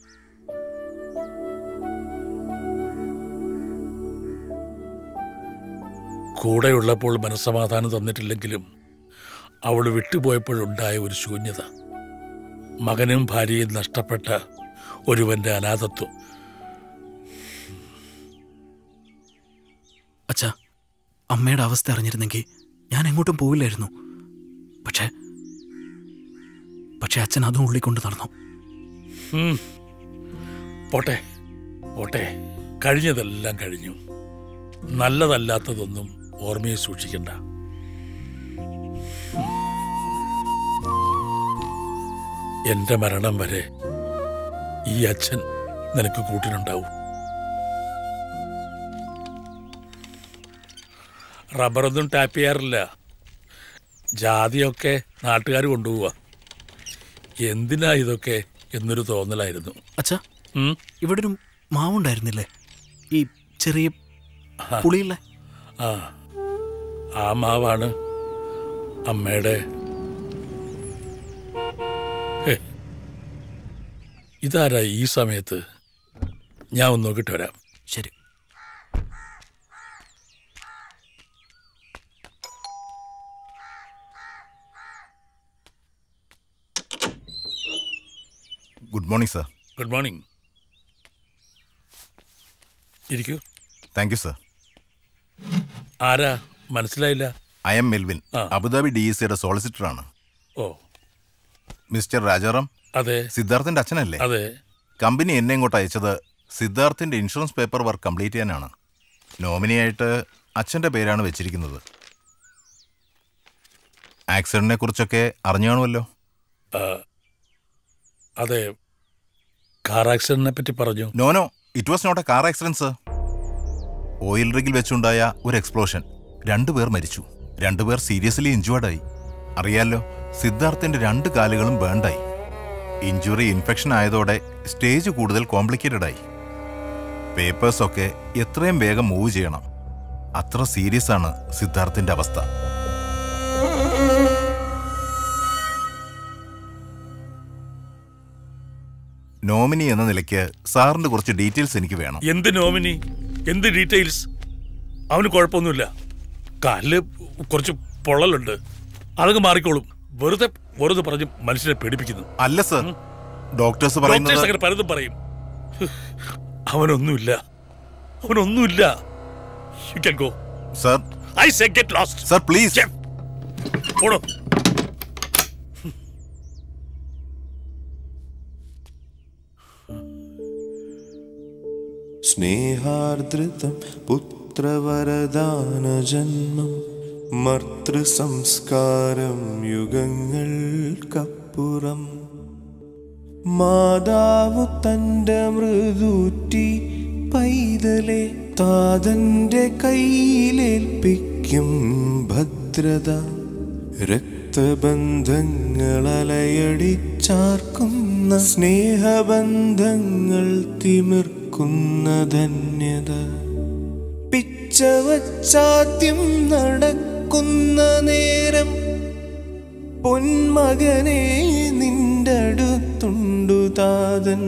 കൂടെയുള്ളപ്പോൾ മനസ്സമാധാനം തന്നിട്ടില്ലെങ്കിലും അവൾ വിട്ടുപോയപ്പോഴുണ്ടായ ഒരു ശൂന്യത, മകനും ഭാര്യയും നഷ്ടപ്പെട്ട ഒരുവന്റെ അനാഥത്വം. അച്ഛാ, അമ്മയുടെ അവസ്ഥ അറിഞ്ഞിരുന്നെങ്കിൽ ഞാൻ എങ്ങോട്ടും പോവില്ലായിരുന്നു. പക്ഷേ പക്ഷെ അച്ഛൻ അതും ഉള്ളിക്കൊണ്ട് നടന്നു. പോട്ടെ പോട്ടെ, കഴിഞ്ഞതെല്ലാം കഴിഞ്ഞു. നല്ലതല്ലാത്തതൊന്നും ഓർമ്മയെ സൂക്ഷിക്കണ്ട. എന്റെ മരണം വരെ ഈ അച്ഛൻ നിനക്ക് കൂട്ടിനുണ്ടാവും. റബ്ബറൊന്നും ടാപ്പ് ചെയ്യാറില്ല. ജാതിയൊക്കെ നാട്ടുകാർ കൊണ്ടുപോവുക. എന്തിനാ ഇതൊക്കെ എന്നൊരു തോന്നലായിരുന്നു. അച്ഛാ, ഇവിടെ ഒരു മാവുണ്ടായിരുന്നില്ലേ, ഈ ചെറിയ പുളിയുള്ള? ആ ആ മാവാണ് അമ്മയുടെ. ഇതാരാ ഈ സമയത്ത്? ഞാൻ ഒന്ന് നോക്കിട്ട് വരാം. ശരി. Good morning sir. Good morning. ഇരിക്കൂ. Thank you sir. ആരാ? മനസ്സിലായില്ല. ഐ എം മെൽവിൻ, അബുദാബി ഡി എസ് സിയുടെ സോളിസിറ്ററാണ്. ഓ, മിസ്റ്റർ രാജാറാം. അതെ. സിദ്ധാർത്ഥിന്റെ അച്ഛനല്ലേ? അതെ. കമ്പനി എന്നെ ഇങ്ങോട്ട് അയച്ചത് സിദ്ധാർത്ഥിന്റെ ഇൻഷുറൻസ് പേപ്പർ വർക്ക് കംപ്ലീറ്റ് ചെയ്യാനാണ്. നോമിനിയായിട്ട് അച്ഛന്റെ പേരാണ് വെച്ചിരിക്കുന്നത്. ആക്സിഡന്റിനെ കുറിച്ചൊക്കെ അറിഞ്ഞു കാണുമല്ലോ. അതെ, കാർ ആക്സിഡന്റിനെ പറ്റി പറഞ്ഞു. No no, it was not a car accident sir. Oil റിഗിൽ വെച്ചുണ്ടായ ഒരു എക്സ്പ്ലോഷൻ. രണ്ടുപേർ മരിച്ചു, രണ്ടുപേർ സീരിയസ്ലി ഇഞ്ചുവേർഡായി. അറിയാലോ, സിദ്ധാർത്ഥിന്റെ രണ്ട് കാലുകളും ബേണ്ടായി. ഇഞ്ചുറി ഇൻഫെക്ഷൻ ആയതോടെ സ്റ്റേജ് കൂടുതൽ കോംപ്ലിക്കേറ്റഡ് ആയി. പേപ്പേഴ്സൊക്കെ എത്രയും വേഗം മൂവ് ചെയ്യണം. അത്ര സീരിയസ് ആണ് സിദ്ധാർത്ഥിന്റെ അവസ്ഥ. നോമിനി എന്ന നിലയ്ക്ക് സാറിന്റെ കുറച്ച് ഡീറ്റെയിൽസ് എനിക്ക് വേണം. എന്ത് നോമിനി? എന്ത് ഡീറ്റെയിൽസ്? അവന് കുഴപ്പമൊന്നുമില്ല. കാലില് കുറച്ച് പൊള്ളലുണ്ട്, അതൊക്കെ മാറിക്കോളും. വെറുതെ വെറുതെ പറഞ്ഞ് മനുഷ്യനെ പേടിപ്പിക്കുന്നു. അല്ല സർ, ഡോക്ടേഴ്സ് പറയുന്നത് അങ്ങനെ പലതും പറയും. അവനൊന്നുമില്ല, അവനൊന്നുമില്ല. You can go. Sir. I say get lost. Sir, please. പോടോ. സ്നേഹാർദ്രതം പുത്രവരദാനജന്മം മർത്തൃസംസ്കാരം യുഗങ്ങൾക്കപ്പുറം മാതാവു തൻ്റെ മൃദൂറ്റി പൈതലെ താതന്റെ കയ്യിലേൽപ്പിക്കും ഭദ്രത രക്തബന്ധങ്ങളലയടിച്ചാർക്കുന്ന സ്നേഹബന്ധങ്ങൾ തിമിർക്കുന്ന ധന്യത പിച്ചവച്ചാദ്യം നടക്കുന്ന നേരം പൊന്മകനെ നിന്റെ അടുത്തുണ്ടു താതൻ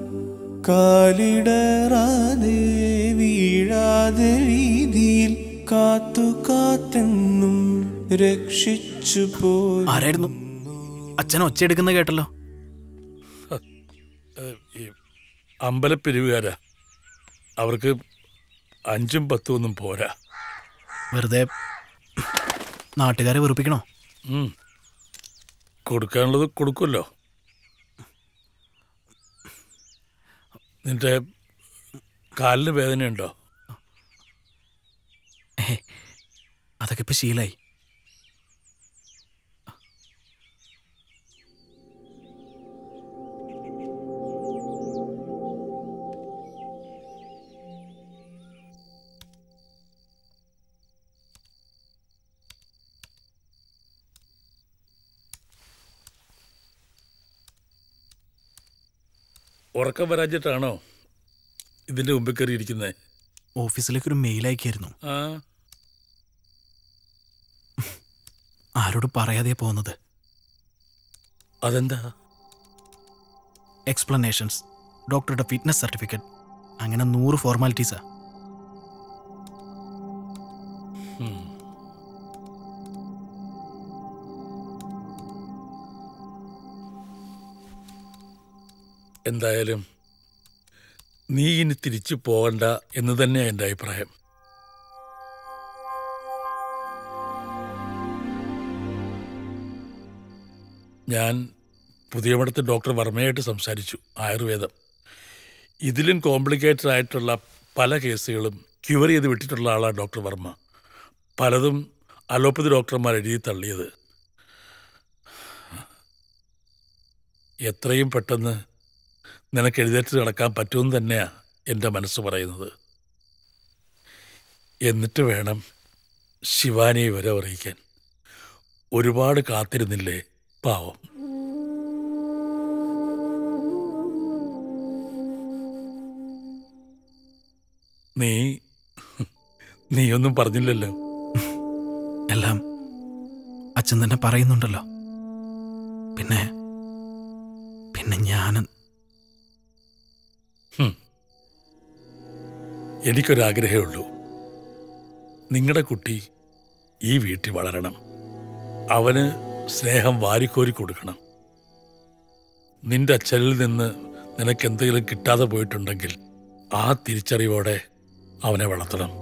കാലിടറാതെ വീഴാതെ രീതിയിൽ കാത്തു കാത്തെന്നും രക്ഷിച്ചു പോയി. ആരായിരുന്നു? അച്ഛൻ ഒച്ചയെടുക്കുന്ന കേട്ടല്ലോ. അമ്പലപ്പിരിവുകാരാ. അവർക്ക് അഞ്ചും പത്തും ഒന്നും പോരാ. വെറുതെ നാട്ടുകാരെ വെറുപ്പിക്കണോ? കൊടുക്കാനുള്ളത് കൊടുക്കുമല്ലോ. നിന്റെ കാലിന് വേദനയുണ്ടോ? അതൊക്കെ ഇപ്പൊ ശീലായി. ഉറക്കം വരാഞ്ഞിട്ടാണോ ഇതിന്റെ മുമ്പിൽ കയറിയിരിക്കുന്നത്? ഓഫീസിലേക്ക് ഒരു മെയിൽ അയക്കായിരുന്നു. ആരോട് പറയാതെ പോകുന്നത്? അതെന്താ? എക്സ്പ്ലനേഷൻസ്, ഡോക്ടറുടെ ഫിറ്റ്നസ് സർട്ടിഫിക്കറ്റ്, അങ്ങനെ നൂറ് ഫോർമാലിറ്റീസാ. എന്തായാലും നീ ഇനി തിരിച്ചു പോകണ്ട എന്ന് തന്നെയാണ് എൻ്റെ അഭിപ്രായം. ഞാൻ പുതിയ മഠത്ത് ഡോക്ടർ വർമ്മയായിട്ട് സംസാരിച്ചു. ആയുർവേദം ഇതിലും കോംപ്ലിക്കേറ്റഡ് ആയിട്ടുള്ള പല കേസുകളും ക്യൂർ ചെയ്ത് വിട്ടിട്ടുള്ള ആളാണ് ഡോക്ടർ വർമ്മ. പലതും അലോപ്പതി ഡോക്ടർമാർ എഴുതി തള്ളിയത്. എത്രയും പെട്ടെന്ന് നിനക്ക് എഴുന്നേറ്റ് നടക്കാൻ പറ്റുമെന്ന് തന്നെയാണ് എൻ്റെ മനസ്സ് പറയുന്നത്. എന്നിട്ട് വേണം ശിവാനിയെ വരെ അറിയിക്കാൻ. ഒരുപാട് കാത്തിരുന്നില്ലേ പാവം. നീ നീയൊന്നും പറഞ്ഞില്ലല്ലോ. എല്ലാം അച്ഛൻ തന്നെ പറയുന്നുണ്ടല്ലോ. പിന്നെ പിന്നെ ഞാൻ എനിക്കൊരാഗ്രഹമേ ഉള്ളൂ. നിങ്ങളുടെ കുട്ടി ഈ വീട്ടിൽ വളരണം. അവന് സ്നേഹം വാരിക്കോരി കൊടുക്കണം. നിന്റെ അച്ഛനിൽ നിന്ന് നിനക്ക് എന്തെങ്കിലും കിട്ടാതെ പോയിട്ടുണ്ടെങ്കിൽ ആ തിരിച്ചറിവോടെ അവനെ വളർത്തണം.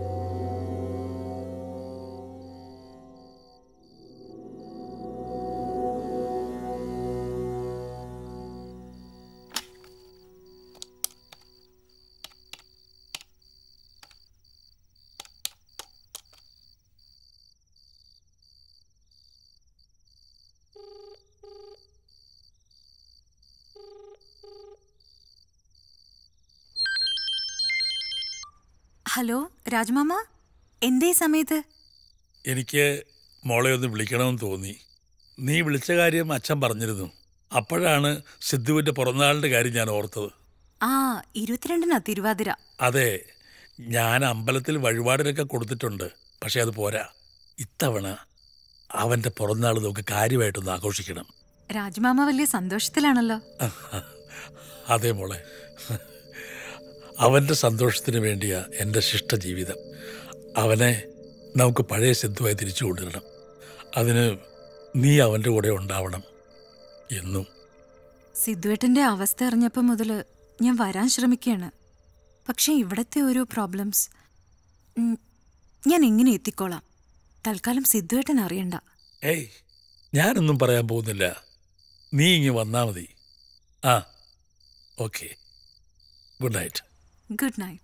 ഹലോ രാജ്മാമ, എന്തേ സമയത്ത്? എനിക്ക് മോളെ ഒന്ന് വിളിക്കണമെന്ന് തോന്നി. നീ വിളിച്ച കാര്യം അച്ഛൻ പറഞ്ഞിരുന്നു. അപ്പോഴാണ് സിദ്ധുവിൻ്റെ പിറന്നാളിൻ്റെ കാര്യം ഞാൻ ഓർത്തത്. ആ ഇരുപത്തിരണ്ടിനാ തിരുവാതിര. അതെ, ഞാൻ അമ്പലത്തിൽ വഴിപാടിനൊക്കെ കൊടുത്തിട്ടുണ്ട്. പക്ഷെ അത് പോരാ. ഇത്തവണ അവൻ്റെ പിറന്നാൾ നമുക്ക് കാര്യമായിട്ടൊന്ന് ആഘോഷിക്കണം. രാജ്മാമ വലിയ സന്തോഷത്തിലാണല്ലോ. അതെ മോളെ, അവൻ്റെ സന്തോഷത്തിന് വേണ്ടിയാ എൻ്റെ ശിഷ്ട ജീവിതം. അവനെ നമുക്ക് പഴയ സിദ്ധുവായി തിരിച്ചു കൊണ്ടുവരണം. അതിന് നീ അവൻ്റെ കൂടെ ഉണ്ടാവണം എന്നും. സിദ്ധുവേട്ടൻ്റെ അവസ്ഥ അറിഞ്ഞപ്പോൾ മുതൽ ഞാൻ വരാൻ ശ്രമിക്കുകയാണ്. പക്ഷേ ഇവിടുത്തെ ഓരോ പ്രോബ്ലംസ് ഞാൻ എങ്ങനെ എത്തിക്കോളാം. തൽക്കാലം സിദ്ധുവേട്ടൻ അറിയണ്ട. ഏയ്, ഞാനൊന്നും പറയാൻ പോകുന്നില്ല. നീ ഇങ്ങ് വന്നാൽ മതി. ആ okay, good night. Good night.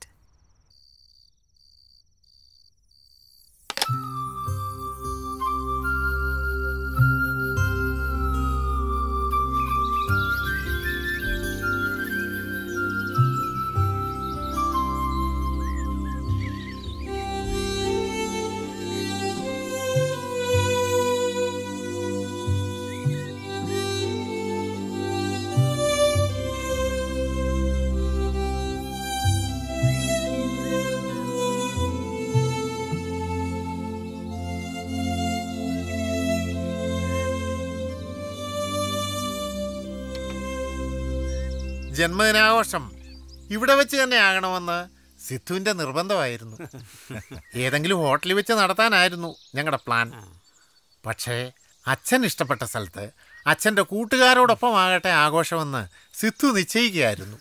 ജന്മദിനാഘോഷം ഇവിടെ വെച്ച് തന്നെ ആകണമെന്ന് സിദ്ധുവിൻ്റെ നിർബന്ധമായിരുന്നു. ഏതെങ്കിലും ഹോട്ടലിൽ വെച്ച് നടത്താനായിരുന്നു ഞങ്ങളുടെ പ്ലാൻ. പക്ഷേ അച്ഛൻ ഇഷ്ടപ്പെട്ട സ്ഥലത്ത് അച്ഛൻ്റെ കൂട്ടുകാരോടൊപ്പം ആകട്ടെ ആഘോഷമെന്ന് സിദ്ധു നിശ്ചയിക്കുകയായിരുന്നു.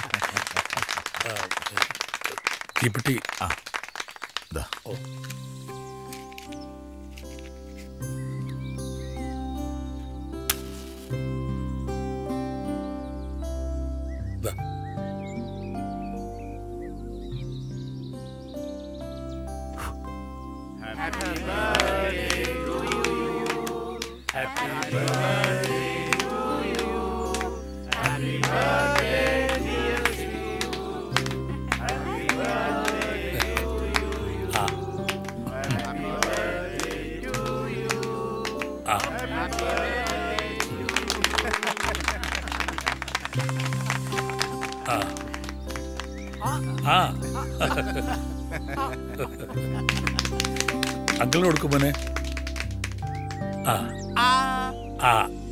അങ്കിളിന് കൊടുക്കും മോനെ. ആ ആ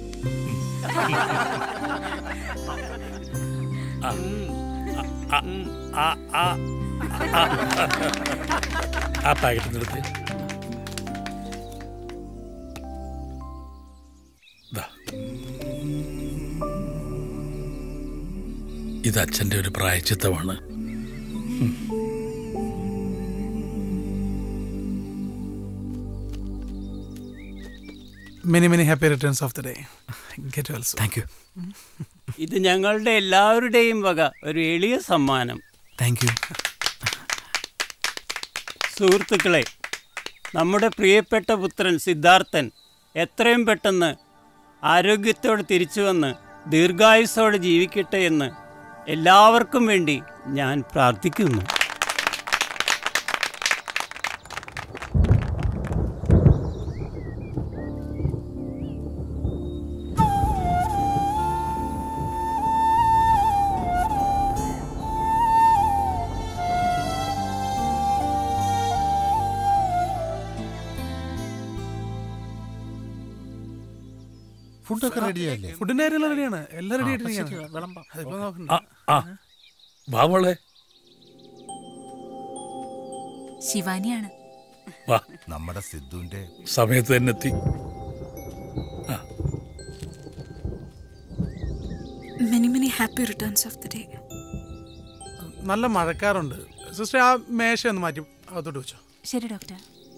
ആ പാക്കറ്റ് നിർത്തി. ഇത് അച്ഛൻ്റെ ഒരു പ്രായശ്ചിത്തമാണ്. Many, many happy returns of the day. Get well soon. Thank you. ഇത് ഞങ്ങളുടെ എല്ലാവരുടെയും വക ഒരു എളിയ സമ്മാനം. Thank you. സുഹൃത്തുക്കളെ, നമ്മുടെ പ്രിയപ്പെട്ട പുത്രൻ സിദ്ധാർത്ഥൻ എത്രയും പെട്ടെന്ന് ആരോഗ്യത്തോടെ തിരിച്ചു വന്ന് ദീർഘായുസ്സോടെ ജീവിക്കട്ടെ എന്ന് എല്ലാവർക്കും വേണ്ടി ഞാൻ പ്രാർത്ഥിക്കുന്നു. ഫുഡൊക്കെ റെഡിയല്ലേ? ഫുഡിന്റെ കാര്യമെല്ലാം റെഡിയാണ്. എല്ലാം റെഡി ആയിട്ടിരിക്കുകയാണ്. അതിപ്പോ നോക്കണ്ട. വാമോളെ ശിവാനിയാണ്. വാ, നമ്മുടെ സിദ്ധുവിന്റെ സമയത്ത് തന്നെ എത്തി. Many many happy returns of the day. നല്ല മഴക്കാറുണ്ട്. സിസ്റ്റർ, ആ മേശ ഒന്ന് മാറ്റി അകത്തോട്ട് വെച്ചോ. ശരി ഡോക്ടർ.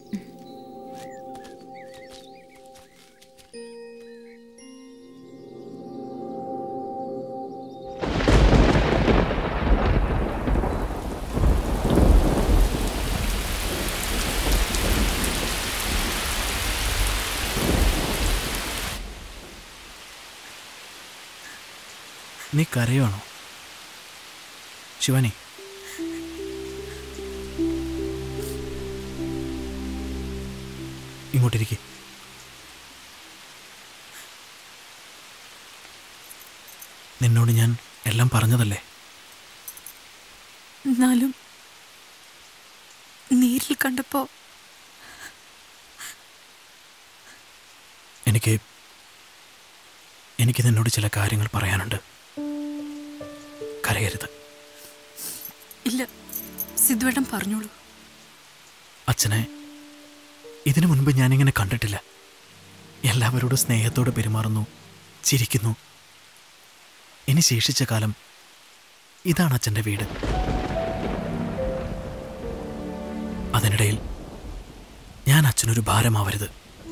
നീ കരയുവാണോ ശിവാനി? ഇങ്ങോട്ടിരിക്കെ. നിന്നോട് ഞാൻ എല്ലാം പറഞ്ഞതല്ലേ? എന്നാലും നേരിൽ കണ്ടപ്പോ എനിക്ക് എനിക്ക് നിന്നോട് ചില കാര്യങ്ങൾ പറയാനുണ്ട്. കരയരുത്. ഇല്ല, സിദ്ധുവേട്ടൻ പറഞ്ഞോളൂ. അച്ഛനെ ഇതിനു മുൻപ് ഞാനിങ്ങനെ കണ്ടിട്ടില്ല. എല്ലാവരോടും സ്നേഹത്തോടെ പെരുമാറുന്നു, ചിരിക്കുന്നു. ഇനി ശേഷിച്ച കാലം ഇതാണ് അച്ഛൻ്റെ വീട്. അതിനിടയിൽ ഞാൻ അച്ഛനൊരു ഭാരമാവരുത്.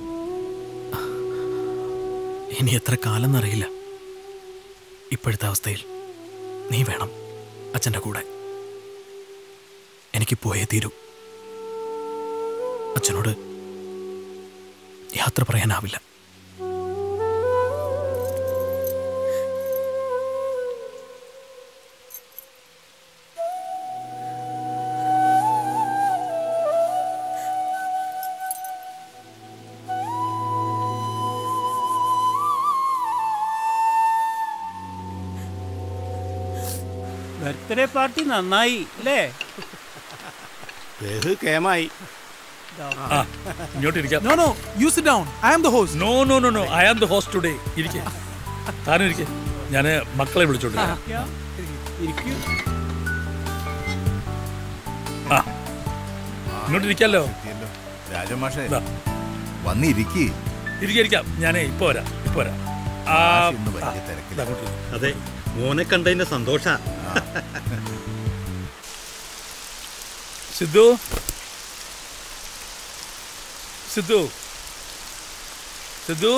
ഇനി എത്ര കാലം എന്നറിയില്ല. ഇപ്പോഴത്തെ അവസ്ഥയിൽ നീ വേണം അച്ഛൻ്റെ കൂടെ. എനിക്ക് പോയേ തീരൂ. അച്ഛനോട് യാത്ര പറയാനാവില്ല. ബർത്ത്ഡേ പാർട്ടി നന്നായി അല്ലേ? കേമായി. ഇങ്ങോട്ടിരിക്കാം. No, no, you sit down. I am the host. No, no, no, no. I am the host today. ഇരിക്കെ. താനും ഇരിക്കെ. ഞാൻ മക്കളെ വിളിച്ചോണ്ട് വരാം. ആ, ഇങ്ങോട്ടിരിക്കാലോ. രാജമാഷേ, വന്നിരിക്കേ. ഇരിക്കാം. ഞാനേ ഇപ്പൊ വരാം. ഇപ്പൊ വരാം. അതെ, മോനെ കണ്ടതിന്റെ സന്തോഷ. സിദ്ധു, സിദ്ധു, സിദ്ധു,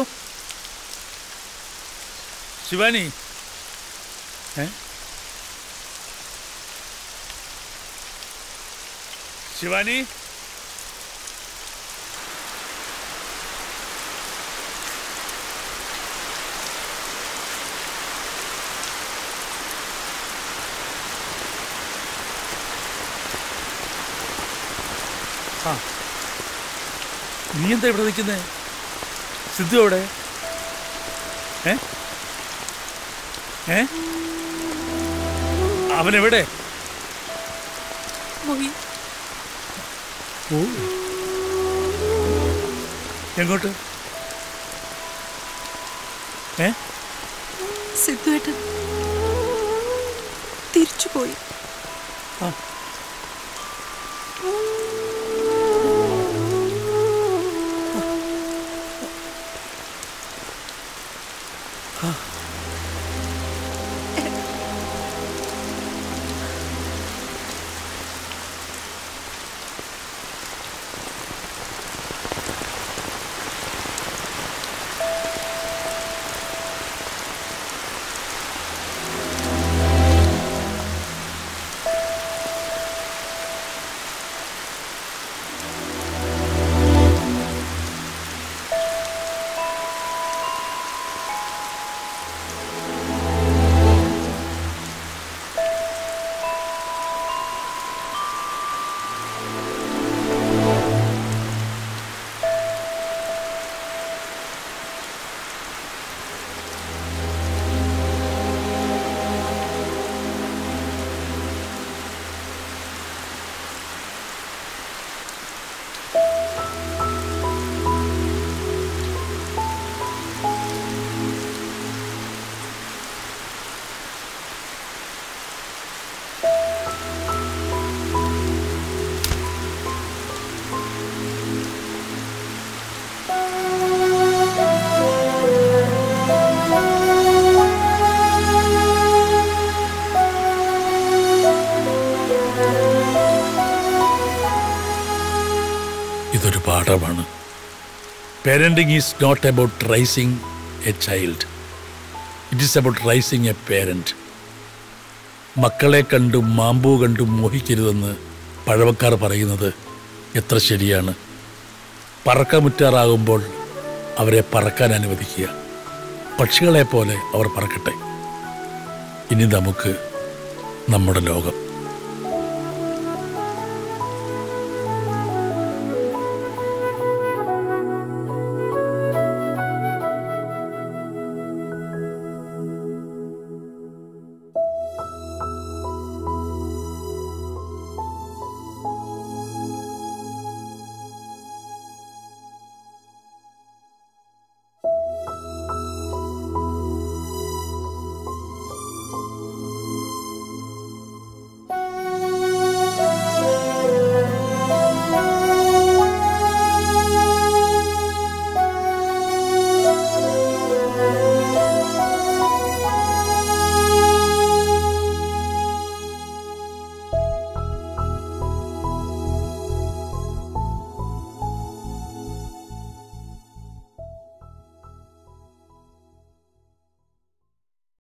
ശിവാനി, ഏ ശിവാനി, ആ, നീ എന്താ ഇവിടെ നിൽക്കുന്നേ? സിദ്ധു എവിടെ? ഏ ഏ അവനെവിടെ? ഓ, എങ്ങോട്ട്? ഏ സിദ്ധുവേട്ടൻ തിരിച്ചുപോയി. ആ, പാഠമാണ്. Parenting is not about raising a child, it is about raising a parent. മക്കളെ കണ്ടും മാമ്പൂ കണ്ടും മോഹിക്കരുതെന്ന് പഴമക്കാർ പറയുന്നത് എത്ര ശരിയാണ്. പറക്കമുറ്റാറാകുമ്പോൾ അവരെ പറക്കാൻ അനുവദിക്കുക. പക്ഷികളെപ്പോലെ അവർ പറക്കട്ടെ. ഇനി നമുക്ക് നമ്മുടെ ലോകം.